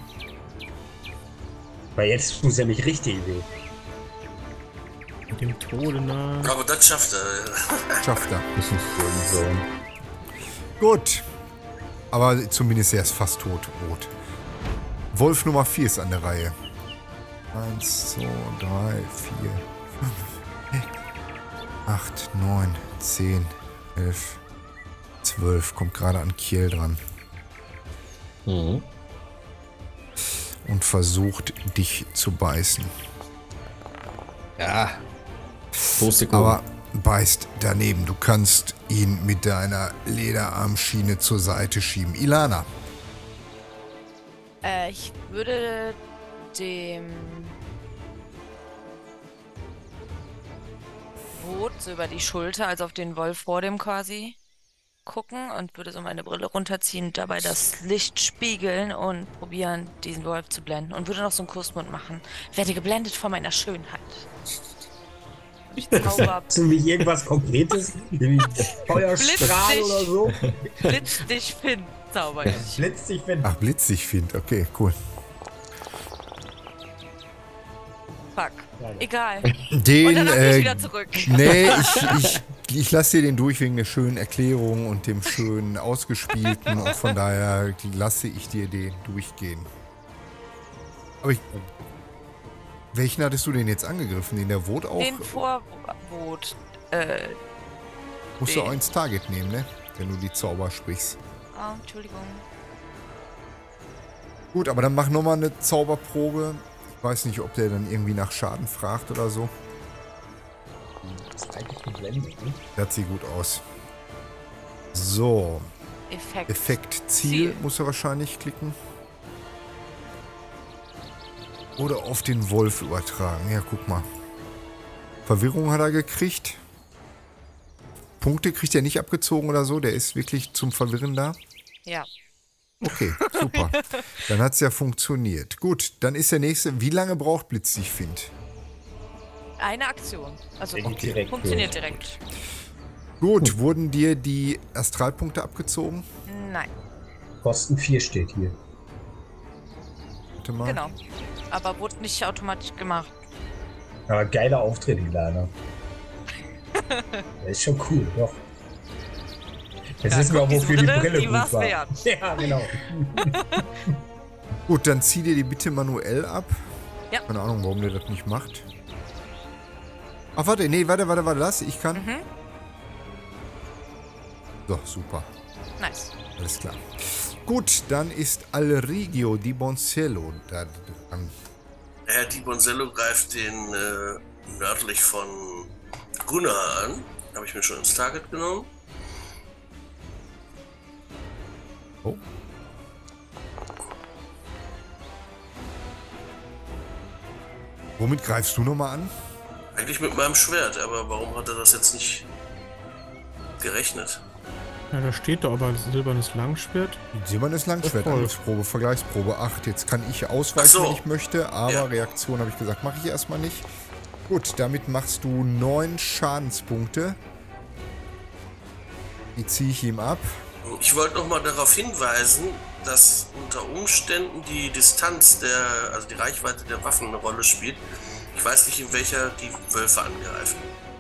Weil jetzt tut es ja nicht richtig weh. Mit dem Tode nahe. Aber das schafft er. Schafft er. Das ist so. Gut. aber zumindest er ist fast tot, rot. Wolf Nummer 4 ist an der Reihe. 1, 2, 3, 4, 5, 6, 8, 9, 10, 11, 12. Kommt gerade an Kiel dran. Mhm. Und versucht, dich zu beißen. Ja. Pustekuchen. Aber beißt daneben. Du kannst ihn mit deiner Lederarmschiene zur Seite schieben. Ilana. Ich würde dem Boot so über die Schulter, also auf den Wolf vor dem quasi, gucken und würde so meine Brille runterziehen, dabei das Licht spiegeln und probieren, diesen Wolf zu blenden. Und würde noch so einen Kussmund machen. Werde geblendet von meiner Schönheit. Ich zauber. Hast du mich irgendwas Konkretes? Wie Feuerstrahl oder so? Blitz dich, Finn, zauber ich. Blitz dich, Finn. Ach, Blitz dich, Find. Okay, cool. Fuck. Egal. Den, Und dann bin ich wieder zurück. Nee, ich lasse dir den durch wegen der schönen Erklärung und dem schönen Ausgespielten und von daher lasse ich dir den durchgehen. Aber welchen hattest du denn jetzt angegriffen? Den der Vot auch? Den Vorboot. Musst du auch ins Target nehmen, ne? Wenn du die Zauber sprichst. Oh, Entschuldigung. Gut, aber dann mach nochmal eine Zauberprobe. Ich weiß nicht, ob der dann irgendwie nach Schaden fragt oder so. Das ist eigentlich geblendet, ne? Das sieht gut aus. So. Effekt Ziel muss er wahrscheinlich klicken. Oder auf den Wolf übertragen. Ja, guck mal. Verwirrung hat er gekriegt. Punkte kriegt er nicht abgezogen oder so. Der ist wirklich zum Verwirren da. Ja. Okay, super. Dann hat es ja funktioniert. Gut, dann ist der nächste. Wie lange braucht Blitz dich, Find? Eine Aktion. Also Direkt funktioniert direkt. Gut, wurden dir die Astralpunkte abgezogen? Nein. Kosten 4 steht hier. Warte mal. Genau. Aber wurde nicht automatisch gemacht. Aber geiler Auftritt, Ilana. Der ist schon cool, doch. Jetzt wissen wir auch, wofür die Brille die gut war's war. wert. Ja, genau. Gut, dann zieh dir die bitte manuell ab. Ja. Keine Ahnung, warum der das nicht macht. Ach, warte, nee, warte, lass. Ich kann. Mhm. So, super. Nice. Alles klar. Gut, dann ist Alrigio di Boncello da dran. Di Boncello greift den nördlich von Gunnar an. Habe ich mir schon ins Target genommen. Oh. Womit greifst du nochmal an? Eigentlich mit meinem Schwert, aber warum hat er das jetzt nicht gerechnet? Ja, da steht doch aber ein silbernes Langschwert. Silbernes Langschwert, Voll. Angriffsprobe, Vergleichsprobe 8. Jetzt kann ich ausweichen, Ach so. wenn ich möchte, aber Ja. Reaktion habe ich gesagt, mache ich erstmal nicht. Gut, damit machst du 9 Schadenspunkte. Die ziehe ich ihm ab. Ich wollte noch mal darauf hinweisen, dass unter Umständen die Distanz also die Reichweite der Waffen eine Rolle spielt. Ich weiß nicht, in welcher die Wölfe angreifen.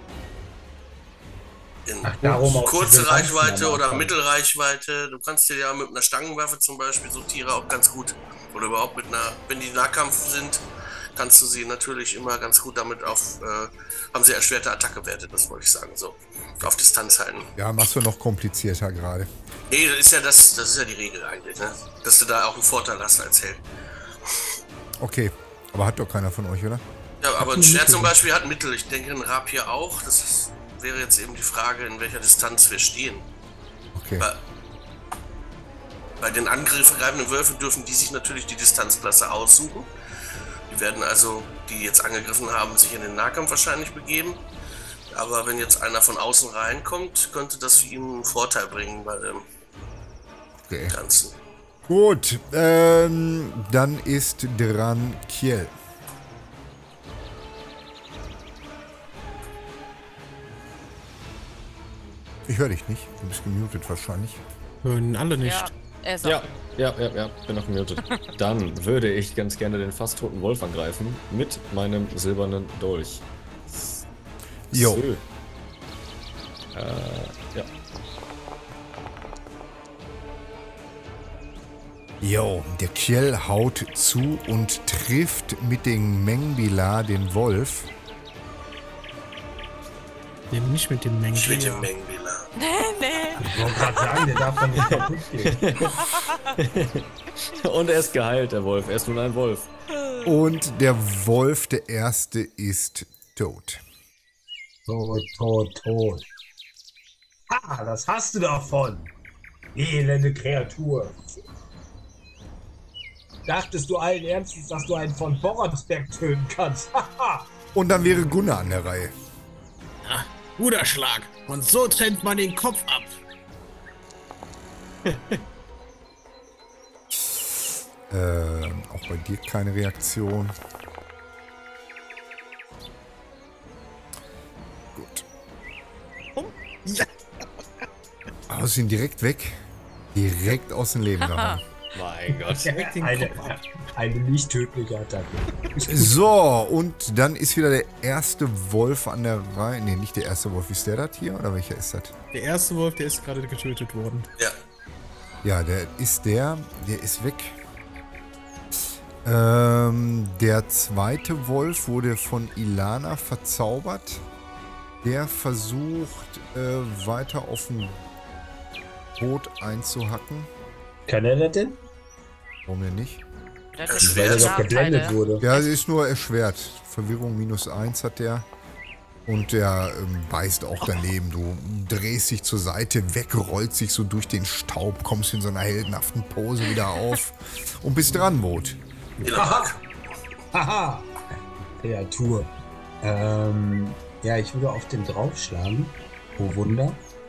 In Ach, darum auch kurze diese Reichweite Lanzen am oder Anfang. Mittelreichweite. Du kannst dir ja mit einer Stangenwaffe zum Beispiel so Tiere auch ganz gut, oder überhaupt mit einer, wenn die Nahkampf sind, kannst du sie natürlich immer ganz gut damit haben sie erschwerte Attackewerte, das wollte ich sagen, so auf Distanz halten. Ja, machst du noch komplizierter gerade. Nee, das ist ja die Regel eigentlich, ne? Dass du da auch einen Vorteil hast als Held. Okay, aber hat doch keiner von euch, oder? Ja, aber ein Schwert zum Beispiel hat Mittel. Ich denke, ein Rapier auch. Wäre jetzt eben die Frage, in welcher Distanz wir stehen. Okay. Bei den angreifenden Wölfen dürfen die sich natürlich die Distanzklasse aussuchen. Die werden also, die jetzt angegriffen haben, sich in den Nahkampf wahrscheinlich begeben. Aber wenn jetzt einer von außen reinkommt, könnte das für ihn einen Vorteil bringen bei dem Okay. Ganzen. Gut, dann ist dran Kiel. Ich höre dich nicht. Du bist gemutet wahrscheinlich. Hören alle nicht. Ja, er ist Ja, auch. bin noch gemutet. Dann würde ich ganz gerne den fast toten Wolf angreifen mit meinem silbernen Dolch. Jo. So. Ja. Jo, der Kjell haut zu und trifft mit dem Mengbila den Wolf. Eben nicht mit dem Mengen. Ich will den Mengbila. Ich wollte gerade sagen, der darf doch nicht kaputt gehen. Und er ist geheilt, der Wolf. Er ist nun ein Wolf. Und der Wolf, der erste, ist tot. Tot. Ah, das hast du davon. Elende Kreatur. Dachtest du allen Ernstes, dass du einen von Boronsberg töten kannst? Haha. Und dann wäre Gunnar an der Reihe. Guter Schlag. Und so trennt man den Kopf ab. Auch bei dir keine Reaktion. Gut. Ja. Aus ihn direkt weg. Direkt aus dem Leben gehauen. Mein Gott. Direkt den Kopf ab. Eine nicht tödliche Attacke. So, und dann ist wieder der erste Wolf an der Reihe. Ne, nicht der erste Wolf. Ist der das hier? Oder welcher ist das? Der erste Wolf, der ist gerade getötet worden. Ja. Ja, der ist weg. Der zweite Wolf wurde von Ilana verzaubert. Der versucht, weiter auf den Boot einzuhacken. Kann er das denn? Warum denn nicht? Das Weil ist Weil er doch Nachteile. geblendet wurde. Ja, sie ist nur erschwert. Verwirrung -1 hat der. Und der beißt auch daneben. Du drehst dich zur Seite weg, rollst dich so durch den Staub, kommst in so einer heldenhaften Pose wieder auf und bist dran, Boot. Haha! Kreatur. Ja, ich würde auf den draufschlagen. Oh Wunder.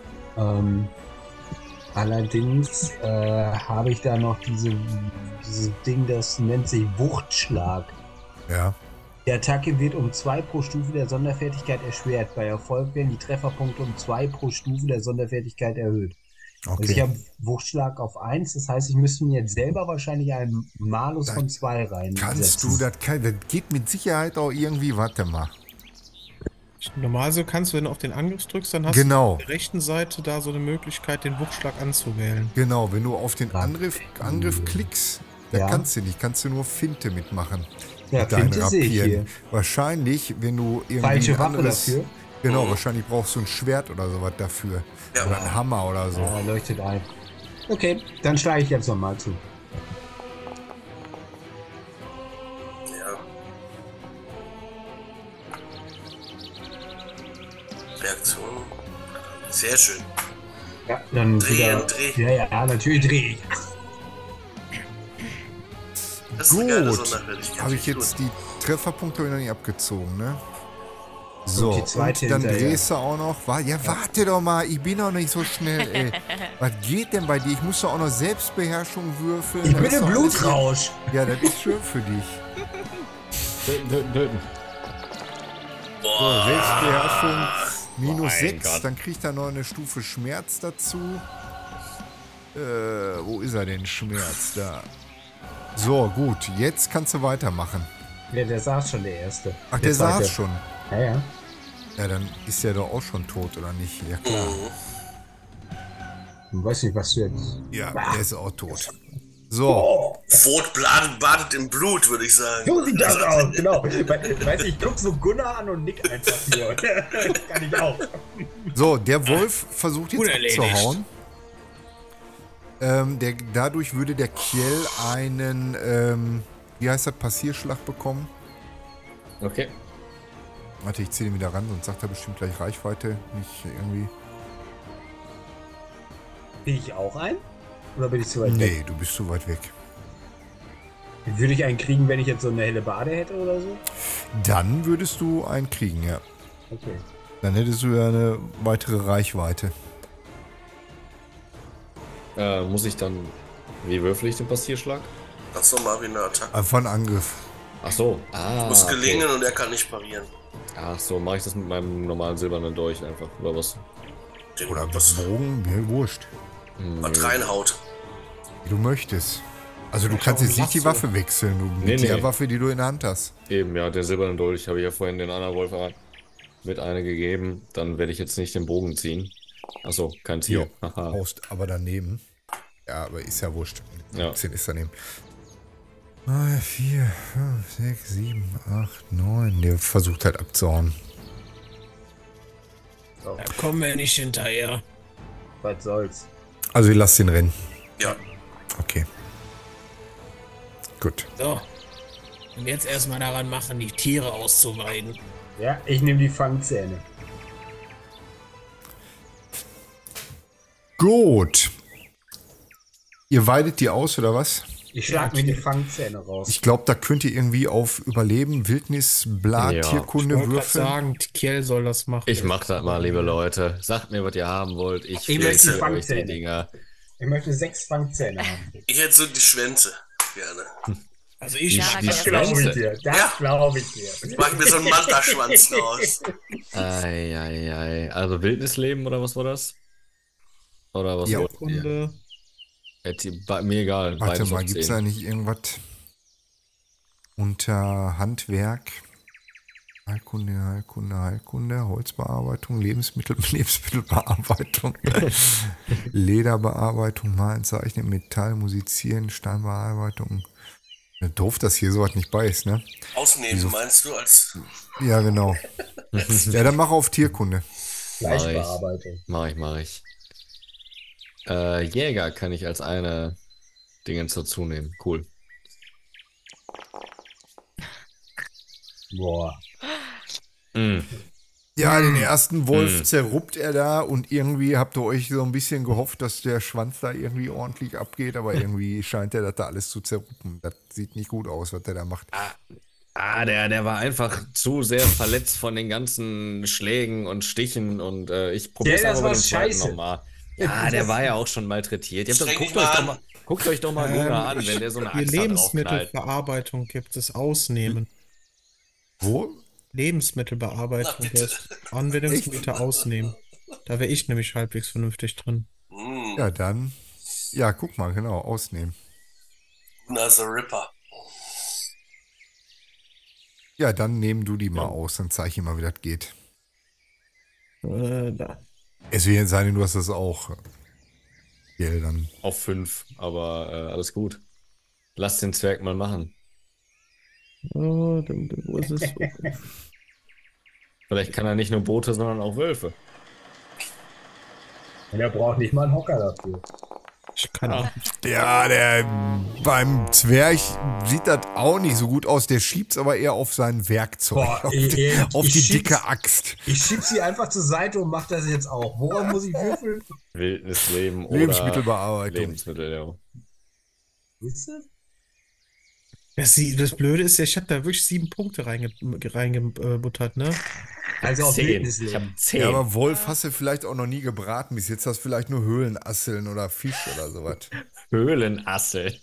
Allerdings habe ich da noch dieses Ding, das nennt sich Wuchtschlag. Ja. Die Attacke wird um 2 pro Stufe der Sonderfertigkeit erschwert. Bei Erfolg werden die Trefferpunkte um 2 pro Stufe der Sonderfertigkeit erhöht. Also ich Okay. habe Wuchtschlag auf 1, das heißt, ich müsste mir jetzt selber wahrscheinlich einen Malus von 2 reinsetzen. Kannst du, das geht mit Sicherheit auch irgendwie, warte mal. Normal so kannst du, wenn du auf den Angriff drückst, dann hast Genau. du auf der rechten Seite da so eine Möglichkeit, den Wuchtschlag anzuwählen. Genau, wenn du auf den Angriff klickst, da Ja. kannst du nur Finte mitmachen. Ja, mit deinen Finte sehe ich Rapieren. hier. Wahrscheinlich, wenn du irgendwie Falsche ein Waffe anderes, dafür. Genau, wahrscheinlich brauchst du ein Schwert oder sowas dafür. Ja. Oder ein Hammer oder so. Ja, leuchtet ein. Okay, dann schlage ich jetzt nochmal zu. Ja. Reaktion. Sehr schön. Ja, dann Drehen, wieder. drehen. Ja, natürlich drehe ich. Das ist eine geile Gut, Sonderfertigkeit. habe ich jetzt die Trefferpunkte noch nicht abgezogen, ne? So, die und zweite dann hinterher. drehst du auch noch. Ja, warte doch mal, ich bin doch nicht so schnell, ey. Was geht denn bei dir? Ich muss doch auch noch Selbstbeherrschung würfeln. Ich Das bin ist im doch alles- Blutrausch. Ja, das ist schön für dich. Töten. So, Selbstbeherrschung -6, Gott. dann kriegt er noch eine Stufe Schmerz dazu. Wo ist er denn, Schmerz? Da. So, gut, jetzt kannst du weitermachen. Ja, der saß schon, der erste. Ach, der zweite. saß schon. Ja, ja. Ja, dann ist der doch auch schon tot, oder nicht? Ja, klar. Ich weiß nicht, was du jetzt. Ja, der ist auch tot. So, Rot badet im Blut, würde ich sagen. So sieht das aus, genau. Weißt du, ich guck so Gunnar an und nick einfach nur. Kann ich auch. so, der Wolf versucht jetzt Unerledigt. abzuhauen. Dadurch würde der Kjell einen, wie heißt das, Passierschlag bekommen. Okay. Warte, ich zähle ihn wieder ran, sonst sagt er bestimmt gleich Reichweite. Nicht irgendwie. Bin ich auch ein? Oder bin ich zu weit weg? Nee, du bist zu weit weg. Würde ich einen kriegen, wenn ich jetzt so eine helle Bade hätte oder so? Dann würdest du einen kriegen, ja. Okay. Dann hättest du ja eine weitere Reichweite. Muss ich dann. Wie würfel ich den Passierschlag? Das ist nochmal wie eine Attacke. Von Angriff. Ach so. Ah, Muss gelingen okay. und er kann nicht parieren. Ach so, mache ich das mit meinem normalen silbernen Dolch einfach, oder was? Den, Oder was, Bogen, mir wurscht. was reinhaut. Wie du möchtest. Also du kannst jetzt nicht die Waffe wechseln, du, mit Nee, der nee. Waffe, die du in der Hand hast. Eben, ja, der silberne Dolch habe ich ja vorhin den anderen Wolf mit einer gegeben. Dann werde ich jetzt nicht den Bogen ziehen. Achso, kein Ziel. Haha. Haust aber daneben. Ja, aber ist ja wurscht. Ja. 10 ist daneben. 3, 4, 5, 6, 7, 8, 9. Der versucht halt abzuhauen. Da kommen wir nicht hinterher. Was soll's. Also ihr lasst ihn rennen. Ja. Okay. Gut. So. Und jetzt erstmal daran machen, die Tiere auszuweiden. Ja, ich nehme die Fangzähne. Gut. Ihr weidet die aus, oder was? Ich schlag mir die Fangzähne raus. Ich glaube, da könnt ihr irgendwie auf Überleben, Wildnis, Blatt, Ja. Tierkunde Ich wollte gerade würfeln. sagen, Kiel soll das machen. Ich mach das mal, liebe Leute. Sagt mir, was ihr haben wollt. Ich Ich möchte fetze euch die Fangzähne. Dinger. Ich möchte 6 Fangzähne haben. Ich hätte so die Schwänze gerne. Also ich Ja, Die da Das kann glaube ich Schwänze. dir. Das Ja. glaube ich dir. Mach mir so einen Manta-Schwanz raus. Ei. Also Wildnisleben oder was war das? Oder was Ja. wollt ihr? Kunde. Mir egal. Warte beides mal, auf gibt es 10. da nicht irgendwas unter Handwerk? Heilkunde, Holzbearbeitung, Lebensmittelbearbeitung, Lederbearbeitung, Malen, Zeichnen, Metall, Musizieren, Steinbearbeitung. Ja, doof, dass hier sowas nicht bei ist, ne? Ausnehmen, Wieso? meinst du, als. Ja, genau. Ja, dann mach auf Tierkunde. Fleischbearbeitung. Mach ich. Jäger kann ich als eine Dingens dazu nehmen. Cool. Boah. Ja, den ersten Wolf zerruppt er da und irgendwie habt ihr euch so ein bisschen gehofft, dass der Schwanz da irgendwie ordentlich abgeht, aber irgendwie scheint er das da alles zu zerruppen. Das sieht nicht gut aus, was der da macht. Der war einfach zu sehr verletzt von den ganzen Schlägen und Stichen und ich probiere es Ja, das aber bei war dem zweiten scheiße. nochmal. Ja, der war ja auch schon malträtiert. Streng dich Guckt mal euch, an. guckt euch doch mal Gunnar an, wenn der so eine Die Axt da draufknallt. Lebensmittelverarbeitung gibt es ausnehmen. Wo? Lebensmittelbearbeitung, das ist Anwendungsgebiete ausnehmen. Da wäre ich nämlich halbwegs vernünftig drin. Ja, dann. Ja, guck mal, genau, ausnehmen. Na, the Ripper. Ja, dann nehmen du die mal aus, dann zeig ich mal, wie das geht. Da. Es wird sein, du hast das auch. Ja, dann. Auf 5, aber alles gut. Lass den Zwerg mal machen. Oh, wo ist es? Vielleicht kann er nicht nur Boote, sondern auch Wölfe. Und er braucht nicht mal einen Hocker dafür. Ich kann auch. Ja, der beim Zwerg sieht das auch nicht so gut aus. Der schiebt's aber eher auf sein Werkzeug. Boah, auf ich die schieb's- dicke Axt. Ich schieb sie einfach zur Seite und mach das jetzt auch. Woran muss ich würfeln? Wildnisleben oder Lebensmittelbearbeitung. Lebensmittel, ja. Ist das? Das Blöde ist ja, ich habe da wirklich 7 Punkte reingebuttert, ne? Also auf 10. Wildnisleben. Ich habe 10. Ja, aber Wolf hast du vielleicht auch noch nie gebraten. Bis jetzt hast du vielleicht nur Höhlenasseln oder Fisch oder sowas. Höhlenassel.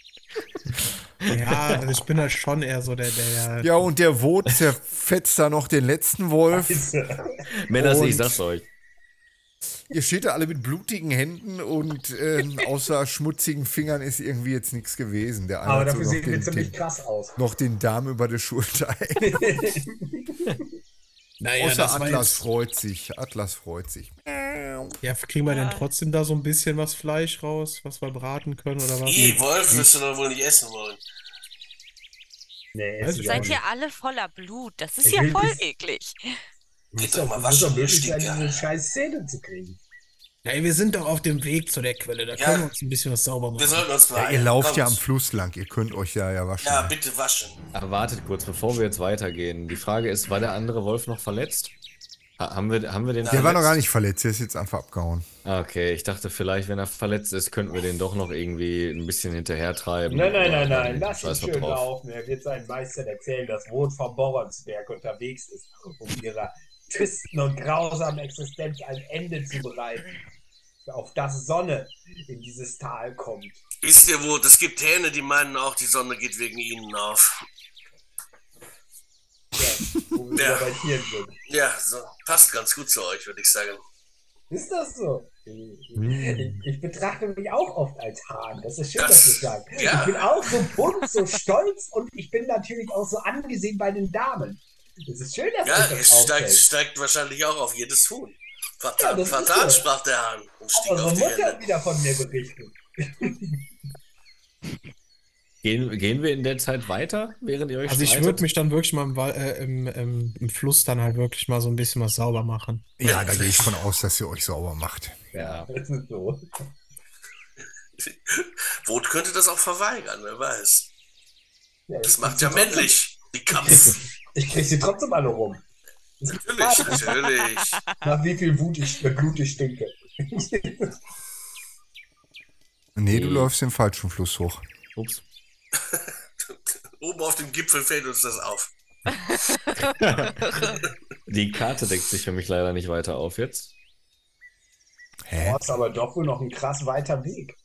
Ja, also ich bin halt schon eher so der Ja, und der Wot zerfetzt da noch den letzten Wolf. Männers, ich Und- sag's euch. Ihr steht da alle mit blutigen Händen und außer schmutzigen Fingern ist irgendwie jetzt nichts gewesen. Der eine Aber hat so dafür noch sehen wir ziemlich krass aus. noch den Darm über der Schulter. Naja, Außer das war Atlas jetzt, freut sich. Atlas freut sich. ja, kriegen wir denn trotzdem da so ein bisschen was Fleisch raus, was wir braten können oder was? Wolf wirst du doch wohl nicht essen wollen. Nee, Also, ist Seid egal. ihr alle voller Blut? Das ist Ich ja will voll das- eklig. Geht Muss doch mal muss waschen, doch möglich sein, Stinker. diese scheiß Zähne zu kriegen. Ja, wir sind doch auf dem Weg zu der Quelle, da Ja. können wir uns ein bisschen was sauber Wir machen. sollten uns Ja, beeilen. ihr lauft Kommt. ja am Fluss lang. Ihr könnt euch ja waschen. Ja, bitte waschen. Aber wartet kurz, bevor wir jetzt weitergehen. Die Frage ist, war der andere Wolf noch verletzt? Haben wir den Der war noch gar nicht verletzt. Der ist jetzt einfach abgehauen. Ah, okay, ich dachte vielleicht, wenn er verletzt ist, könnten wir den doch noch irgendwie ein bisschen hinterher treiben. Nein. Lass ihn Scheiß schön drauf. laufen. Er wird seinen Meistern erzählen, dass Wot vom Boronsberg unterwegs ist, um ihrer tristen und grausamen Existenz ein Ende zu bereiten. Auf das Sonne in dieses Tal kommt. Wisst ihr wo? Es gibt Hähne, die meinen auch, die Sonne geht wegen ihnen auf. Ja, wo wir Ja. wieder bei Tieren sind. Ja, so passt ganz gut zu euch, würde ich sagen. Ist das so? Ich betrachte mich auch oft als Hahn. Das ist schön, Das- dass du sagst. ja. Ich bin auch so bunt, so stolz und ich bin natürlich auch so angesehen bei den Damen. Es ist schön, dass Ja, euch es das auffällt. steigt wahrscheinlich auch auf jedes Huhn. Ja, das ist Fatal, so. sprach der Hahn und stieg Aber auf so die Mutter Hände. wieder von mir berichten. Gehen wir in der Zeit weiter, während ihr euch Also ich streitet? würde mich dann wirklich mal im Fluss dann halt wirklich mal so ein bisschen was sauber machen. Ja, da gehe ich von aus, dass ihr euch sauber macht. Ja. Das ist so. Wot könnte das auch verweigern, wer weiß. Ja, Das macht ja männlich, die Kampf. Ich krieg sie trotzdem alle rum. Natürlich. Nach wie viel Blut ich stinke. Nee, du läufst den falschen Fluss hoch. Ups. Oben auf dem Gipfel fällt uns das auf. Die Karte deckt sich für mich leider nicht weiter auf jetzt. Hä? Das ist aber doch wohl noch ein krass weiter Weg.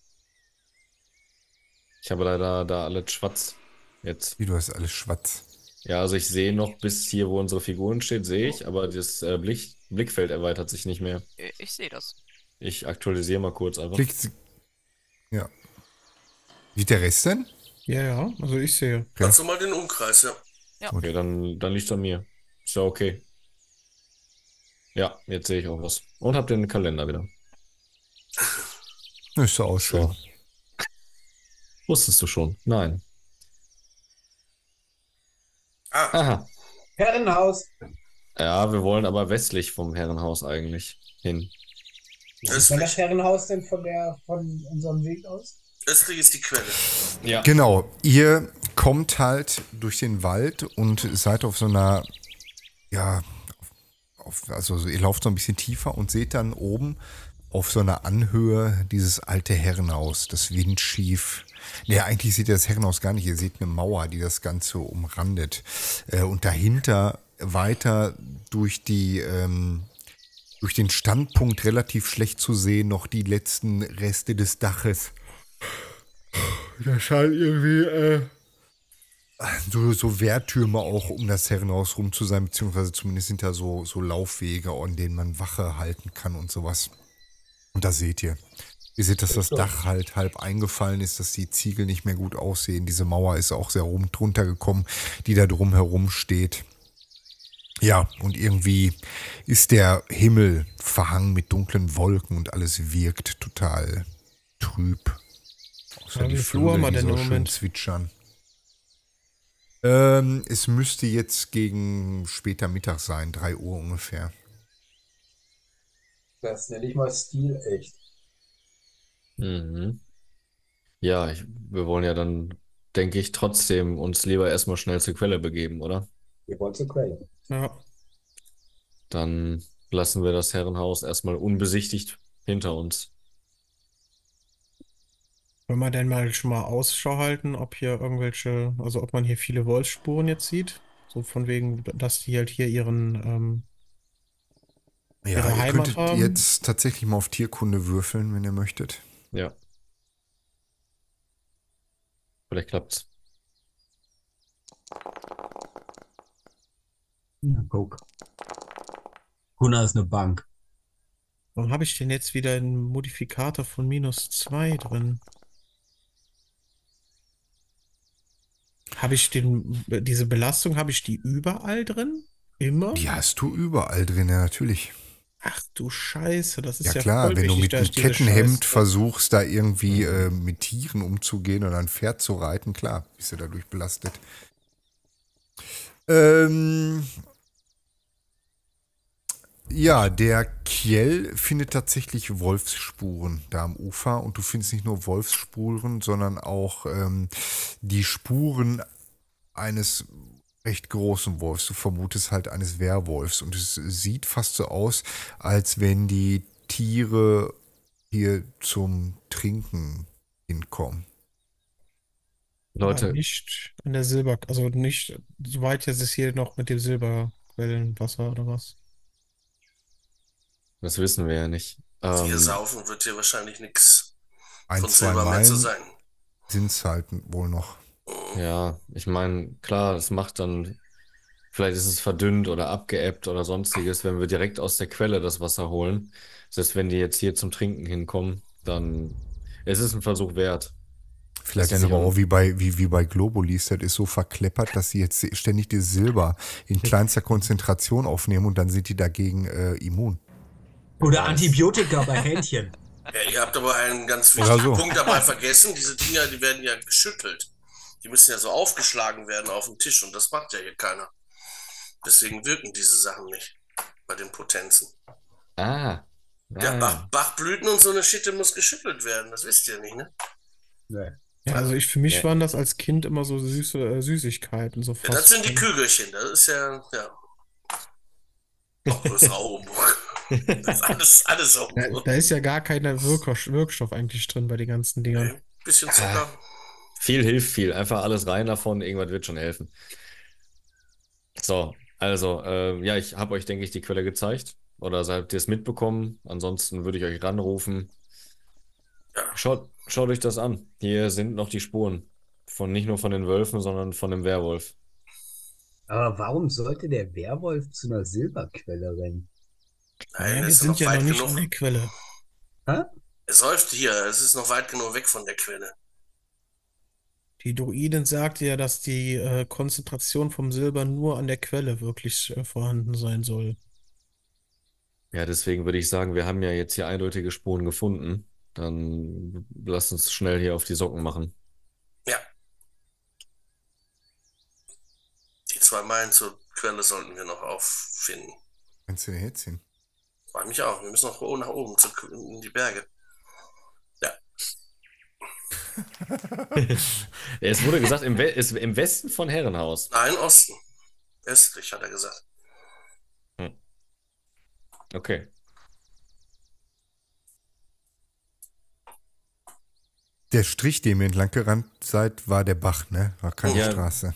Ich habe leider da alles schwarz jetzt. Wie, du hast alles schwarz. Ja, also ich sehe noch bis hier, wo unsere Figuren steht, sehe ich, aber das Blickfeld erweitert sich nicht mehr. Ich sehe das. Ich aktualisiere mal kurz einfach. Klickt. Ja. Sieht der Rest denn? Ja, also ich sehe. Kannst du mal den Umkreis, ja. Okay, dann liegt es an mir. Ist ja okay. Ja, jetzt sehe ich auch was. Und hab den Kalender wieder. Ist so auch schön. So. Wusstest du schon? Nein. Aha. Herrenhaus. Ja, wir wollen aber westlich vom Herrenhaus eigentlich hin. Ist das Herrenhaus denn von unserem Weg aus? Östlich ist die Quelle. Ja. Genau, ihr kommt halt durch den Wald und seid auf so einer, ja, also ihr lauft so ein bisschen tiefer und seht dann oben auf so einer Anhöhe dieses alte Herrenhaus, das windschief. Nee, eigentlich seht ihr das Herrenhaus gar nicht, ihr seht eine Mauer, die das Ganze umrandet. Und dahinter weiter durch den Standpunkt relativ schlecht zu sehen, noch die letzten Reste des Daches. Da scheint irgendwie so Wehrtürme auch um das Herrenhaus rum zu sein, beziehungsweise zumindest sind da so Laufwege, an denen man Wache halten kann und sowas. Und da seht ihr. Ihr seht, dass das Dach halt halb eingefallen ist, dass die Ziegel nicht mehr gut aussehen. Diese Mauer ist auch sehr drunter gekommen, die da drumherum steht. Ja, und irgendwie ist der Himmel verhangen mit dunklen Wolken und alles wirkt total trüb. Außer die Vögel, die so schön zwitschern. Es müsste jetzt gegen später Mittag sein, 3 Uhr ungefähr. Das nenne ich mal Stil echt. Mhm. Ja, wir wollen ja dann, denke ich, trotzdem uns lieber erstmal schnell zur Quelle begeben, oder? Wir wollen zur Quelle. Ja. Dann lassen wir das Herrenhaus erstmal unbesichtigt hinter uns. Wollen wir denn mal schon mal Ausschau halten, ob hier also ob man hier viele Wolfsspuren jetzt sieht? So von wegen, dass die halt hier ihre Ja, ihr Heimat könntet haben? jetzt tatsächlich mal auf Tierkunde würfeln, wenn ihr möchtet. Ja. Vielleicht klappt's. Ja, guck. Gunnar ist eine Bank. Warum habe ich denn jetzt wieder einen Modifikator von -2 drin? Habe ich diese Belastung, habe ich die überall drin? Immer? Die hast du überall drin, ja, natürlich. Ach du Scheiße, das ist Ja ja klar, voll wenn du wichtig, mit dass einem ich diese Kettenhemd Scheiß- versuchst, da irgendwie mit Tieren umzugehen oder ein Pferd zu reiten, klar, bist du dadurch belastet. Ja, der Kjell findet tatsächlich Wolfsspuren da am Ufer und du findest nicht nur Wolfsspuren, sondern auch die Spuren eines recht großen Wolfs. Du vermutest halt eines Werwolfs und es sieht fast so aus, als wenn die Tiere hier zum Trinken hinkommen. Leute, Nicht an der also nicht, soweit jetzt ist hier noch mit dem Silberquellenwasser oder was? das wissen wir ja nicht. Hier saufen wird hier wahrscheinlich nichts Ein, von zwei Silbermeer zu Meilen sein. sind es halt wohl noch. Ja, ich meine, klar, es macht dann, vielleicht ist es verdünnt oder abgeebbt oder sonstiges, wenn wir direkt aus der Quelle das Wasser holen. Das heißt, wenn die jetzt hier zum Trinken hinkommen, dann es ist ein Versuch wert. Vielleicht ja ist nicht aber un- auch wie bei Globulis, das ist so verkleppert, dass sie jetzt ständig das Silber in kleinster Konzentration aufnehmen und dann sind die dagegen immun. Oder Antibiotika bei Hähnchen. Ja, ihr habt aber einen ganz Oder wichtigen so. Punkt dabei vergessen. Diese Dinger, die werden ja geschüttelt. Die müssen ja so aufgeschlagen werden auf dem Tisch und das macht ja hier keiner. Deswegen wirken diese Sachen nicht bei den Potenzen. Ah. Ja, Ah. Bachblüten und so eine Schitte muss geschüttelt werden. Das wisst ihr nicht, ne? Nee. Ja, also für mich Ja. waren das als Kind immer so süße Süßigkeiten, so Ja, das sind die Kügelchen. Das ist ja noch größerer Humbug. Das ist alles so. Da ist ja gar keiner Wirkstoff eigentlich drin bei den ganzen Dingern. Nee, bisschen Zucker. Viel hilft viel. Einfach alles rein davon. Irgendwas wird schon helfen. So, also, ja, ich habe euch, denke ich, die Quelle gezeigt. Oder habt ihr es mitbekommen? Ansonsten würde ich euch ranrufen. Ja. Schaut euch das an. Hier sind noch die Spuren. Nicht nur von den Wölfen, sondern von dem Werwolf. Aber warum sollte der Werwolf zu einer Silberquelle rennen? Nein, Ja, wir es ist sind noch ja noch weit nicht an genug. der Quelle. Hä? Es läuft hier. Es ist noch weit genug weg von der Quelle. Die Druiden sagte ja, dass die Konzentration vom Silber nur an der Quelle wirklich vorhanden sein soll. Ja, deswegen würde ich sagen, wir haben ja jetzt hier eindeutige Spuren gefunden. Dann lasst uns schnell hier auf die Socken machen. Ja. Die 2 Meilen zur Quelle sollten wir noch auffinden. Kannst du denn jetzt hin? Frag mich auch. Wir müssen noch nach oben in die Berge. Ja. Es wurde gesagt, ist im Westen von Herrenhaus. Nein, Osten. Östlich, hat er gesagt. Okay. Der Strich, den ihr entlang gerannt seid, war der Bach, ne? War keine Ja. Straße.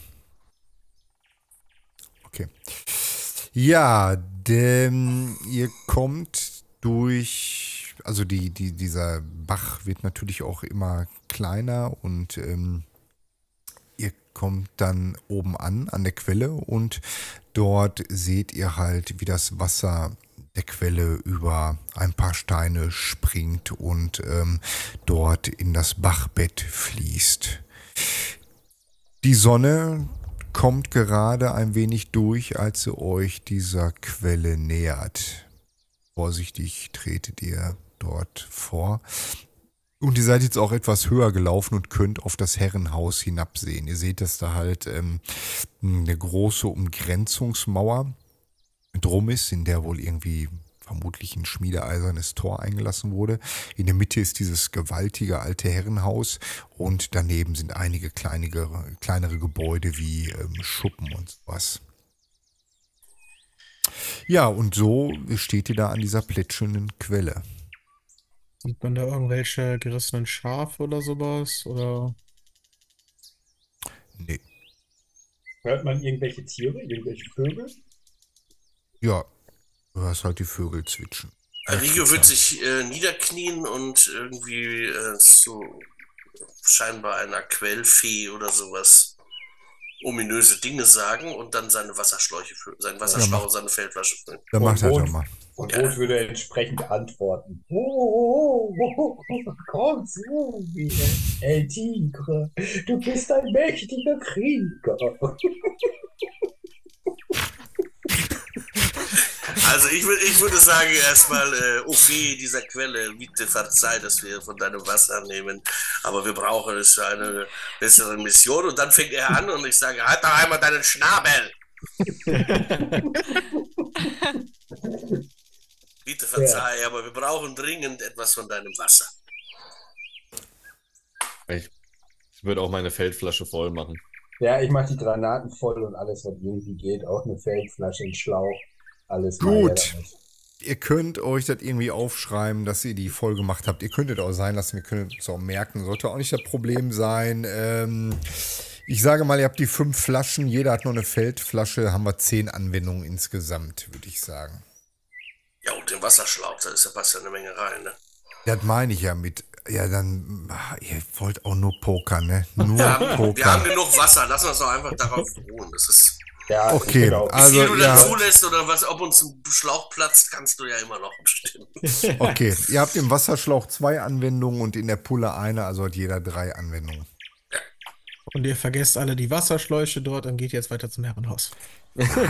Okay. Ja, denn ihr kommt durch, also dieser Bach wird natürlich auch immer kleiner und ihr kommt dann oben an der Quelle und dort seht ihr halt, wie das Wasser der Quelle über ein paar Steine springt und dort in das Bachbett fließt. Die Sonne kommt gerade ein wenig durch, als ihr euch dieser Quelle nähert. Vorsichtig tretet ihr dort vor. Und ihr seid jetzt auch etwas höher gelaufen und könnt auf das Herrenhaus hinabsehen. Ihr seht, dass da halt eine große Umgrenzungsmauer drum ist, in der wohl irgendwie vermutlich ein schmiedeeisernes Tor eingelassen wurde. In der Mitte ist dieses gewaltige alte Herrenhaus und daneben sind einige kleinere Gebäude wie Schuppen und sowas. Ja, und so steht ihr da an dieser plätschenden Quelle. Sieht man da irgendwelche gerissenen Schafe oder sowas? Oder? Nee. Hört man irgendwelche Tiere, irgendwelche Vögel? Ja, du hörst halt die Vögel zwitschern. Rigo wird sich niederknien und irgendwie zu scheinbar einer Quellfee oder sowas ominöse Dinge sagen und dann seine Wasserschläuche füllen, seinen Wasserschlauch und seine Feldflasche füllen. Dann macht er Rot. doch mal. Und Ja. Rot würde entsprechend antworten. Komm zu mir, El Tigre. Du bist ein mächtiger Krieger. Also ich würde sagen erstmal, Ophi dieser Quelle, bitte verzeih, dass wir von deinem Wasser nehmen, aber wir brauchen es für eine bessere Mission. Und dann fängt er an und ich sage, halt doch einmal deinen Schnabel. Bitte verzeih, aber wir brauchen dringend etwas von deinem Wasser. Ich würde auch meine Feldflasche voll machen. Ja, ich mache die Granaten voll und alles, was irgendwie geht. Auch eine Feldflasche, ein Schlauch. Alles mal Gut. her damit. Ihr könnt euch das irgendwie aufschreiben, dass ihr die voll gemacht habt. Ihr könntet auch sein lassen, wir können es auch merken. Sollte auch nicht das Problem sein. Ich sage mal, ihr habt die 5 Flaschen, jeder hat nur eine Feldflasche, haben wir 10 Anwendungen insgesamt, würde ich sagen. Ja, und den Wasserschlauch, da passt ja eine Menge rein, ne? Das meine ich ja mit. Ja, dann, ihr wollt auch nur pokern, ne? Nur Wir haben pokern. genug Wasser, lass uns doch einfach darauf ruhen. Das ist, Ja, Okay, genau. wie also viel du dann ja, zulässt oder was, ob uns ein Schlauch platzt, kannst du ja immer noch bestimmen. okay. Ihr habt im Wasserschlauch 2 Anwendungen und in der Pulle eine, also hat jeder 3 Anwendungen. Und ihr vergesst alle die Wasserschläuche dort und geht jetzt weiter zum Herrenhaus.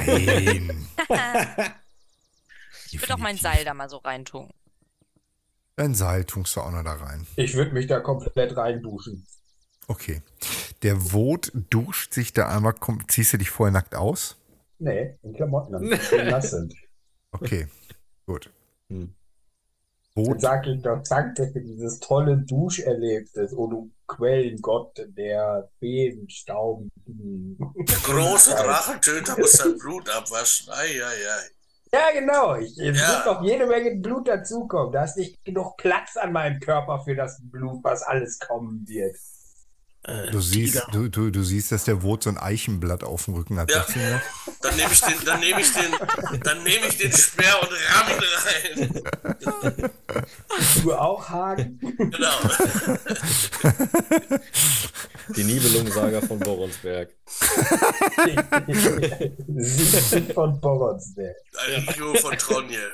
Nein. Ich würde auch mein Seil da mal so reintun. Ein Seil tunkst du auch noch da rein. Ich würde mich da komplett reinduschen. Okay. Der Wot duscht sich da einmal, ziehst du dich vorher nackt aus? Nee, in Klamotten, damit die schön nass sind. Okay, gut. Hm. Dann Wot, sag ich doch danke für dieses tolle Duscherlebnis, oh du Quellengott der Feenstaub. Der große Drachentöter muss sein Blut abwaschen. Ei. Ja, genau. Es Ja. wird noch jede Menge Blut dazukommen. Da ist nicht genug Platz an meinem Körper für das Blut, was alles kommen wird. du siehst, Tiger. du siehst, dass der Wot so ein Eichenblatt auf dem Rücken hat. Ja. Sagst du mir? Dann nehme ich den Speer und ramm ihn rein. Du auch, Hagen? Genau. Die Nibelungensaga von Boronsberg. Siegfried von Boronsberg. Ein Rio von Tronje.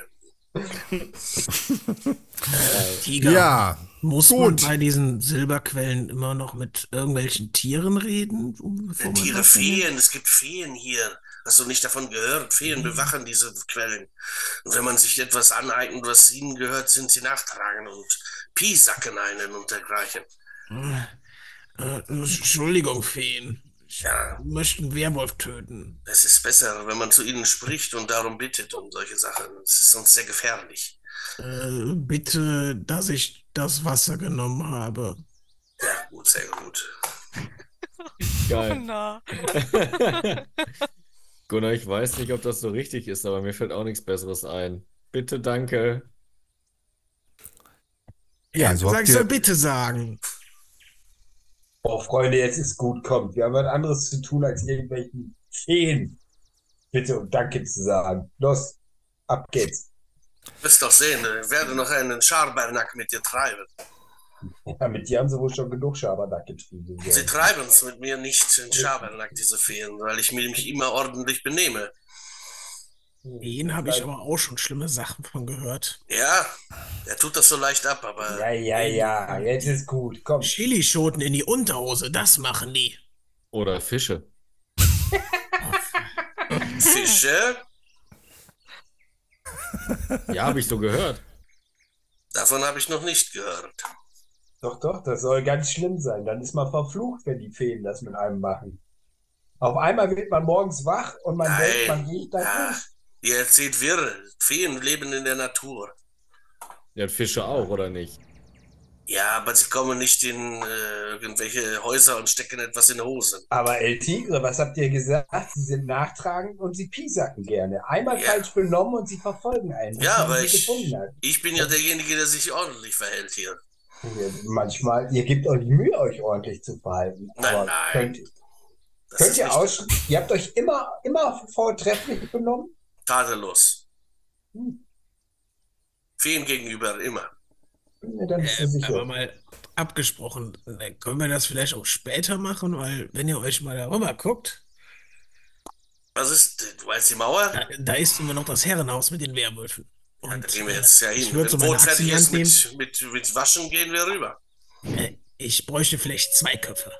Tiger. Ja, Muss man gut. bei diesen Silberquellen immer noch mit irgendwelchen Tieren reden? Bevor man Tiere, das nimmt? Feen, es gibt Feen hier. Hast du nicht davon gehört? Feen bewachen diese Quellen. Und wenn man sich etwas aneignet, was ihnen gehört, sind sie nachtragen und piesacken einen und dergleichen. Entschuldigung, Feen. Ich Ja. möchte einen Werwolf töten. Es ist besser, wenn man zu ihnen spricht und darum bittet und solche Sachen. Es ist sonst sehr gefährlich. Bitte, dass ich das Wasser genommen habe. Ja, gut, sehr gut. Geil. Na. Gunnar, ich weiß nicht, ob das so richtig ist, aber mir fällt auch nichts Besseres ein. Bitte, danke. Ja, so habt ich soll ihr, bitte sagen. Oh, Freunde, jetzt ist gut, kommt. Wir haben was anderes zu tun, als irgendwelchen Feen bitte und danke zu sagen. Los, ab geht's. Wirst doch sehen, ich werde noch einen Schabernack mit dir treiben. Ja, mit dir haben sie wohl schon genug Schabernack getrieben. Sie treiben es mit mir nicht in Schabernack, diese Feen, weil ich mich immer ordentlich benehme. Den habe ich aber auch schon schlimme Sachen von gehört. Ja, er tut das so leicht ab, aber Ja, jetzt ist gut, komm. Chilischoten in die Unterhose, das machen die. Oder Fische. Fische, Ja, habe ich so gehört. davon habe ich noch nicht gehört. Doch, das soll ganz schlimm sein. Dann ist man verflucht, wenn die Feen das mit einem machen. Auf einmal wird man morgens wach und man denkt, man geht da ja, durch. ihr erzählt wirre. Feen leben in der Natur. Ja, Fische auch, oder nicht? Ja, aber sie kommen nicht in irgendwelche Häuser und stecken etwas in die Hose. Aber El Tigre, was habt ihr gesagt? Sie sind nachtragend und sie piesacken gerne. Einmal Ja. falsch benommen und sie verfolgen einen. bis Ja, man aber sie ich gefunden hat. bin ja derjenige, der sich ordentlich verhält hier. Manchmal, ihr gebt euch Mühe, euch ordentlich zu verhalten. Nein, Aber nein. Das könnt ist ihr nicht aus, ihr habt euch immer vortrefflich benommen? tadellos. Hm. Feen gegenüber immer. Ja, dann ist es Aber sicher. mal abgesprochen, können wir das vielleicht auch später machen, weil wenn ihr euch mal darüber guckt, Was ist, du meinst die Mauer? da ist immer noch das Herrenhaus mit den Werwölfen. Ja, da Und gehen wir jetzt ja ich hin. würde Wenn so meine Boot Axt in fertig die ist Hand mit Waschen, gehen wir rüber. ich bräuchte vielleicht 2 Köpfe.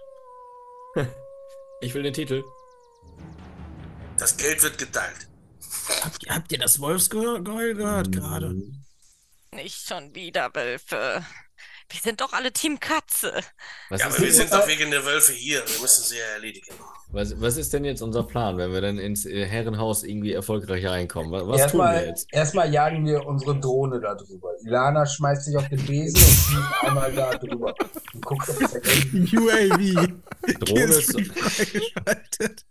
Ich will den Titel. Das Geld wird geteilt. Habt ihr das Wolfsgeheul gehört gerade? Nicht schon wieder, Wölfe. Wir sind doch alle Team Katze. Was Ja, ist aber wir denn, sind doch wegen der Wölfe hier. Wir müssen sie ja erledigen. was ist denn jetzt unser Plan, wenn wir dann ins Herrenhaus irgendwie erfolgreich reinkommen? Was tun wir jetzt? Erstmal jagen wir unsere Drohne da drüber. Ilana schmeißt sich auf den Besen und fliegt einmal da drüber. Und guckt, ob es erkennt. UAV. Drohne ist, freigeschaltet.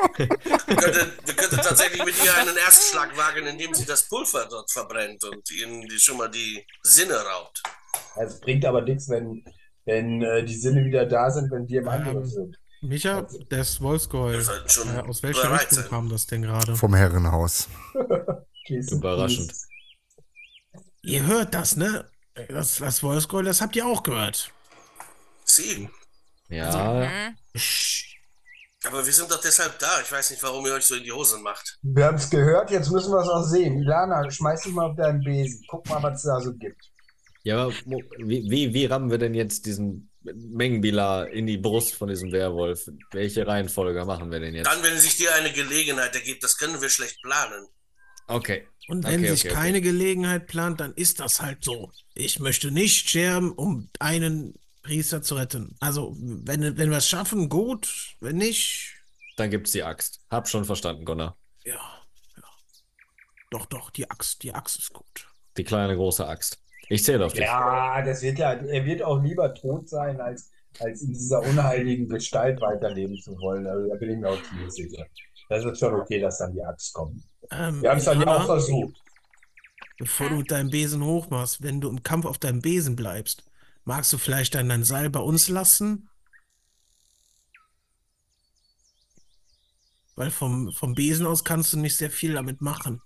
Wir könnten tatsächlich mit ihr einen Erstschlag wagen, indem sie das Pulver dort verbrennt und ihnen schon mal die Sinne raubt. Es bringt aber nichts, wenn die Sinne wieder da sind, wenn wir im Angriff sind. Micha, das Wolfsgeheul. Wir sollten schon Aus welcher bereit Richtung sein. kam das denn gerade? vom Herrenhaus. Überraschend. Ihr hört das, ne? Das Wolfsgeheul, das habt ihr auch gehört. Sie. ja, Hm? Aber wir sind doch deshalb da. Ich weiß nicht, warum ihr euch so in die Hosen macht. Wir haben es gehört, jetzt müssen wir es auch sehen. Ilana, schmeiß dich mal auf deinen Besen. Guck mal, was es da so gibt. ja, aber wie rammen wir denn jetzt diesen Mengenbilar in die Brust von diesem Werwolf? Welche Reihenfolge machen wir denn jetzt? Dann, wenn sich dir eine Gelegenheit ergibt, das können wir schlecht planen. Okay. Und wenn Okay, sich okay, keine Gelegenheit plant, dann ist das halt so. Ich möchte nicht sterben, um einen Priester zu retten. Also, wenn wir es schaffen, gut. Wenn nicht, Dann gibt's die Axt. Hab schon verstanden, Gunnar. ja. Doch, die Axt ist gut. Die kleine, große Axt. Ich zähle auf dich. Ja, das wird ja, er wird auch lieber tot sein, als in dieser unheiligen Gestalt weiterleben zu wollen. Also da bin ich mir auch ziemlich sicher. Das ist schon okay, dass dann die Axt kommt. Wir haben es dann ja auch versucht. Bevor du mit deinem Besen hochmachst, wenn du im Kampf auf deinem Besen bleibst, magst du vielleicht dann dein Seil bei uns lassen? Weil vom Besen aus kannst du nicht sehr viel damit machen.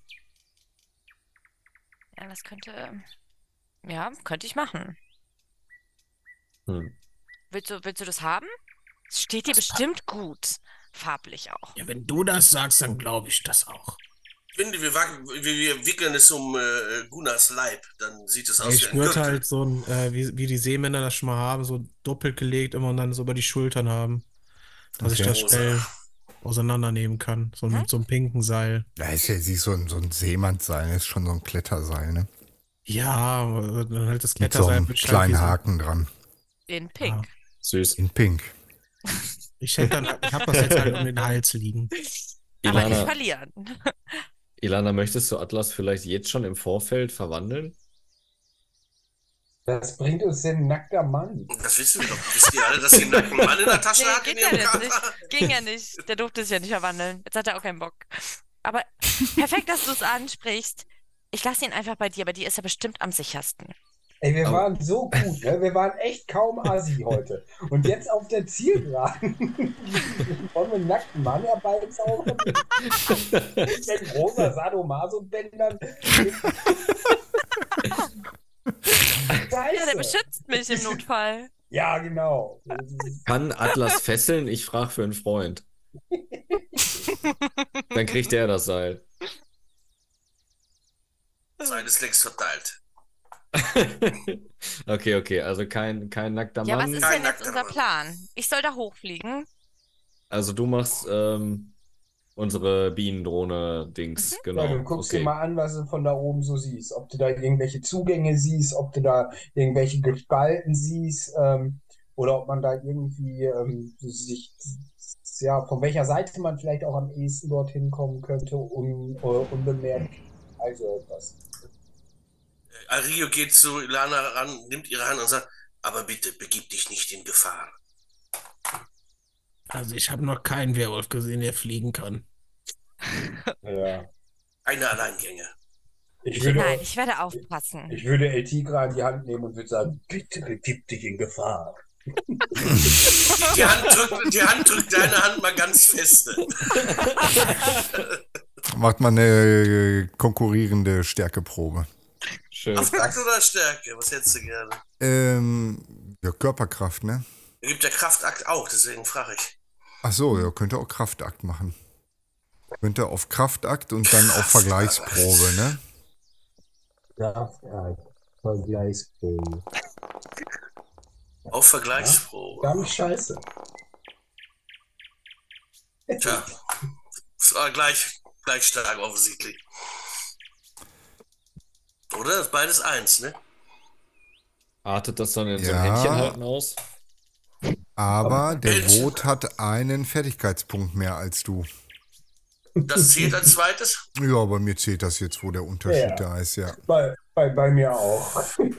Ja, das könnte. Ja, könnte ich machen. Hm. Willst du das haben? Es steht dir bestimmt gut. Farblich auch. Ja, wenn du das sagst, dann glaube ich das auch. Ich finde, wir wickeln es um Gunnars Leib. Dann sieht es aus Ich wie ein würde Gürtel. halt so ein, wie die Seemänner das schon mal haben, so doppelt gelegt immer und dann so über die Schultern haben. Dass ich Okay. das schnell auseinandernehmen kann. So mit so einem pinken Seil. Da ist ja so ein Seemannsseil, ist schon so ein Kletterseil, ne? Ja, dann halt das Mit so Kletterseil einem mit kleinen Haken dran. In Pink. Süß. In Pink. Ich hab das jetzt halt um den Hals liegen. Aber nicht Ilana, verlieren. Ilana, möchtest du Atlas vielleicht jetzt schon im Vorfeld verwandeln? Das bringt uns denn ein nackter Mann. Das wissen wir doch. Wisst ihr alle, dass sie einen nackten Mann in der Tasche hat in geht ja ihrem jetzt Körper? nicht. Ging ja nicht. Der durfte sich ja nicht verwandeln. Jetzt hat er auch keinen Bock. Aber perfekt, dass du es ansprichst. Ich lasse ihn einfach bei dir. Bei dir ist er bestimmt am sichersten. Ey, wir Aber- waren so gut, ne? Wir waren echt kaum Assi heute. Und jetzt auf der Zielgeraden wollen wir einen nackten Mann herbeizaubern mit den rosa Sadomaso-Bändern. Ja, der Scheiße. beschützt mich im Notfall. Ja, genau. Kann Atlas fesseln? Ich frage für einen Freund. Dann kriegt der das Seil. Sein ist längst verteilt. Okay, also kein nackter Ja, was Mann. ist Kein denn jetzt nackter unser Mann. Plan? Ich soll da hochfliegen. Also du machst unsere Bienendrohne-Dings, genau. Ja, du guckst dir Okay. mal an, was du von da oben so siehst. Ob du da irgendwelche Zugänge siehst, ob du da irgendwelche Gestalten siehst, oder ob man da irgendwie ja, von welcher Seite man vielleicht auch am ehesten dorthin kommen könnte, unbemerkt. Also etwas. Ario geht zu Ilana ran, nimmt ihre Hand und sagt, aber bitte, begib dich nicht in Gefahr. Also ich habe noch keinen Werwolf gesehen, der fliegen kann. Ja. Eine Alleingänge. Nein, ich werde aufpassen. Ich würde El Tigra in die Hand nehmen und würde sagen, bitte begib dich in Gefahr. Die Hand drückt deine Hand mal ganz feste. Macht man eine konkurrierende Stärkeprobe. Schön. Kraft oder Stärke? Was hättest du gerne? Ja, Körperkraft, ne? Da gibt der Kraftakt auch, deswegen frage ich. Ach so, ja, könnte auch Kraftakt machen. Könnte auf Kraftakt und dann auf Vergleichsprobe, ne? Ja, Vergleichsprobe. Auf Vergleichsprobe. Ganz scheiße. Tja, es war gleich stark offensichtlich. Oder? Das ist beides eins, ne? Artet das dann in so ein Ja. Händchen halten aus? Aber der Bild. Wot hat einen Fertigkeitspunkt mehr als du. Das zählt als zweites. Ja, bei mir zählt das jetzt, wo der Unterschied Ja. da ist, ja. Bei mir auch.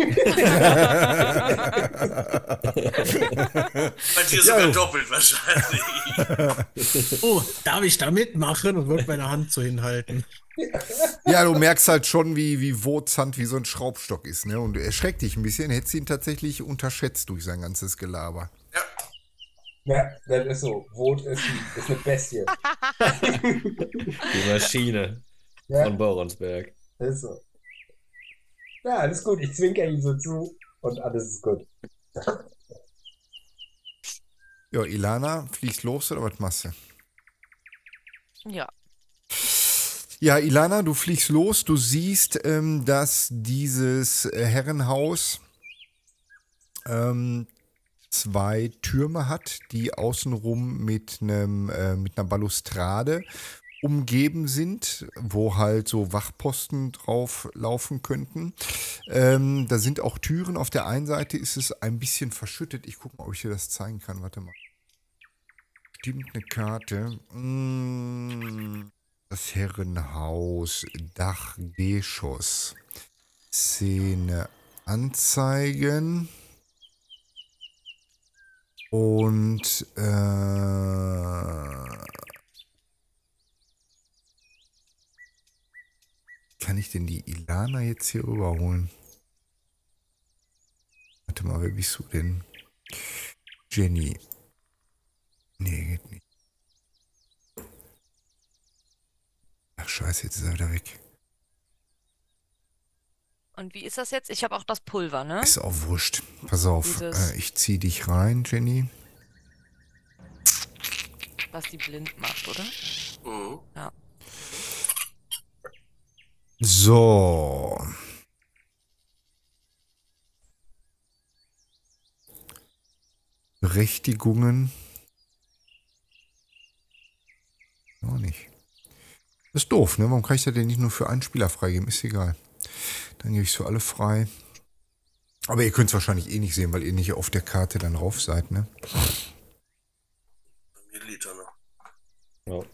Bei dir sogar doppelt wahrscheinlich. Oh, darf ich da mitmachen? Und wird meine Hand so hinhalten. Ja, du merkst halt schon, wie Wots Hand wie so ein Schraubstock ist, ne? Und erschreckt dich ein bisschen, hättest ihn tatsächlich unterschätzt durch sein ganzes Gelaber. Ja, Ja, das ist so. Wot ist eine Bestie. Die Maschine Ja, von Boronsberg. das ist so. Ja, alles gut. Ich zwinker ihm so zu und alles ist gut. Ja, Ilana, fliegst los oder was machst du? Ja. Ja, Ilana, du fliegst los. Du siehst, dass dieses Herrenhaus zwei Türme hat, die außenrum mit einer Balustrade umgeben sind, wo halt so Wachposten drauf laufen könnten. Da sind auch Türen. Auf der einen Seite ist es ein bisschen verschüttet. Ich gucke mal, ob ich dir das zeigen kann. Warte mal. Stimmt eine Karte. Das Herrenhaus, Dachgeschoss. Szene anzeigen. Und kann ich denn die Ilana jetzt hier überholen? Warte mal, wer bist du denn? Jenny. Nee, geht nicht. Ach scheiße, jetzt ist er wieder weg. Und wie ist das jetzt? Ich habe auch das Pulver, ne? Ist auch wurscht. Pass auf, Dieses- ich zieh dich rein, Jenny. Was die blind macht, oder? Mhm. Ja. So. Berechtigungen. Auch nicht. Das ist doof, ne? Warum kann ich das denn nicht nur für einen Spieler freigeben? Ist egal. Dann gebe ich es für alle frei. Aber ihr könnt es wahrscheinlich eh nicht sehen, weil ihr nicht auf der Karte dann drauf seid, ne? Bei mir liegt er noch. Ja.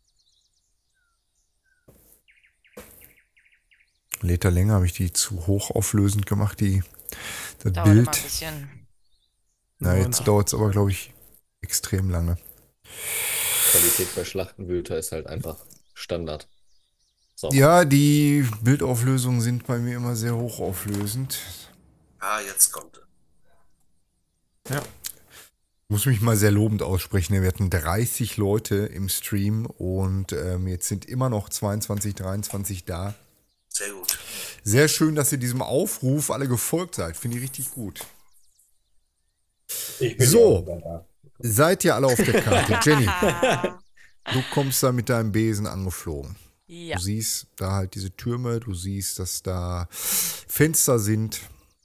Lädt er länger, habe ich die zu hochauflösend gemacht, das Dauert immer Bild. ein bisschen. Na, jetzt dauert es aber, glaube ich, extrem lange. Qualität bei Schlachtenwüter ist halt einfach Standard. So. Ja, die Bildauflösungen sind bei mir immer sehr hochauflösend. Ah, jetzt kommt er. Ja. Muss mich mal sehr lobend aussprechen. Wir hatten 30 Leute im Stream und jetzt sind immer noch 22, 23 da. Sehr gut. Sehr schön, dass ihr diesem Aufruf alle gefolgt seid. Finde ich richtig gut. Ich bin So. ja sogar da. Seid ihr alle auf der Karte? Jenny, du kommst da mit deinem Besen angeflogen. Ja. Du siehst da halt diese Türme, du siehst, dass da Fenster sind.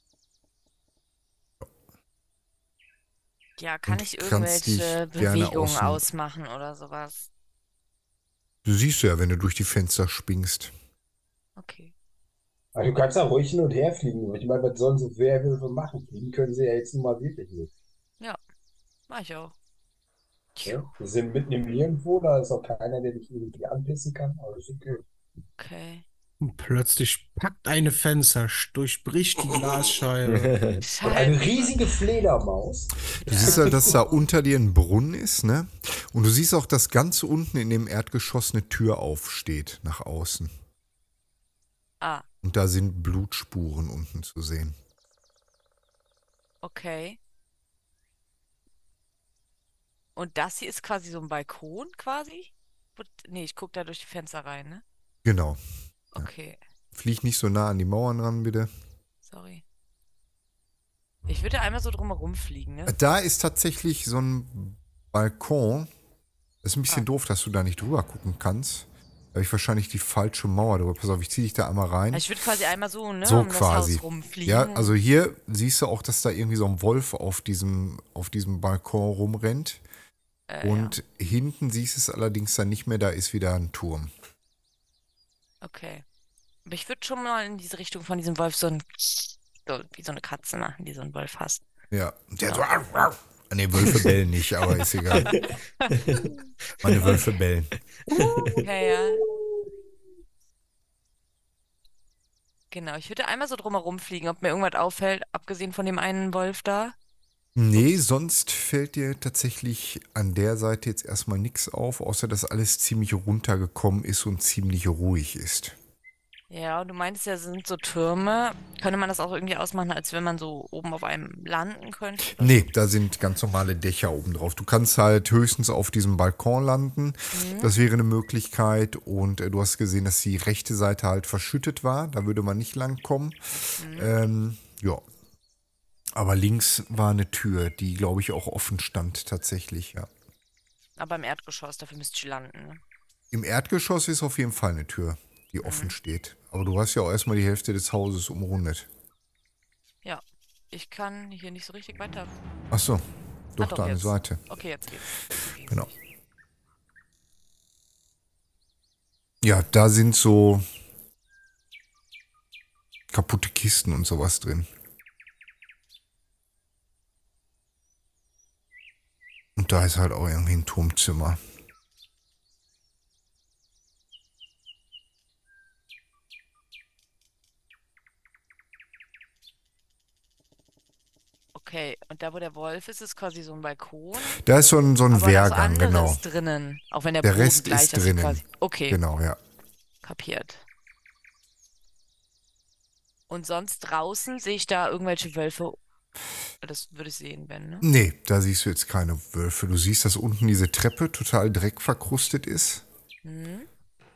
Ja, kann Und ich kannst dich irgendwelche gerne Bewegungen außen- ausmachen oder sowas? Du siehst ja, wenn du durch die Fenster springst. Okay. Aber du kannst da ruhig hin und her fliegen. Ich meine, was sollen so Werwölfe machen? Fliegen können sie ja jetzt nun mal wirklich nicht. Mach ich auch. Ja? Wir sind mitten im Nirgendwo, da ist auch keiner, der dich irgendwie anpissen kann. Aber ist okay. Okay. Und plötzlich packt eine Fenster, durchbricht die Glasscheibe. Und eine Scheiße. riesige Fledermaus. Du siehst halt, dass da unter dir ein Brunnen ist, ne? Und du siehst auch, dass ganz unten in dem Erdgeschoss eine Tür aufsteht, nach außen. Ah, Und da sind Blutspuren unten zu sehen. okay. Und das hier ist quasi so ein Balkon quasi? Nee, ich gucke da durch die Fenster rein, ne? Genau. Okay, Flieg nicht so nah an die Mauern ran, bitte. sorry. Ich würde einmal so drumherum fliegen, ne? Da ist tatsächlich so ein Balkon. Das ist ein bisschen doof, dass du da nicht drüber gucken kannst. Da habe ich wahrscheinlich die falsche Mauer drüber. Pass auf, ich ziehe dich da einmal rein. Also ich würde quasi einmal so, ne, So um das quasi. Haus rumfliegen. Ja, also hier siehst du auch, dass da irgendwie so ein Wolf auf diesem Balkon rumrennt. Und hinten siehst du es allerdings dann nicht mehr, da ist wieder ein Turm. Okay. Aber ich würde schon mal in diese Richtung von diesem Wolf so wie so eine Katze machen, die so einen Wolf hasst. Ja. Der so, ne, Wölfe bellen nicht, aber ist egal. Meine Wölfe bellen. Okay, ja. Genau, ich würde einmal so drumherum fliegen, ob mir irgendwas auffällt, abgesehen von dem einen Wolf da. Nee, sonst fällt dir tatsächlich an der Seite jetzt erstmal nichts auf, außer dass alles ziemlich runtergekommen ist und ziemlich ruhig ist. Ja, und du meintest ja, es sind so Türme. Könnte man das auch irgendwie ausmachen, als wenn man so oben auf einem landen könnte? Nee, da sind ganz normale Dächer oben drauf. Du kannst halt höchstens auf diesem Balkon landen. Das wäre eine Möglichkeit. Und du hast gesehen, dass die rechte Seite halt verschüttet war. Da würde man nicht lang kommen. Ja. Aber links war eine Tür, die, glaube ich, auch offen stand tatsächlich, ja. Aber im Erdgeschoss, dafür müsste ich landen, ne? Im Erdgeschoss ist auf jeden Fall eine Tür, die offen steht. Aber du hast ja auch erstmal die Hälfte des Hauses umrundet. Ja, ich kann hier nicht so richtig weiter. Ach so, doch, doch, da an der jetzt. Seite. Okay, jetzt geht's. Genau. Ja, da sind so kaputte Kisten und sowas drin. Und da ist halt auch irgendwie ein Turmzimmer. Okay, und da, wo der Wolf ist quasi so ein Balkon, Da ist so ein aber noch Wehrgang, genau. anderes drinnen. Auch wenn der Der Boden Rest gleich ist ist drinnen. quasi. Okay, Genau, ja. kapiert. Und sonst draußen sehe ich da irgendwelche Wölfe. Das würde ich sehen, wenn, ne? Nee, da siehst du jetzt keine Wölfe. Du siehst, dass unten diese Treppe total dreckverkrustet ist. Hm.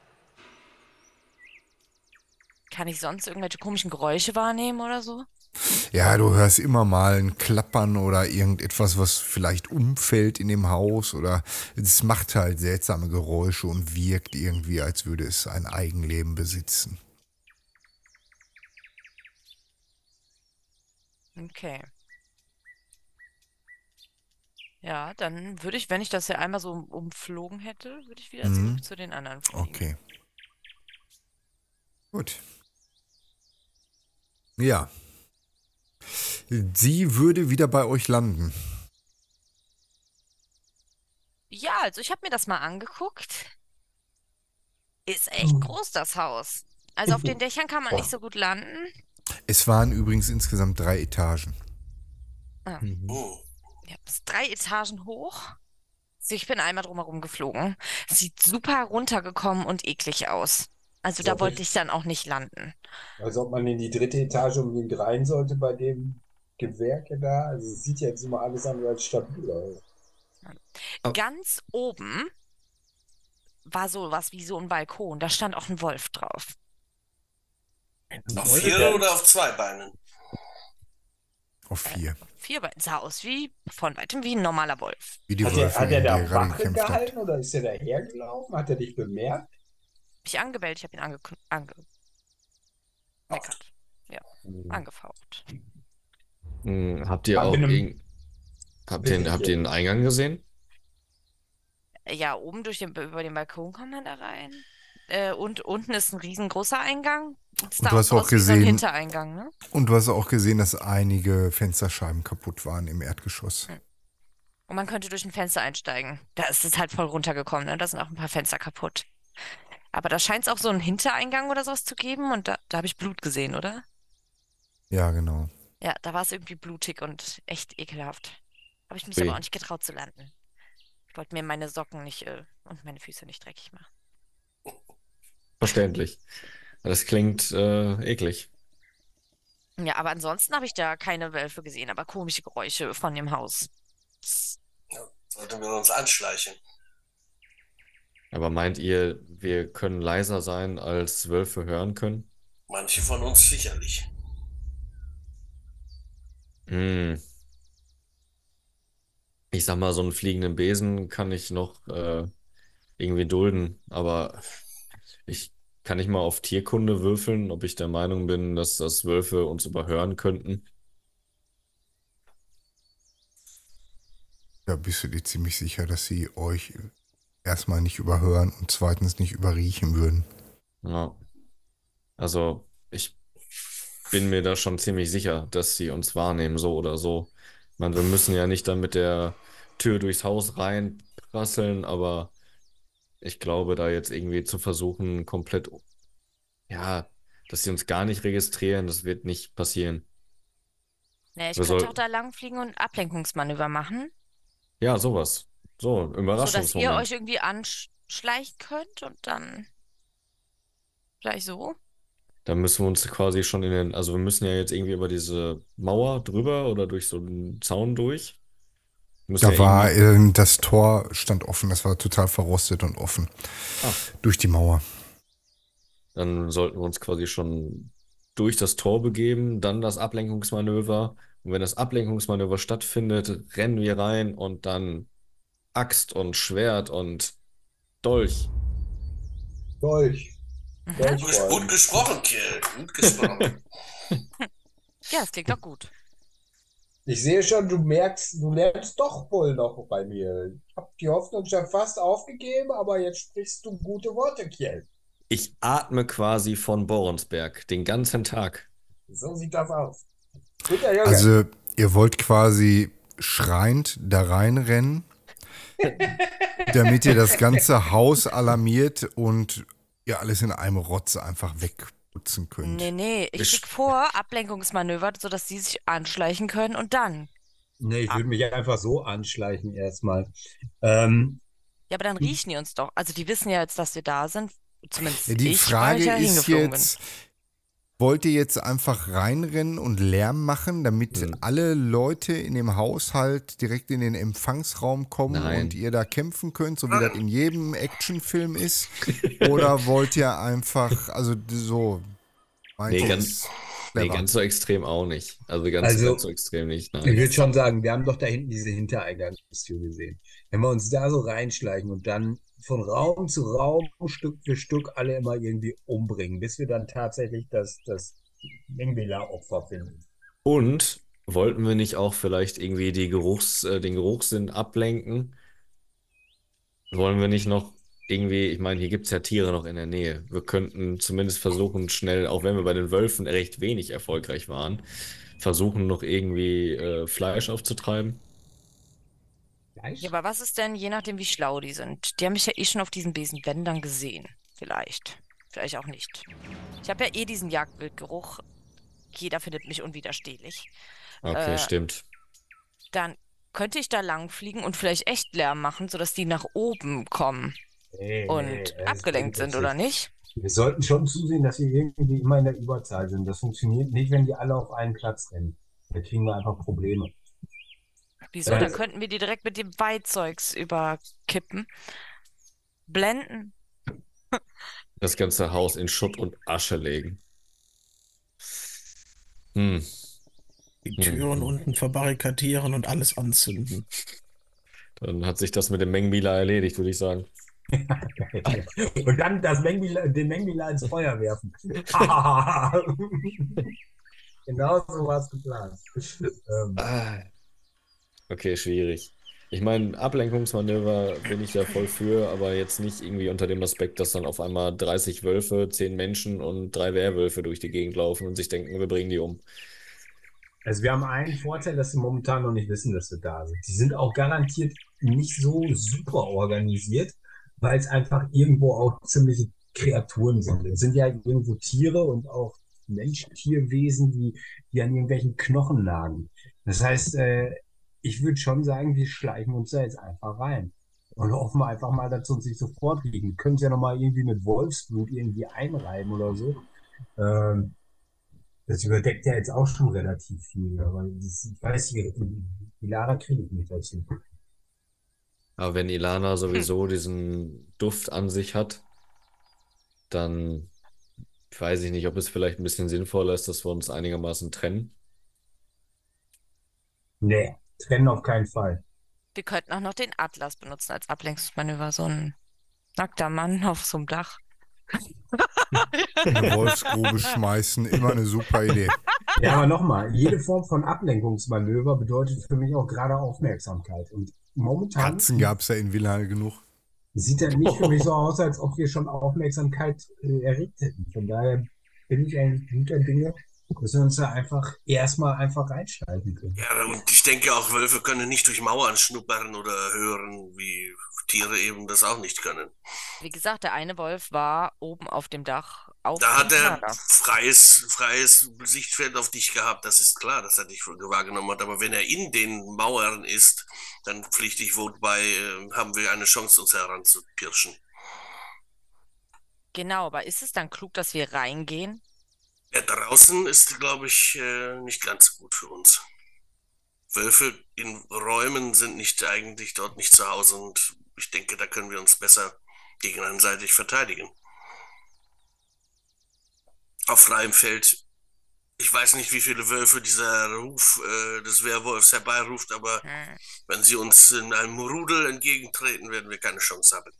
Kann ich sonst irgendwelche komischen Geräusche wahrnehmen oder so? Ja, du hörst immer mal ein Klappern oder irgendetwas, was vielleicht umfällt in dem Haus oder es macht halt seltsame Geräusche und wirkt irgendwie, als würde es ein Eigenleben besitzen. Okay. Ja, dann würde ich, wenn ich das ja einmal so umflogen hätte, würde ich wieder zurück zu den anderen fliegen. Okay. Gut. Ja. Sie würde wieder bei euch landen. Ja, also ich habe mir das mal angeguckt. Ist echt groß, das Haus. Also auf den Dächern kann man nicht so gut landen. Es waren übrigens insgesamt 3 Etagen. Oh. Ja, das ist 3 Etagen hoch. Also ich bin einmal drumherum geflogen. Sieht super runtergekommen und eklig aus. Also da wollte ich dann auch nicht landen. Als ob man in die 3. Etage unbedingt rein sollte bei dem Gewerke da. Also es sieht jetzt immer alles andere als stabil aus. Ganz oben war so was wie so ein Balkon. Da stand auch ein Wolf drauf. Auf 4 oder auf 2 Beinen? Auf 4. 4 Beine. Sah aus wie von weitem wie ein normaler Wolf. Wie die Hat Wölfe, er gegen die da ihr gerade Wache gekämpft habt. gehalten oder ist er dahergelaufen? Hat er dich bemerkt? Hab ich angebellt, ich habe ihn meckert. Ja, angefaucht. Habt ihr Aber auch mit einem- irgend... Habt ihr den Eingang gesehen? Ja, oben über den Balkon kommt man da rein. Und unten ist ein riesengroßer Eingang. Das Und sah du hast auch aus wie so ein gesehen- Hintereingang, ne? Und du hast auch gesehen, dass einige Fensterscheiben kaputt waren im Erdgeschoss. Und man könnte durch ein Fenster einsteigen. Da ist es halt voll runtergekommen, ne? Da sind auch ein paar Fenster kaputt. Aber da scheint es auch so einen Hintereingang oder sowas zu geben. Und da habe ich Blut gesehen, oder? Ja, genau. Ja, da war es irgendwie blutig und echt ekelhaft. Habe ich mich Ui. aber auch nicht getraut zu landen. Ich wollte mir meine Socken nicht und meine Füße nicht dreckig machen. Verständlich. Das klingt eklig. Ja, aber ansonsten habe ich da keine Wölfe gesehen, aber komische Geräusche von dem Haus. Sollten wir uns anschleichen? Aber meint ihr, wir können leiser sein, als Wölfe hören können? Manche von uns sicherlich. Hm. Ich sag mal, so einen fliegenden Besen kann ich noch irgendwie dulden, aber ich kann nicht mal auf Tierkunde würfeln, ob ich der Meinung bin, dass das Wölfe uns überhören könnten. Da bist du dir ziemlich sicher, dass sie euch erstmal nicht überhören und zweitens nicht überriechen würden. Ja. Also, ich bin mir da schon ziemlich sicher, dass sie uns wahrnehmen, so oder so. Ich meine, wir müssen ja nicht dann mit der Tür durchs Haus reinprasseln, aber ich glaube, da jetzt irgendwie zu versuchen, komplett, ja, dass sie uns gar nicht registrieren, das wird nicht passieren. Naja, ich Wir könnte soll- auch da langfliegen und Ablenkungsmanöver machen, Ja, sowas. So, ein sodass ihr Überraschungsmoment. euch irgendwie anschleichen könnt und dann gleich so. Da müssen wir uns quasi schon also wir müssen ja jetzt irgendwie über diese Mauer drüber oder durch so einen Zaun durch. Wir müssen Da ja war, irgendwie- das Tor stand offen, das war total verrostet und offen. Ah. Durch die Mauer. Dann sollten wir uns quasi schon durch das Tor begeben, dann das Ablenkungsmanöver. Und wenn das Ablenkungsmanöver stattfindet, rennen wir rein und dann Axt und Schwert und Dolch. Dolch. Dolch vor Gut allem. gesprochen, Kiel. Gut gesprochen. Ja, das klingt doch gut. Ich sehe schon, du lernst doch wohl noch bei mir. Ich habe die Hoffnung schon fast aufgegeben, aber jetzt sprichst du gute Worte, Kiel. Ich atme quasi von Borensberg den ganzen Tag. So sieht das aus. Guter Junge. Also, ihr wollt quasi schreiend da reinrennen, damit ihr das ganze Haus alarmiert und ihr alles in einem Rotz einfach wegputzen könnt. Nee, ich schicke vor, Ablenkungsmanöver, sodass die sich anschleichen können und dann. Nee, ich würde mich einfach so anschleichen erstmal. Ja, aber dann riechen die uns doch. Also die wissen ja jetzt, dass wir da sind. Zumindest Ja, die ich, Frage weil ich ja ist hingeflogen jetzt, wollt ihr jetzt einfach reinrennen und Lärm machen, damit alle Leute in dem Haushalt direkt in den Empfangsraum kommen Nein. und ihr da kämpfen könnt, so wie das in jedem Actionfilm ist? Oder wollt ihr einfach, also so, meint Nee, ihr ganz- es Nee, clever? ganz so extrem auch nicht. Also ganz Also- so extrem nicht, Ich nein. würde schon sagen, wir haben doch da hinten diese Hintereingangstür gesehen. Wenn wir uns da so reinschleichen und dann von Raum zu Raum, Stück für Stück alle immer irgendwie umbringen, bis wir dann tatsächlich das Mengele-Opfer finden. Und wollten wir nicht auch vielleicht irgendwie den Geruchssinn ablenken? Wollen wir nicht noch irgendwie, ich meine, hier gibt es ja Tiere noch in der Nähe. Wir könnten zumindest versuchen, schnell, auch wenn wir bei den Wölfen recht wenig erfolgreich waren, versuchen noch irgendwie Fleisch aufzutreiben. Fleisch? Ja, aber was ist denn, je nachdem, wie schlau die sind? Die haben mich ja eh schon auf diesen Besenwändern gesehen. Vielleicht. Vielleicht auch nicht. Ich habe ja eh diesen Jagdwildgeruch. Jeder findet mich unwiderstehlich. Okay, stimmt. Dann könnte ich da lang fliegen und vielleicht echt Lärm machen, sodass die nach oben kommen und das abgelenkt bringt sind, uns oder nicht. nicht? Wir sollten schon zusehen, dass wir irgendwie immer in der Überzahl sind. Das funktioniert nicht, wenn die alle auf einen Platz rennen. Da kriegen wir einfach Probleme. Wieso? Dann könnten wir die direkt mit dem Weizeugs überkippen. Blenden. Das ganze Haus in Schutt und Asche legen. Hm. Die Türen unten verbarrikadieren und alles anzünden. Dann hat sich das mit dem Mengmila erledigt, würde ich sagen. Und dann den Mengele ins Feuer werfen. Genau so war es geplant. Okay, schwierig. Ich meine, Ablenkungsmanöver bin ich ja voll für, aber jetzt nicht irgendwie unter dem Aspekt, dass dann auf einmal 30 Wölfe, 10 Menschen und 3 Werwölfe durch die Gegend laufen und sich denken, wir bringen die um. Also wir haben einen Vorteil, dass sie momentan noch nicht wissen, dass wir da sind. Die sind auch garantiert nicht so super organisiert, weil es einfach irgendwo auch ziemliche Kreaturen sind. Es sind ja irgendwo Tiere und auch Mensch-Tierwesen, die an irgendwelchen Knochen nagen. Das heißt, ich würde schon sagen, wir schleichen uns da jetzt einfach rein. Und hoffen einfach mal, dass sie uns nicht sofort kriegen. Wir können es ja nochmal irgendwie mit Wolfsblut irgendwie einreiben oder so. Das überdeckt ja jetzt auch schon relativ viel. Aber ich weiß, die Lara kriege ich nicht dazu. Aber wenn Ilana sowieso diesen Duft an sich hat, dann weiß ich nicht, ob es vielleicht ein bisschen sinnvoller ist, dass wir uns einigermaßen trennen. Nee, trennen auf keinen Fall. Wir könnten auch noch den Atlas benutzen als Ablenkungsmanöver. So ein nackter Mann auf so einem Dach. Eine Wolfsgrube schmeißen, immer eine super Idee. Ja, aber nochmal, jede Form von Ablenkungsmanöver bedeutet für mich auch gerade Aufmerksamkeit. Und momentan Katzen gab es ja in Wilhelm genug. sieht das nicht für mich so aus, als ob wir schon Aufmerksamkeit erregt hätten. Von daher bin ich eigentlich guter Dinge, dass wir uns da erstmal reinschalten können. Ja, und ich denke auch, Wölfe können nicht durch Mauern schnuppern oder hören, wie Tiere eben das auch nicht können. Wie gesagt, der eine Wolf war oben auf dem Dach auf Da hat dem er Lager. freies Sichtfeld auf dich gehabt, das ist klar, dass er dich wahrgenommen hat. Aber wenn er in den Mauern ist, dann pflichtig wobei haben wir eine Chance, uns heranzupirschen. Genau, aber ist es dann klug, dass wir reingehen? Ja, draußen ist, glaube ich, nicht ganz gut für uns. Wölfe in Räumen sind eigentlich dort nicht zu Hause und ich denke, da können wir uns besser gegenseitig verteidigen. Auf freiem Feld. Ich weiß nicht, wie viele Wölfe dieser Ruf des Werwolfs herbeiruft, aber wenn sie uns in einem Rudel entgegentreten, werden wir keine Chance haben.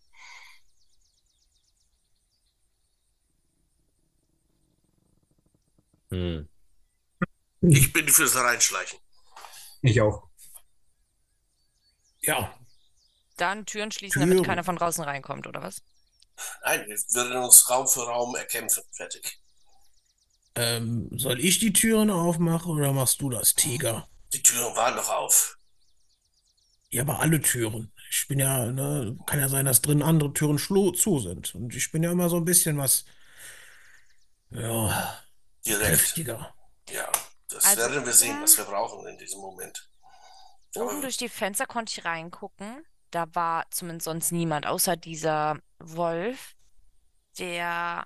Hm. Ich bin fürs Reinschleichen. Ich auch. Ja, Dann Türen schließen, damit Türen. keiner von draußen reinkommt, oder was? Nein, wir würden uns Raum für Raum erkämpfen. Fertig. Soll ich die Türen aufmachen oder machst du das, Tiger? Die Türen waren doch auf. Ja, aber alle Türen. Ich bin ja, ne, kann ja sein, dass drin andere Türen zu sind. Und ich bin ja immer so ein bisschen was, ja, Direkt. kräftiger. Ja, das Also, werden wir sehen, was wir brauchen in diesem Moment. Oben durch die Fenster konnte ich reingucken. Da war zumindest sonst niemand, außer dieser Wolf, der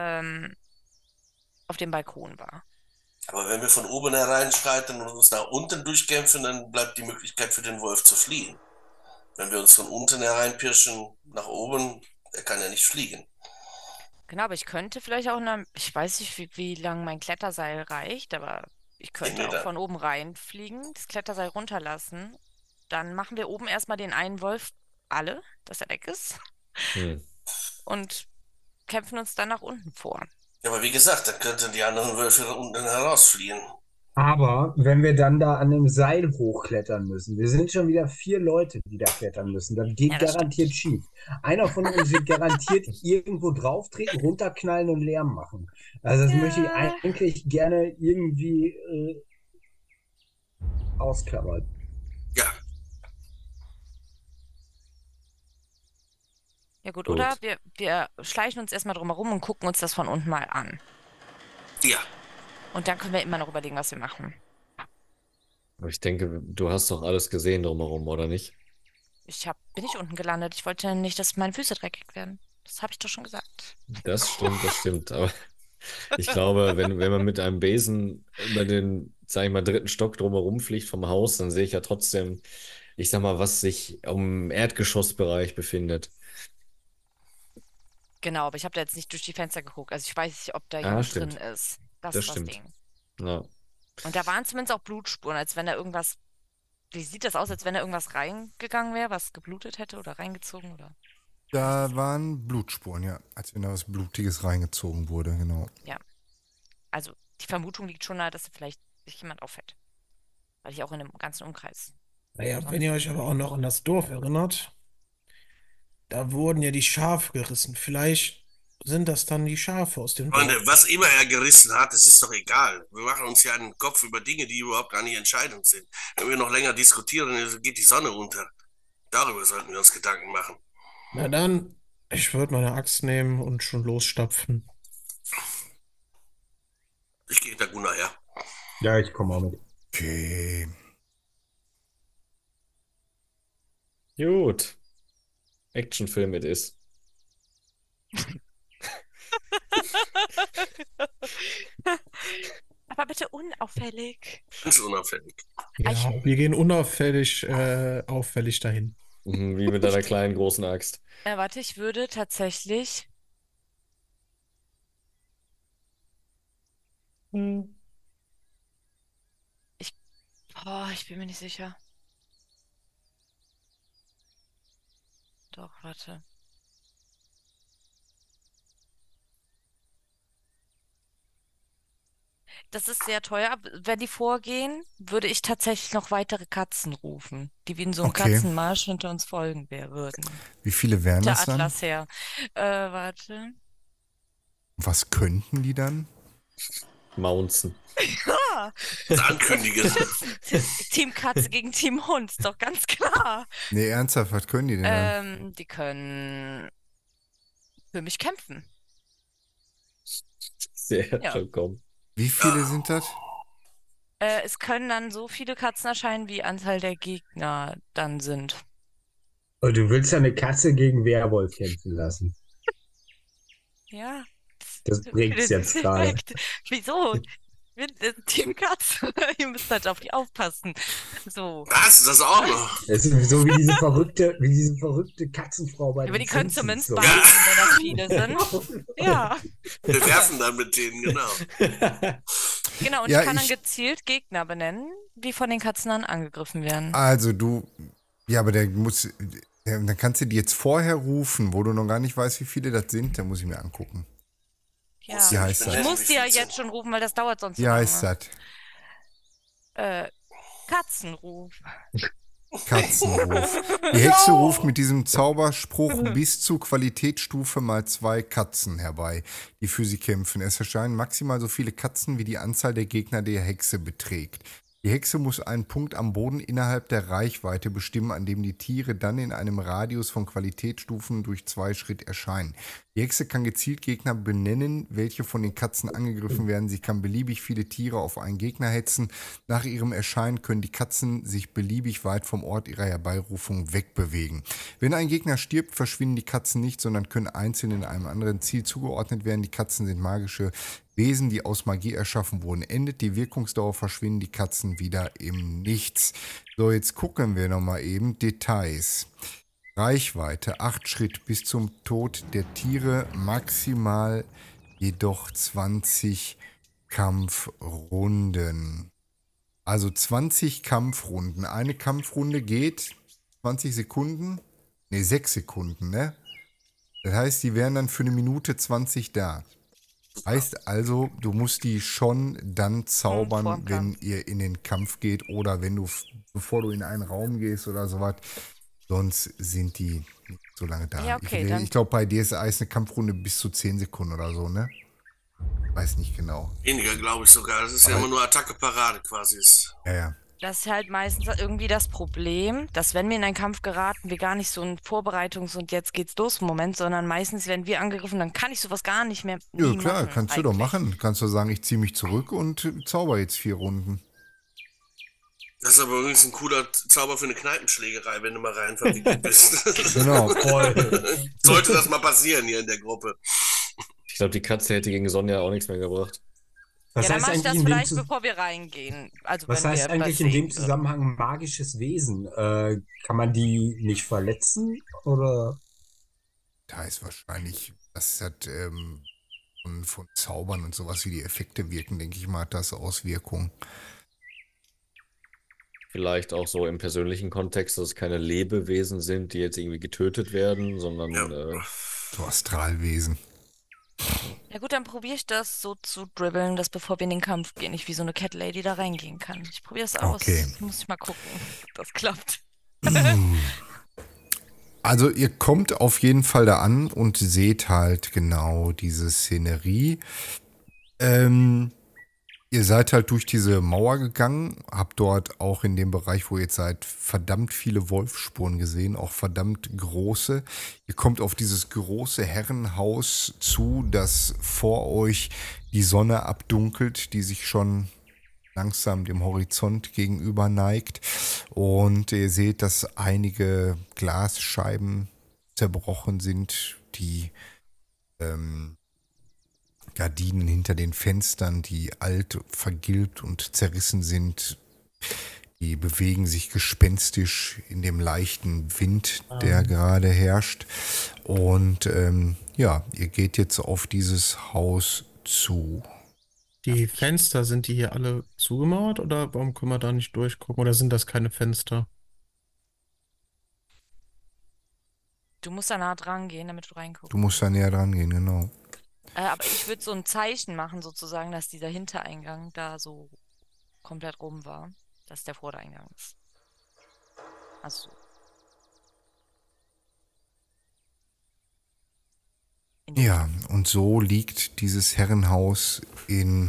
auf dem Balkon war. Aber wenn wir von oben hereinschreiten und uns nach unten durchkämpfen, dann bleibt die Möglichkeit für den Wolf zu fliehen. Wenn wir uns von unten hereinpirschen nach oben, er kann ja nicht fliegen. Genau, aber ich könnte vielleicht auch, ich weiß nicht, wie lang mein Kletterseil reicht, aber ich könnte auch Meter. von oben reinfliegen, das Kletterseil runterlassen. Dann machen wir oben erstmal den einen Wolf alle, dass er weg ist, Hm. und kämpfen uns dann nach unten vor. Ja, aber wie gesagt, dann könnten die anderen Wölfe da unten herausfliehen. Aber wenn wir dann da an dem Seil hochklettern müssen, wir sind schon wieder 4 Leute, die da klettern müssen, dann geht Ja, das garantiert schief. Einer von uns wird garantiert irgendwo drauftreten, runterknallen und Lärm machen. Also das möchte ich Ja. eigentlich gerne irgendwie ausklammern. Ja, Ja gut, Gut. oder? Wir schleichen uns erstmal drum herum und gucken uns das von unten mal an. ja. Und dann können wir immer noch überlegen, was wir machen. Aber ich denke, du hast doch alles gesehen drumherum, oder nicht? Bin ich unten gelandet. Ich wollte nicht, dass meine Füße dreckig werden. Das habe ich doch schon gesagt. Das stimmt. Aber ich glaube, wenn man mit einem Besen über den, sag ich mal, 3. Stock drumherum fliegt vom Haus, dann sehe ich ja trotzdem, ich sag mal, was sich im Erdgeschossbereich befindet. Genau, aber ich habe da jetzt nicht durch die Fenster geguckt. Also ich weiß nicht, ob da Ah, jemand stimmt. drin ist. Das Das ist das stimmt. Ding. Ja. Und da waren zumindest auch Blutspuren, als wenn da irgendwas. Wie sieht das aus, als wenn da irgendwas reingegangen wäre, was geblutet hätte oder reingezogen oder? Da waren Blutspuren, ja. Als wenn da was Blutiges reingezogen wurde, genau. Also die Vermutung liegt schon nahe, dass vielleicht sich jemand auffällt. Weil ich auch in dem ganzen Umkreis. Naja, wenn ihr euch aber auch noch an das Dorf erinnert, da wurden ja die Schafe gerissen. Vielleicht sind das dann die Schafe aus dem Dorf. Freunde, was immer er gerissen hat, das ist doch egal. Wir machen uns ja einen Kopf über Dinge, die überhaupt gar nicht entscheidend sind. Wenn wir noch länger diskutieren, geht die Sonne unter. Darüber sollten wir uns Gedanken machen. Na dann, ich würde meine Axt nehmen und schon losstapfen. Ich gehe da Gunnar her. Ja, ich komme auch mit. Okay. Gut. Actionfilm it is. Aber bitte unauffällig. Ganz unauffällig. Ja, wir gehen unauffällig, auffällig dahin. Wie mit deiner kleinen, großen Axt. Warte, ich würde tatsächlich. Ich bin mir nicht sicher. Doch, warte. Das ist sehr teuer. Wenn die vorgehen, würde ich tatsächlich noch weitere Katzen rufen, die wie in so einem Okay. Katzenmarsch hinter uns folgen würden. Wie viele wären Der das dann? Atlas her. Warte. Was könnten die dann? Mounzen. Ah, Ankündigen. Team Katze gegen Team Hund, ist doch ganz klar. Nee, ernsthaft, was können die denn dann? Die können für mich kämpfen. Sehr Ja. schon kommen. Wie viele sind das? Es können dann so viele Katzen erscheinen, wie Anzahl der Gegner dann sind. Und du willst ja eine Katze gegen Werwolf kämpfen lassen. Ja. Das bringt's jetzt gerade. Wieso? Wir sind Team Katze. Ihr müsst halt auf die aufpassen. So. Was? Das auch noch? Das ist so wie diese verrückte Katzenfrau bei Aber den die können Simpsons, zumindest so. beißen, wenn das viele sind. Ja, Wir werfen dann mit denen, genau. genau. Und Ja, ich kann dann ich- gezielt Gegner benennen, die von den Katzen dann angegriffen werden. Also du, ja, aber dann kannst du die jetzt vorher rufen, wo du noch gar nicht weißt, wie viele das sind. Dann muss ich mir angucken. Ja. Wie heißt Ich das? benennen, muss wie die ja viel sind. jetzt schon rufen, weil das dauert sonst Wie so heißt lange. das? Katzenruf. Katzenruf. Die Hexe ruft mit diesem Zauberspruch bis zu Qualitätsstufe mal 2 Katzen herbei, die für sie kämpfen. Es erscheinen maximal so viele Katzen, wie die Anzahl der Gegner der Hexe beträgt. Die Hexe muss einen Punkt am Boden innerhalb der Reichweite bestimmen, an dem die Tiere dann in einem Radius von Qualitätsstufen durch 2 Schritt erscheinen. Die Hexe kann gezielt Gegner benennen, welche von den Katzen angegriffen werden. Sie kann beliebig viele Tiere auf einen Gegner hetzen. Nach ihrem Erscheinen können die Katzen sich beliebig weit vom Ort ihrer Herbeirufung wegbewegen. Wenn ein Gegner stirbt, verschwinden die Katzen nicht, sondern können einzeln in einem anderen Ziel zugeordnet werden. Die Katzen sind magische Wesen, die aus Magie erschaffen wurden. Endet die Wirkungsdauer, verschwinden die Katzen wieder im Nichts. So, jetzt gucken wir nochmal eben. Details. Reichweite 8 Schritt bis zum Tod der Tiere, maximal jedoch 20 Kampfrunden. Also 20 Kampfrunden. Eine Kampfrunde geht 20 Sekunden, ne 6 Sekunden, ne? Das heißt, die wären dann für eine Minute 20 da. Heißt also, du musst die schon dann zaubern, wenn ihr in den Kampf geht oder wenn du, bevor du in einen Raum gehst oder sowas. Sonst sind die nicht so lange da. Ja, okay, ich glaube, bei DSA ist eine Kampfrunde bis zu 10 Sekunden oder so, ne? Weiß nicht genau. Weniger, glaube ich sogar. Das ist ja immer nur Attacke-Parade quasi. Ja. Das ist halt meistens irgendwie das Problem, dass wenn wir in einen Kampf geraten, wir gar nicht so einen Vorbereitungs- und jetzt geht's los Moment, sondern meistens werden wir angegriffen, dann kann ich sowas gar nicht mehr Ja, nie klar, machen, kannst du doch machen. Kannst du sagen, ich ziehe mich zurück und zauber jetzt 4 Runden. Das ist aber übrigens ein cooler Zauber für eine Kneipenschlägerei, wenn du mal rein verwickelt bist. Genau. Sollte das mal passieren hier in der Gruppe. Ich glaube, die Katze hätte gegen Sonja auch nichts mehr gebracht. Was Ja, dann heißt mach ich das eigentlich in dem vielleicht, Zus- bevor wir reingehen. Also Was wenn heißt wir eigentlich was in dem sehen würden. Zusammenhang magisches Wesen? Kann man die nicht verletzen? Oder? Da ist wahrscheinlich, das hat von Zaubern und sowas, wie die Effekte wirken, denke ich mal, hat das Auswirkungen. Vielleicht auch so im persönlichen Kontext, dass es keine Lebewesen sind, die jetzt irgendwie getötet werden, sondern So Astralwesen. Ja gut, dann probiere ich das so zu dribbeln, dass bevor wir in den Kampf gehen, ich wie so eine Cat Lady da reingehen kann. Ich probiere es aus. Okay. Muss ich mal gucken, ob das klappt. Also ihr kommt auf jeden Fall da an und seht halt genau diese Szenerie. Ihr seid halt durch diese Mauer gegangen, habt dort auch in dem Bereich, wo ihr jetzt seid, verdammt viele Wolfsspuren gesehen, auch verdammt große. Ihr kommt auf dieses große Herrenhaus zu, das vor euch die Sonne abdunkelt, die sich schon langsam dem Horizont gegenüber neigt. Und ihr seht, dass einige Glasscheiben zerbrochen sind, die Gardinen hinter den Fenstern, die alt, vergilbt und zerrissen sind, die bewegen sich gespenstisch in dem leichten Wind, der gerade herrscht. Und ja, ihr geht jetzt auf dieses Haus zu. Die Fenster, sind die hier alle zugemauert oder warum können wir da nicht durchgucken? Oder sind das keine Fenster? Du musst da nah dran gehen, damit du reinguckst. Du musst da näher dran gehen, genau. Aber ich würde so ein Zeichen machen, sozusagen, dass dieser Hintereingang da so komplett rum war. Dass der Vordereingang ist. Also. Ja, und so liegt dieses Herrenhaus in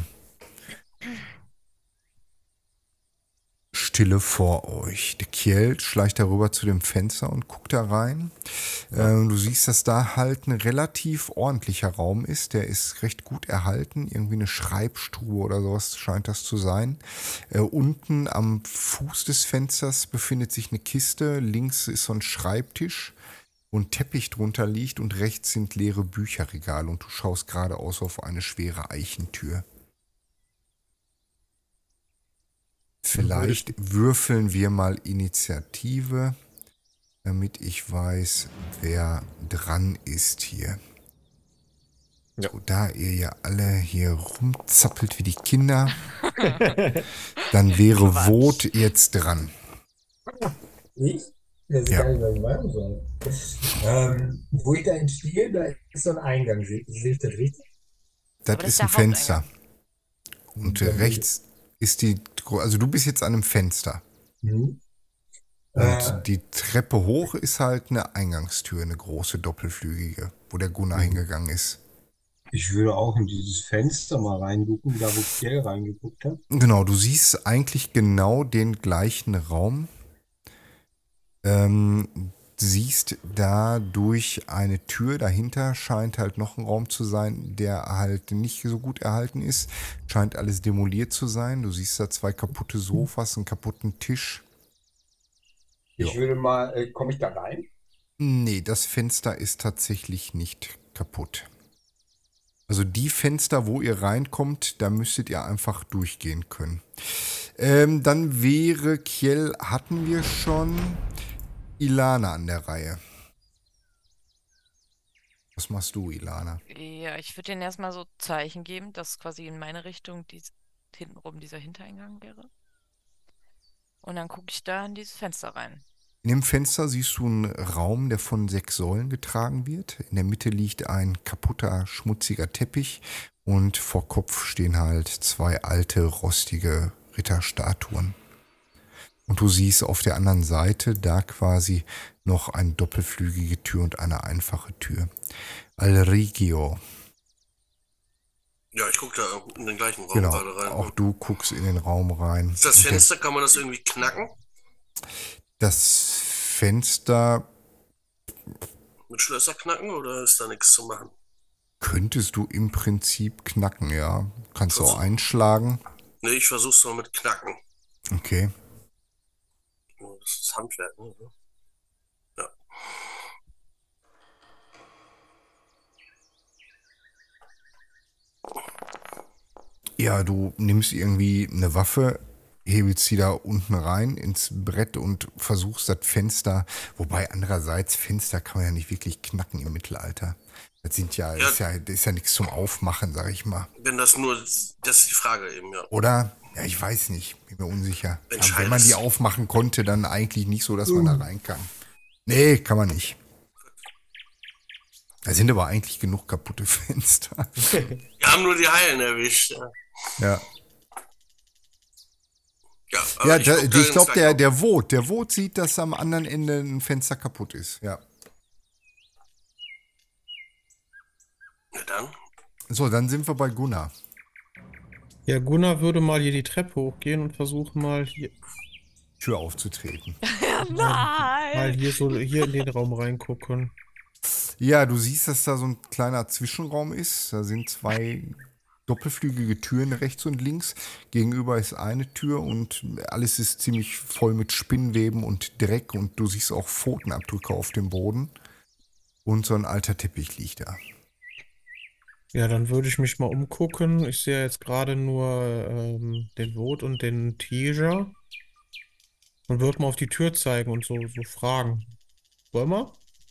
Stille vor euch. Der Kjeld schleicht darüber zu dem Fenster und guckt da rein. Du siehst, dass da halt ein relativ ordentlicher Raum ist. Der ist recht gut erhalten. Irgendwie eine Schreibstube oder sowas scheint das zu sein. Unten am Fuß des Fensters befindet sich eine Kiste. Links ist so ein Schreibtisch, wo ein Teppich drunter liegt und rechts sind leere Bücherregale und du schaust geradeaus auf eine schwere Eichentür. Vielleicht würfeln wir mal Initiative, damit ich weiß, wer dran ist hier. Ja. So, da ihr ja alle hier rumzappelt wie die Kinder, dann wäre Vot jetzt dran. Ich? Das ist Ja. gar nicht, was ich machen soll. Wo ich da entstehe, da ist so ein Eingang. Sehe ich das richtig? Das Aber das ist ist ein der Fenster. Und rechts ist die, also du bist jetzt an einem Fenster. Mhm. Und die Treppe hoch ist halt eine Eingangstür, eine große doppelflügige, wo der Gunnar hingegangen ist. Ich würde auch in dieses Fenster mal reingucken, da wo Kiel reingeguckt hat. Genau, du siehst eigentlich genau den gleichen Raum. Siehst da durch eine Tür dahinter, scheint halt noch ein Raum zu sein, der halt nicht so gut erhalten ist. Scheint alles demoliert zu sein. Du siehst da 2 kaputte Sofas, einen kaputten Tisch. Ich würde mal, komme ich da rein? Nee, das Fenster ist tatsächlich nicht kaputt. Also die Fenster, wo ihr reinkommt, da müsstet ihr einfach durchgehen können. Dann wäre Kjell, hatten wir schon, Ilana an der Reihe. Was machst du, Ilana? Ja, ich würde denen erstmal so Zeichen geben, dass quasi in meine Richtung hintenrum dieser Hintereingang wäre. Und dann gucke ich da in dieses Fenster rein. In dem Fenster siehst du einen Raum, der von 6 Säulen getragen wird. In der Mitte liegt ein kaputter, schmutziger Teppich und vor Kopf stehen halt 2 alte, rostige Ritterstatuen. Und du siehst auf der anderen Seite da quasi noch eine doppelflügige Tür und eine einfache Tür. Alrigio. Ja, ich gucke da in den gleichen Raum Genau, gerade rein. auch du guckst in den Raum rein. Ist das Fenster, kann man das irgendwie knacken? Das Fenster Mit Schlösser knacken oder ist da nichts zu machen? könntest du im Prinzip knacken, ja. Kannst du auch einschlagen. Ne, ich versuch's mal mit Knacken. Okay. Oh, das ist Handwerk, ne? Ja. Ja, du nimmst irgendwie eine Waffe, hebelst sie da unten rein ins Brett und versuchst das Fenster, wobei andererseits Fenster kann man ja nicht wirklich knacken im Mittelalter. Das ist ja nichts zum Aufmachen, sag ich mal. Wenn das nur, das ist die Frage eben, ja. Oder? Ja, ich weiß nicht, bin mir unsicher. Aber wenn Entscheidend. man die aufmachen konnte, dann eigentlich nicht so, dass man da rein kann. Nee, kann man nicht. Da sind aber eigentlich genug kaputte Fenster. Wir haben nur die Heilen erwischt. Ja. Ja. Ja, Ja, aber guck da ich glaube, ins Lager. der Vogt sieht, dass am anderen Ende ein Fenster kaputt ist. Ja. Ja, dann. So, dann sind wir bei Gunnar. Ja, Gunnar würde mal hier die Treppe hochgehen und versuchen mal hier, Tür aufzutreten. mal hier in den Raum reingucken. Ja, du siehst, dass da so ein kleiner Zwischenraum ist. Da sind 2 doppelflügige Türen rechts und links. Gegenüber ist eine Tür und alles ist ziemlich voll mit Spinnweben und Dreck und du siehst auch Pfotenabdrücke auf dem Boden. Und so ein alter Teppich liegt da. Ja, dann würde ich mich mal umgucken. Ich sehe jetzt gerade nur den Vot und den Tiger. Und würde mal auf die Tür zeigen und so fragen. Wollen wir?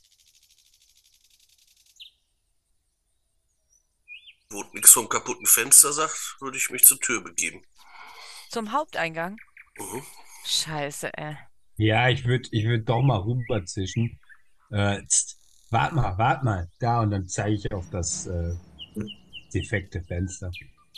Wo nichts vom kaputten Fenster sagt, würde ich mich zur Tür begeben. Zum Haupteingang? Mhm. Scheiße, ey. Ja, ich würd doch mal rüberzischen. Wart mal. Da, und dann zeige ich auf das defekte Fenster.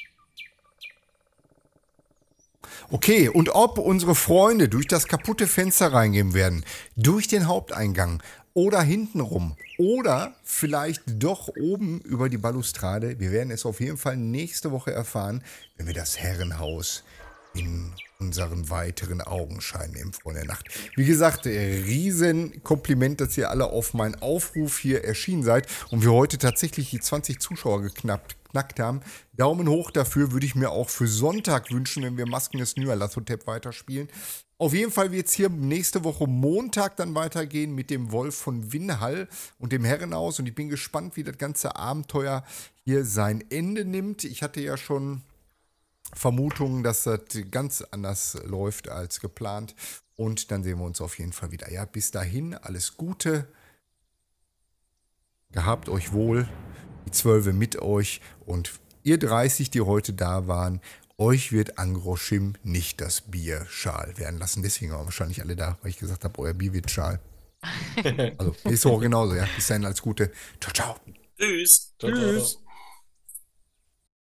Okay, und ob unsere Freunde durch das kaputte Fenster reingehen werden, durch den Haupteingang oder hintenrum oder vielleicht doch oben über die Balustrade, wir werden es auf jeden Fall nächste Woche erfahren, wenn wir das Herrenhaus in unseren weiteren Augenschein nehmen, Freunde der Nacht. Wie gesagt, riesen Kompliment, dass ihr alle auf meinen Aufruf hier erschienen seid und wir heute tatsächlich die 20 Zuschauer geknackt haben. Daumen hoch dafür, würde ich mir auch für Sonntag wünschen, wenn wir Masken des Nyarlathotep weiterspielen. Auf jeden Fall wird es hier nächste Woche Montag dann weitergehen mit dem Wolf von Winhall und dem Herrenhaus und ich bin gespannt, wie das ganze Abenteuer hier sein Ende nimmt. Ich hatte ja schon Vermutungen, dass das ganz anders läuft als geplant und dann sehen wir uns auf jeden Fall wieder. Ja, bis dahin, alles Gute, gehabt euch wohl, die 12 mit euch und ihr 30, die heute da waren, euch wird Angroschim nicht das Bier schal werden lassen. Deswegen waren wahrscheinlich alle da, weil ich gesagt habe, euer Bier wird schal. Also, ist auch genauso, ja. Bis dahin, alles Gute. Ciao, ciao. Tschüss. Ciao, ciao, ciao.